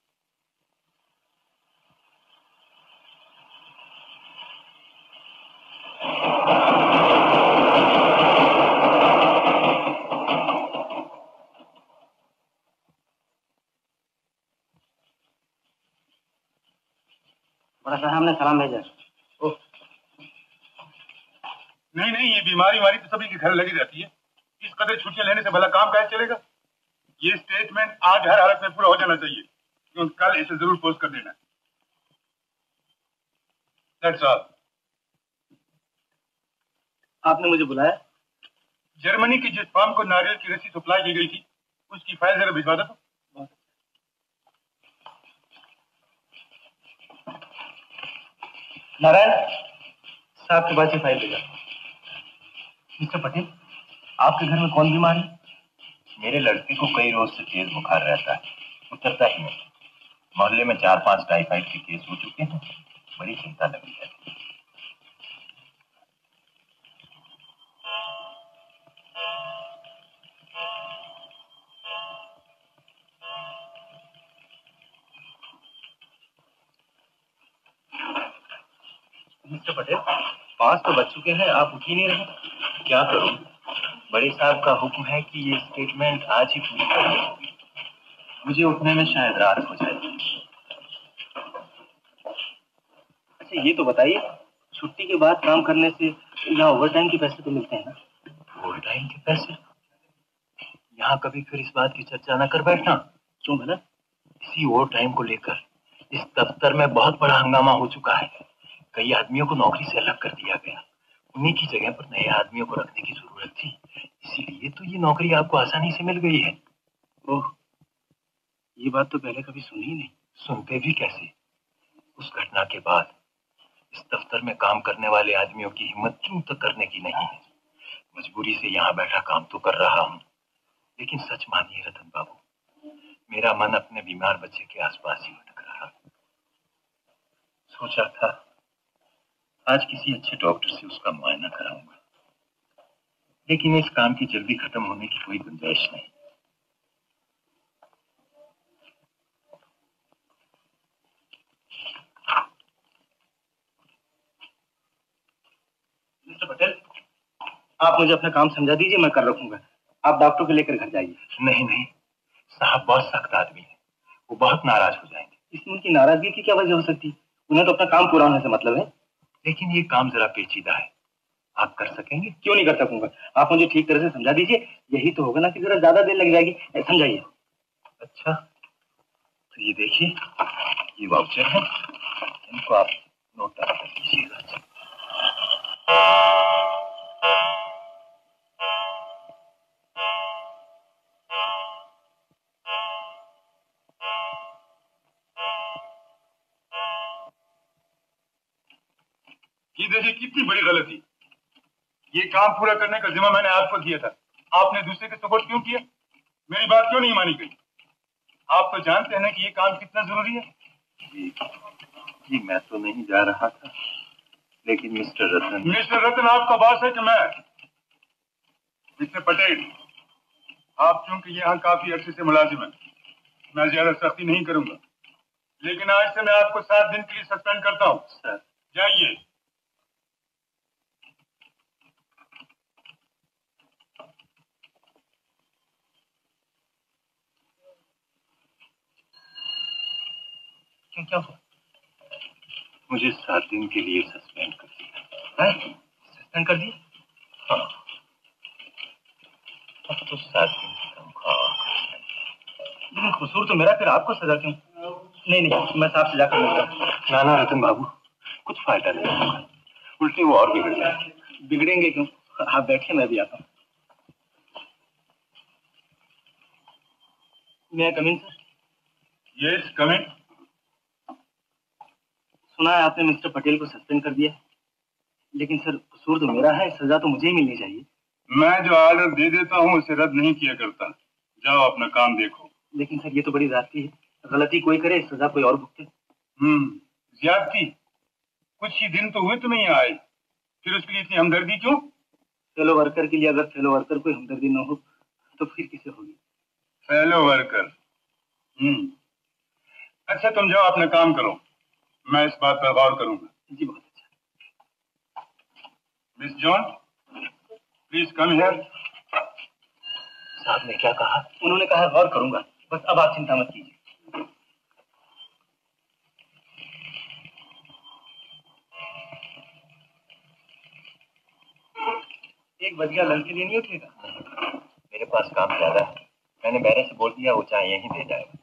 बड़ा साहब हमने सलाम भेजा। नहीं नहीं, ये बीमारी वारी तो सभी के घर लगी रहती है। इस कदर छुट्टियां लेने से भला काम कैसे चलेगा? ये स्टेटमेंट आज हर हालत में पूरा हो जाना चाहिए, क्योंकि कल इसे जरूर पोस्ट कर देना। That's all. आपने मुझे बुलाया? जर्मनी की जिस फार्म को नारियल की रस्सी सप्लाई की गई थी, उसकी फाइल जरा भिजवा दो। नारायण साहब के पास ये फाइल भेजा। मिस्टर पटेल, आपके घर में कौन बीमार है? मेरे लड़के को कई रोज से तेज बुखार रहता है, उतरता ही नहीं। मोहल्ले में 4-5 टाइफाइड के केस हो चुके हैं, बड़ी चिंता लगी है। मिस्टर पटेल, 5 तो बज चुके हैं, आप उठ ही नहीं रहे। क्या करूं? बड़े साहब का हुक्म है कि ये स्टेटमेंट आज ही पूरी करनी होगी। मुझे उठने में शायद रात हो जाएगी। अच्छा ये तो बताइए, छुट्टी के बाद काम करने से यहाँ ओवरटाइम के पैसे तो मिलते हैं ना? ओवरटाइम के पैसे? यहाँ कभी फिर इस बात की चर्चा न कर बैठना। क्यों भला? इसी ओवरटाइम को लेकर इस दफ्तर में बहुत बड़ा हंगामा हो चुका है। कई आदमियों को नौकरी से अलग कर दिया गया। उन्हीं की जगह पर नए आदमियों को रखने की जरूरत थी, इसीलिए तो ये नौकरी आपको आसानी से मिल गई है। ओह, ये बात तो पहले कभी सुनी ही नहीं। सुनते भी कैसे? उस घटना के बाद इस दफ्तर में काम करने वाले आदमियों की हिम्मत क्यों तक करने की नहीं है। मजबूरी से यहाँ बैठा काम तो कर रहा हूँ, लेकिन सच मानिए रतन बाबू, मेरा मन अपने बीमार बच्चे के आसपास ही भटक रहा। सोचा था आज किसी अच्छे डॉक्टर से उसका मुआयना कराऊंगा, लेकिन इस काम की जल्दी खत्म होने की कोई गुंजाइश नहीं। मिस्टर पटेल, आप मुझे अपना काम समझा दीजिए, मैं कर रखूंगा। आप डॉक्टर को लेकर घर जाइए। नहीं नहीं, साहब बहुत सख्त आदमी है, वो बहुत नाराज हो जाएंगे। इसमें उनकी नाराजगी की क्या वजह हो सकती? उन्हें तो अपना काम पूरा होने से मतलब है। लेकिन ये काम जरा पेचीदा है, आप कर सकेंगे? क्यों नहीं कर सकूंगा, आप मुझे ठीक तरह से समझा दीजिए। यही तो होगा ना कि जरा ज्यादा देर लग जाएगी, समझाइए। अच्छा तो ये देखिए, ये वाउचर है, इनको आप नोट करा कर दीजिएगा। ये देखिए कितनी बड़ी गलती। ये काम पूरा करने का जिम्मा मैंने आप पर दिया था, आपने दूसरे के सपोर्ट क्यों किया? मेरी बात क्यों नहीं मानी गई? आप तो जानते हैं ना कि ये काम कितना जरूरी है। जी मैं तो नहीं जा रहा था, लेकिन मिस्टर रतन आपका बॉस है कि मैं? मिस्टर पटेल, आप चूंकि यहाँ काफी अच्छे से मुलाजिम हैं, मैं ज्यादा सख्ती नहीं करूंगा, लेकिन आज से मैं आपको 7 दिन के लिए सस्पेंड करता हूँ। सर जाइए। क्या हुआ? मुझे 7 दिन के लिए सस्पेंड कर दिया। सस्पेंड कर दिया? हाँ, अब तो 7 दिन की तनख्वाह। लेकिन कसूर तो मेरा, फिर आपको सजा क्यों? नहीं, मैं साहब से जाकर मिलता हूँ। ना रतन बाबू, कुछ फायदा नहीं होगा, उल्टी वो और बिगड़ जाएंगे। बिगड़ेंगे क्यों? आप बैठिए, मैं भी आता हूँ। मैं कम इन सर? यस, कम इन। सुना है आपने मिस्टर पटेल को सस्पेंड कर दिया, लेकिन सर कसूर तो मेरा है, सजा तो मुझे ही मिलनी चाहिए। मैं जो ऑर्डर दे देता हूँ उसे रद्द नहीं किया करता। जाओ अपना काम देखो। लेकिन सर ये तो बड़ी ज्यादती है, गलती कोई करे सजा कोई और भुगते। ज्यादती? कुछ ही दिन तो हुए तुम्हें यहाँ आए, फिर उसके लिए इतनी हमदर्दी क्यों? फेलो वर्कर के लिए अगर फेलो वर्कर कोई हमदर्दी न हो तो फिर किसे होगी? Fellow worker. अच्छा, तुम जाओ अपना काम करो, मैं इस बात पर गौर करूंगा। जी बहुत अच्छा। Miss John, please come here. साहब ने क्या कहा? उन्होंने कहा गौर करूंगा, बस अब आप चिंता मत कीजिए। एक बजिया लड़की लेनी उठेगा। मेरे पास काम ज्यादा है, मैंने मैंने से बोल दिया वो चाहे यहीं दे जाएगा।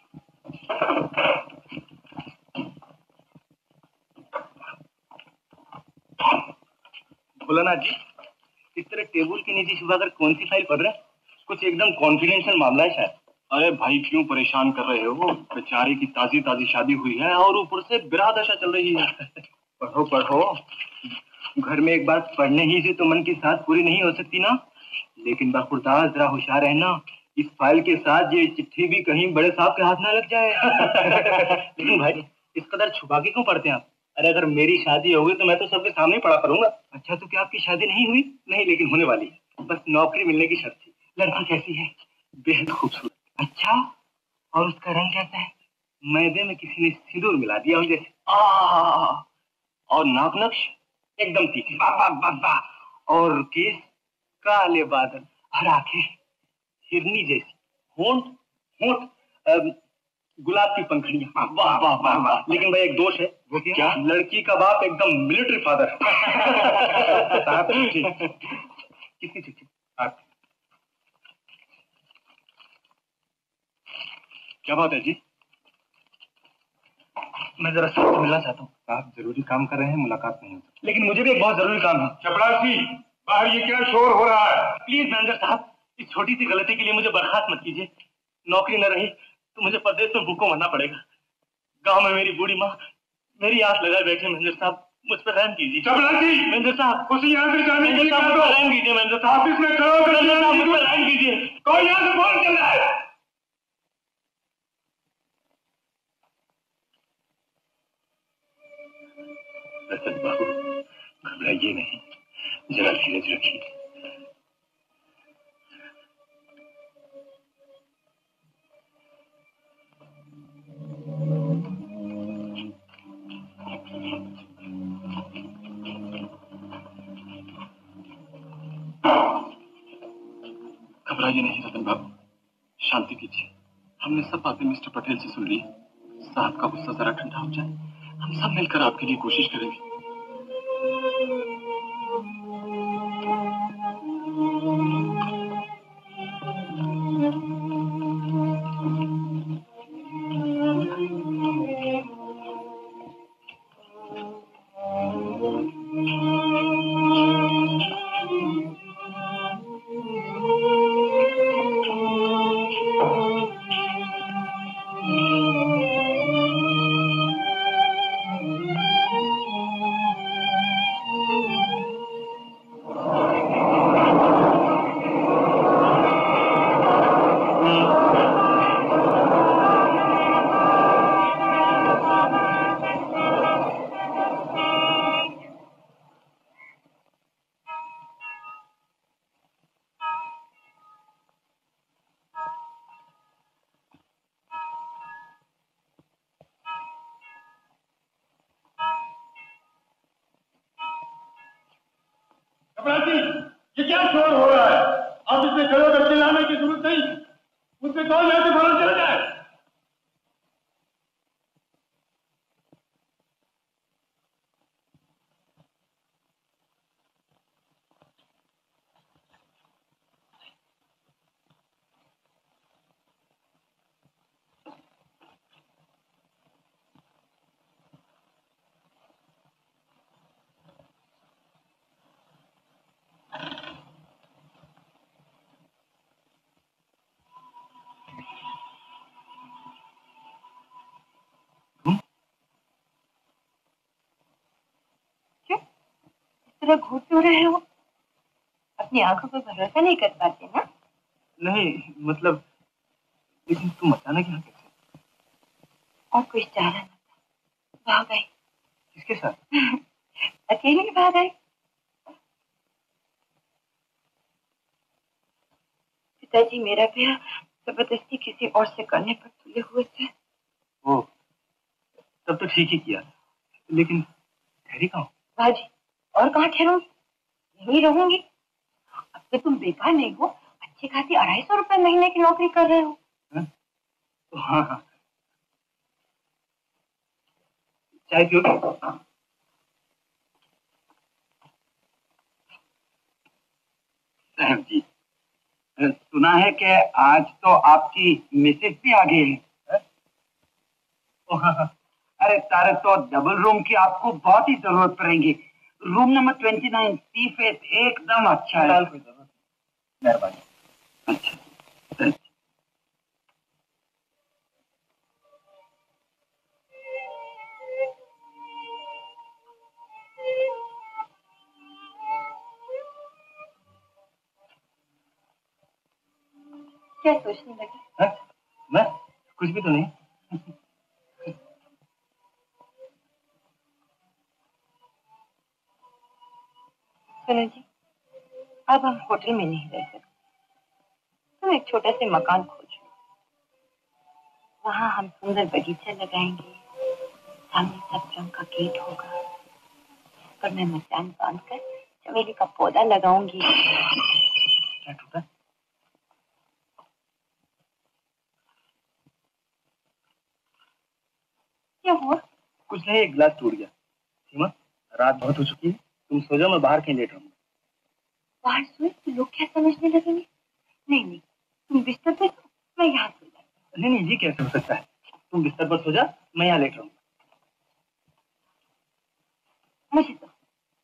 भोलानाथ जी, इस तरह टेबल के नीचे छुपाकर कौन सी फाइल पढ़ रहे हैं? कुछ एकदम कॉन्फिडेंशियल मामला है शायद। अरे भाई क्यों परेशान कर रहे हो? बेचारे की ताजी ताजी शादी हुई है और ऊपर से बिरादशा चल रही है। पढ़ो पढ़ो, घर में एक बात पढ़ने ही से तो मन की साथ पूरी नहीं हो सकती ना। लेकिन बखुरदार जरा होशियार रहना, इस फाइल के साथ ये चिट्ठी भी कहीं बड़े साहब के हाथ ना लग जाए। लेकिन भाई इस कदर छुपा के क्यों पढ़ते हैं आप? अरे अगर मेरी शादी होगी तो मैं तो सबके सामने पढ़ा करूंगा। अच्छा, तो क्या आपकी शादी नहीं हुई? नहीं, लेकिन होने वाली है, बस नौकरी मिलने की शर्त थी। लड़की कैसी है? बेहद खूबसूरत। अच्छा, और उसका रंग कैसा है? मैदे में किसी ने सिंदूर मिला दिया हो जैसे। और नाक नक्श एकदम तीखी, और केस काले बादल, और आंखें हिरनी जैसी, होंठ होंठ गुलाब की पंखड़ियां। वाह वाह वाह वाह। लेकिन भाई एक दोष है। वो क्या? लड़की का बाप एकदम मिलिट्री फादर। किसकी चिट्ठी? आप? क्या बात है जी? मैं जरा सर से मिलना चाहता हूँ। आप जरूरी काम कर रहे हैं, मुलाकात नहीं हो सकती। लेकिन मुझे भी एक बहुत जरूरी काम है। चपरासी, बाहर ये क्या शोर हो रहा है? प्लीज मैनेजर साहब, इस छोटी सी गलती के लिए मुझे बर्खास्त मत कीजिए। नौकरी न रही तो मुझे परदेश में भूखों मरना पड़ेगा। गांव में मेरी बूढ़ी माँ मेरी आस लगाए बैठे। मैनेजर साहब मुझ पर रहम कीजिए। चपरासी, मैनेजर साहब उसे यहाँ से जाने के लिए रहम कीजिए। मैनेजर साहब ऑफिस में खड़ा होकर मुझ पर रहम कीजिए। कौन यहाँ से फोन चल रहा है? रतन बाबू घबराइए नहीं, जरा धीरज रखिए। घबराइए नहीं रतन बाबू, शांति कीजिए। हमने सब बातें मिस्टर पटेल से सुन ली। साहब का गुस्सा जरा ठंडा हो जाए, हम सब मिलकर आपके लिए कोशिश करेंगे। अपराधी, ये क्या शोर हो रहा है? आप इसमें खड़े होकर चिल्लाने की जरूरत नहीं। मुझसे कौन यहाँ से फौरन चला जाए। तरह घूर क्यों रहे हो? अपनी आंखों पर भरोसा नहीं कर पाते ना? नहीं मतलब, लेकिन तुम अचानक यहाँ कैसे? और कुछ चारा न था, भाग आई। किसके साथ? अकेले भाग आई। पिताजी मेरा ब्याह जबरदस्ती किसी और से करने पर तुले हुए थे। ओ, तब तो ठीक ही किया, लेकिन ठहरी कहाँ? भाजी, और कहाँ ठहरूंगी? यहीं रहूंगी। अब तो तुम बेकार नहीं हो, अच्छी खासी 250 रुपए महीने की नौकरी कर रहे हो। हाँ हाँ, चाय पियोगे? साहब जी, सुना है कि आज तो आपकी मिसेज भी आ गई है। हाँ, अरे तारे तो डबल रूम की आपको बहुत ही जरूरत पड़ेगी। रूम नंबर 29 सी फेस एकदम अच्छा है। मेहरबानी। अच्छा, क्या सोचने लगे? मैं कुछ भी तो नहीं। सुनो जी, अब हम होटल में नहीं रह सकते। तुम एक छोटा सा मकान खोजो, वहाँ हम सुंदर बगीचा लगाएंगे, सामने सब रंग का गेट होगा, इस पर मैं मचान बांधकर चमेली का पौधा लगाऊंगी। क्या टूटा? क्या हुआ? कुछ नहीं, एक गिलास टूट गया। सीमा, रात बहुत हो चुकी है, तुम सो जाओ, मैं बाहर कहीं लेट रहूंगा। बाहर सोए तो लोग क्या समझने लगेंगे? नहीं नहीं, तुम बिस्तर पे सो, मैं यहाँ सो जाऊँ। नहीं नहीं, ये कैसे हो सकता है? तुम बिस्तर पर सो जा, मैं यहाँ लेट रहूंगा। मुझे तो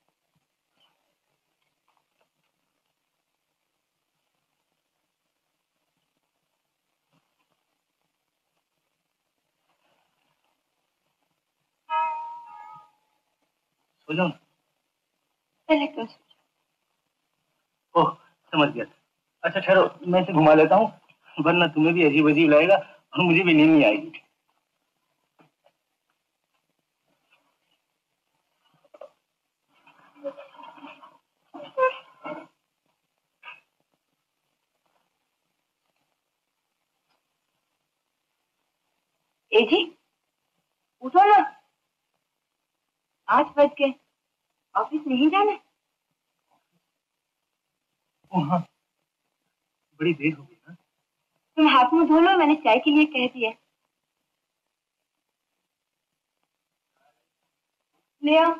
सो जाओ ना। पहले तुम सो ओह, समझ गया। अच्छा ठहरो, मैं इसे घुमा लेता हूँ, वरना तुम्हें भी अजीब अजीब लगेगा और मुझे भी नींद नहीं आएगी। ए जी, उठो ना, 8 बज गए, ऑफिस नहीं जाना? ओह हाँ, बड़ी देर हो गई ना। तुम हाथ मुंह धो लो, मैंने चाय के लिए कह दिया। ले आओ।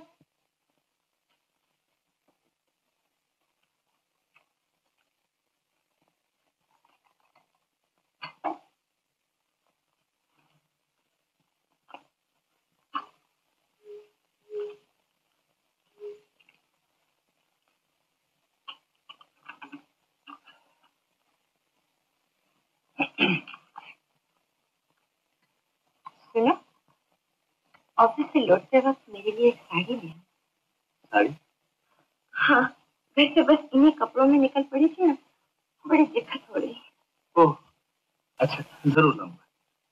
सुनो, ऑफिस से लौटते वक्त मेरे लिए एक साड़ी ले। साड़ी? हाँ, घर से बस इन्हीं कपड़ों में निकल पड़ी थी ना, बड़ी दिक्कत हो रही। ओह अच्छा, जरूर लाऊंगा।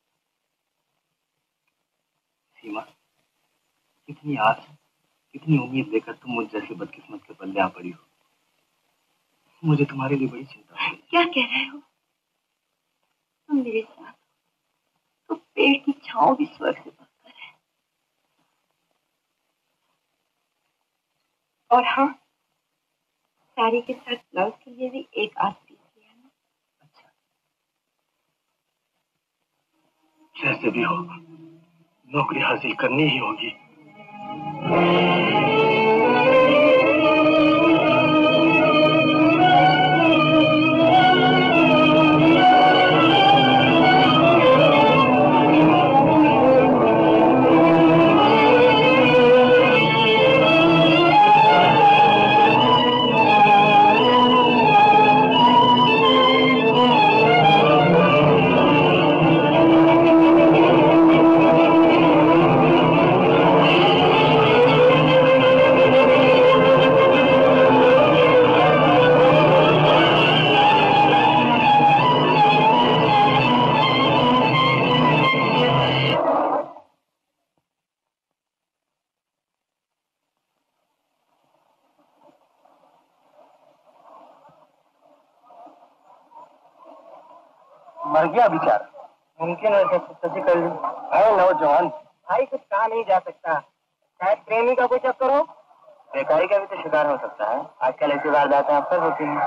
सीमा, कितनी आस, कितनी उम्मीद लेकर तुम मुझ जैसे बदकिस्मत के पल्ले आ पड़ी हो। मुझे तुम्हारे लिए बड़ी चिंता है। क्या कह रहे हो? तुम मेरे साथ तो पेड़ की छांव भी स्वर्ग से बढ़कर है। और हाँ, साड़ी के साथ ब्लाउज के लिए भी एक आध पीस लिया ना। जैसे भी हो नौकरी हासिल करनी ही होगी। मर गया बेचारा। मुमकिन है सच्ची कर ली है नौजवान भाई, कुछ कहा नहीं जा सकता। शायद प्रेमी का कोई चक्कर हो, बेकारी का भी तो शिकार हो सकता है। आजकल ऐसी वारदातें अक्सर होती हैं।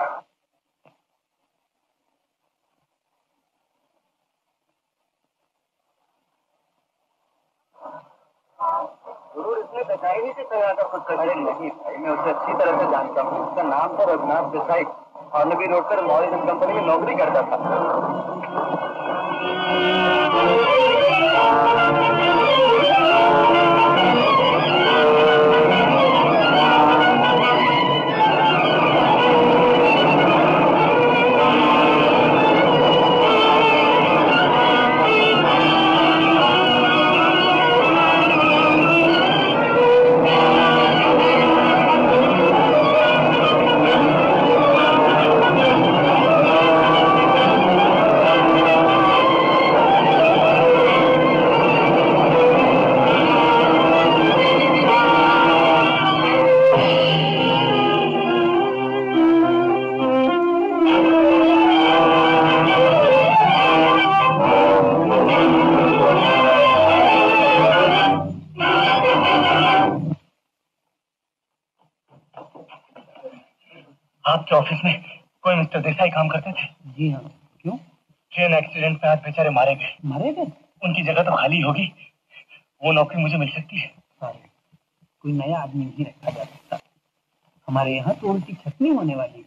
जरूर इसने बेकारी भी से करवाकर खुद कर लगी भाई। मैं उसे अच्छी तरह से जानता हूँ। उसका नाम था रघुनाथ देसाई और नबी रोड पर मॉरिसन कंपनी में नौकरी करता था। आपके ऑफिस में कोई मिस्टर देसाई काम करते थे? जी हाँ। क्यों? ट्रेन एक्सीडेंट में आज बेचारे मारे गए। मारे गए? उनकी जगह तो खाली होगी, वो नौकरी मुझे मिल सकती है? कोई नया आदमी नहीं रखा जा सकता। हमारे यहाँ तो उल्टी छटनी होने वाली।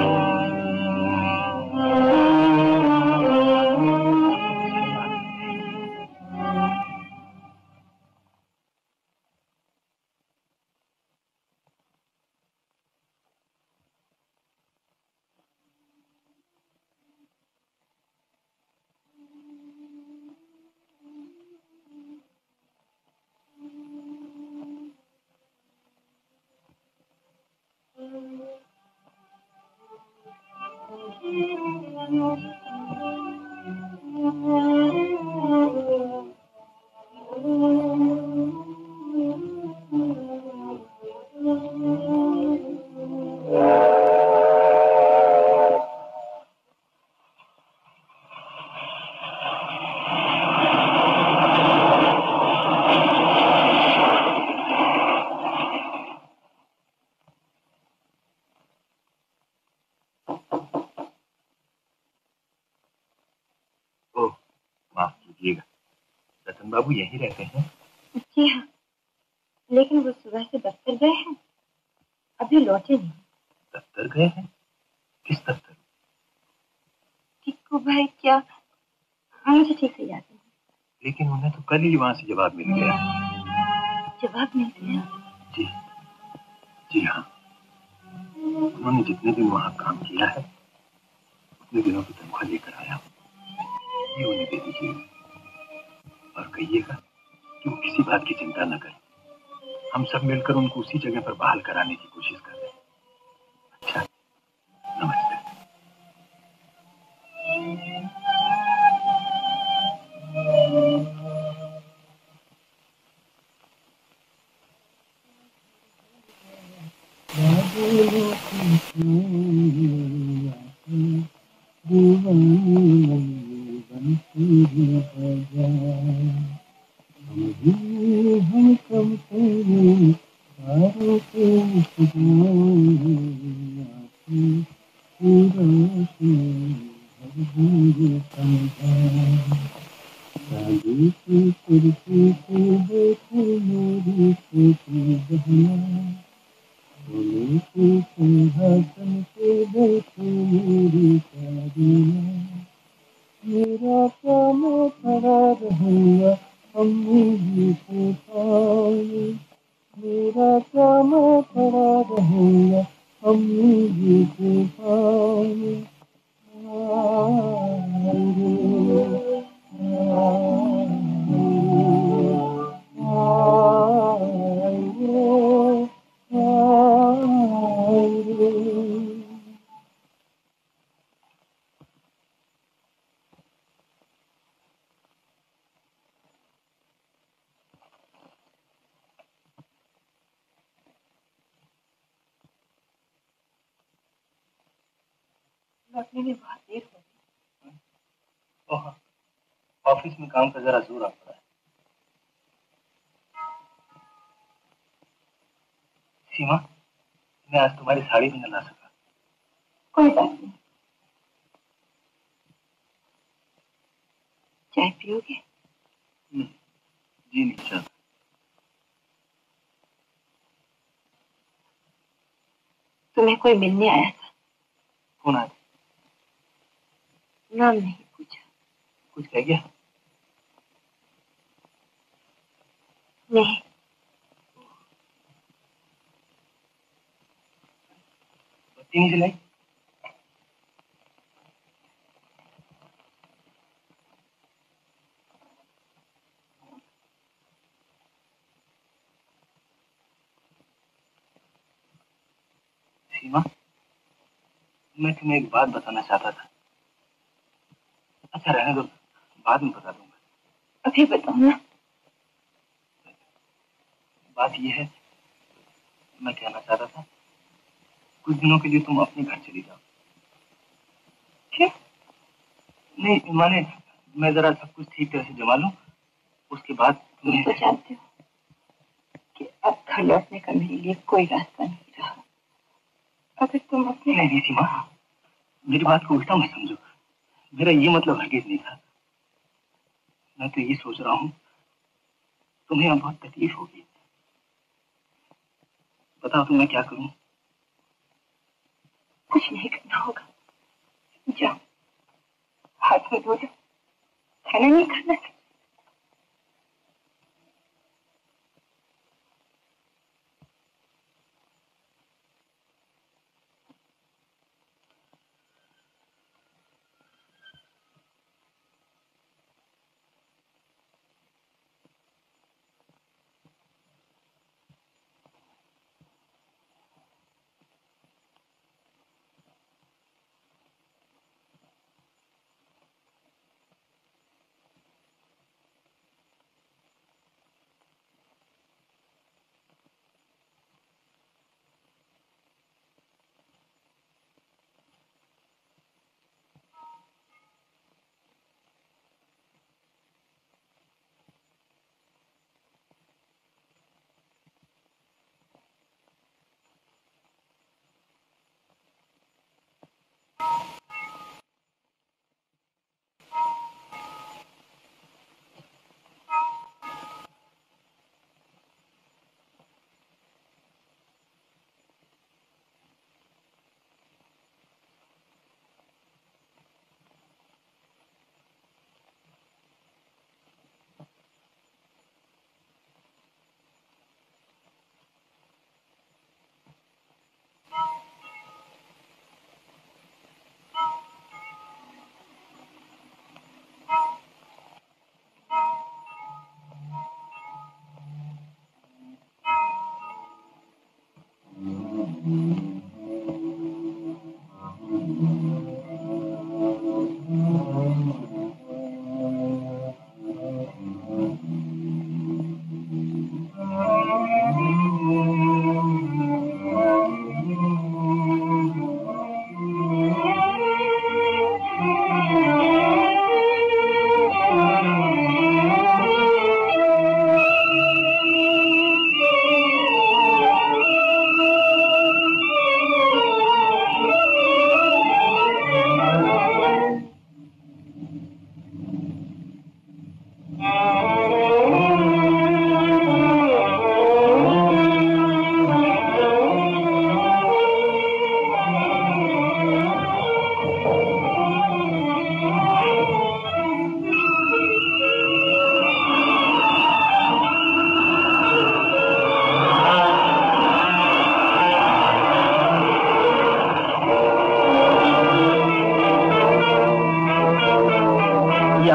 रतन बाबू यहीं रहते हैं? जी हाँ, लेकिन वो सुबह से दफ्तर गए हैं, अभी लौटे नहीं। दफ्तर गए हैं? किस दफ्तर? टिक्कू भाई क्या, मुझे ठीक से याद नहीं। लेकिन उन्हें तो कल ही वहां से जवाब मिल गया। जवाब मिल गया? जी जी हाँ, उन्होंने जितने दिन वहां काम किया है उतने दिनों की तनख्वाह लेकर आया। ये उन्हें दे दीजिएगा और कहिएगा कि वो किसी बात की चिंता न करें। हम सब मिलकर उनको उसी जगह पर बहाल कराने की कोशिश कर रहे हैं। अच्छा, नमस्ते। मेरी छोटी बहना, सोने के सिंहासन पे बैठे मेरी प्यारी माँ। मेरा क्या मैं खड़ा रहूँगा अम्मी जी के पाँव में, मेरा क्या मैं खड़ा रहूँगा अम्मी जी के पाँव में। लौटने में बहुत देर हो गई। ऑफिस में काम का जरा जोर आ पड़ा है। सीमा, मैं आज तुम्हारी साड़ी भी न ला सका। कोई बात नहीं। चाय पियोगे? जी नहीं चाहता। तुम्हें कोई मिलने आया था? कौन आया? नाम नहीं पूछा। कुछ कह गया? नहीं। बत्ती नहीं जलाई? सीमा, मैं तुम्हें एक बात बताना चाहता था। अच्छा रहने दो, बाद में बता दूंगा। अभी बताओ ना। बात यह है, मैं कहना चाहता था कुछ दिनों के लिए तुम अपने घर चली जाओ। क्यों? नहीं माने, मैं जरा सब कुछ ठीक तरह से जमा लूं, उसके बाद तुम तो जानते हो कि अब घर लौटने का मेरे लिए कोई रास्ता नहीं रहा। अगर तुम अपने नहीं सीमा, मेरी बात को उल्टा मत समझो। मेरा ये मतलब हरगिज नहीं था। मैं तो ये सोच रहा हूँ तुम्हें अब बहुत तकलीफ होगी। बताओ तो मैं क्या करूं? कुछ नहीं करना होगा। जाओ, हाथ में धो लो। खाना नहीं खाना था?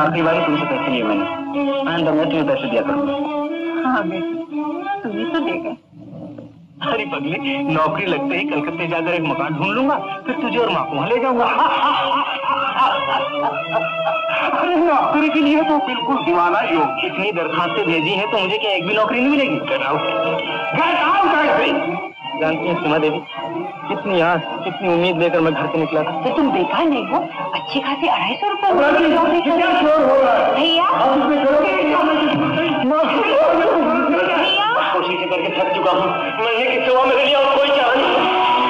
आखिरी बार तुमसे पैसे लिए मैंने, आइंदा मैं तुम्हें पैसे दिया करूंगा। हाँ बेटी, तुम्हें तो देगा। अरे पगली, नौकरी लगते ही कलकत्ते जाकर एक मकान ढूंढ लूंगा, फिर तुझे और माँ को वहां ले जाऊंगा। अरे नौकरी के लिए तो बिल्कुल दीवाना योग। इतनी दरखास्तें भेजी हैं तो मुझे क्या एक भी नौकरी नहीं मिलेगी? Get out! जानती हैं सीमा देवी, कितनी आस कितनी उम्मीद लेकर मैं घर से निकला था। तो तुम बेकार नहीं हो, अच्छी खासी 250 रुपए भैया। कोशिश करके थक चुका हूँ, महीने की सेवा मेरे लिए और कोई चाह नहीं।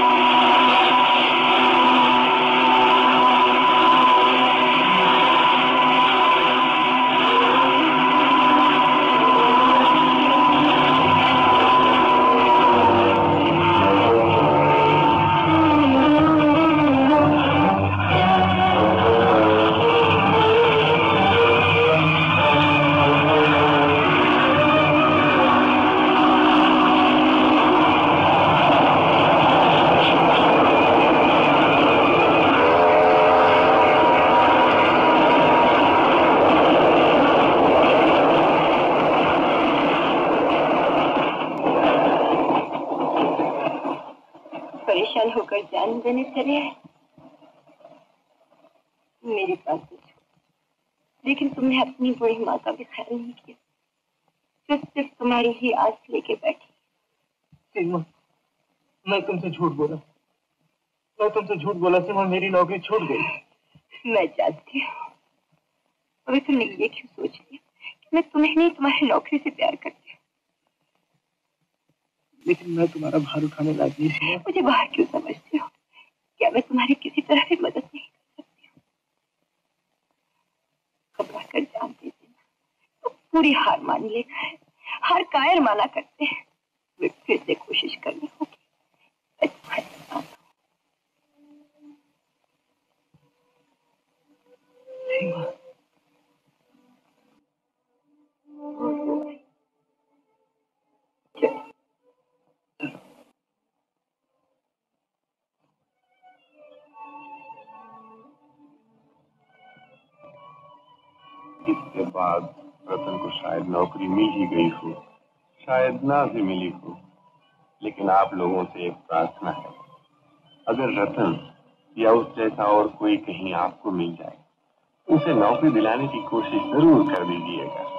होकर जान देने चले आए। मेरी बात तो छोड़, लेकिन तुमने अपनी बूढ़ी माँ का भी ख्याल नहीं किया, जो सिर्फ तुम्हारी ही आस लेके बैठी। सीमा, मैं तुमसे झूठ बोला, सीमा, मेरी नौकरी छूट गई। मैं जानती हूँ, अभी तुमने ये क्यों सोच लिया कि मैं तुम्हें नहीं तुम्हारी नौकरी से प्यार करती हूँ? लेकिन मैं तुम्हारा भार उठाने लायक नहीं थी। मुझे बाहर क्यों समझते हो? क्या मैं तुम्हारी किसी तरह भी मदद नहीं कर सकती हूँ? घबरा कर जान दे देना, तो पूरी हार मान लेना है। हार कायर माना करते हैं, वे फिर से कोशिश करनी होगी। मैं तुम्हारे साथ हूँ। इसके बाद रतन को शायद नौकरी मिल ही गई हो, शायद ना भी मिली हो, लेकिन आप लोगों से एक प्रार्थना है, अगर रतन या उस जैसा और कोई कहीं आपको मिल जाए, उसे नौकरी दिलाने की कोशिश जरूर कर दीजिएगा।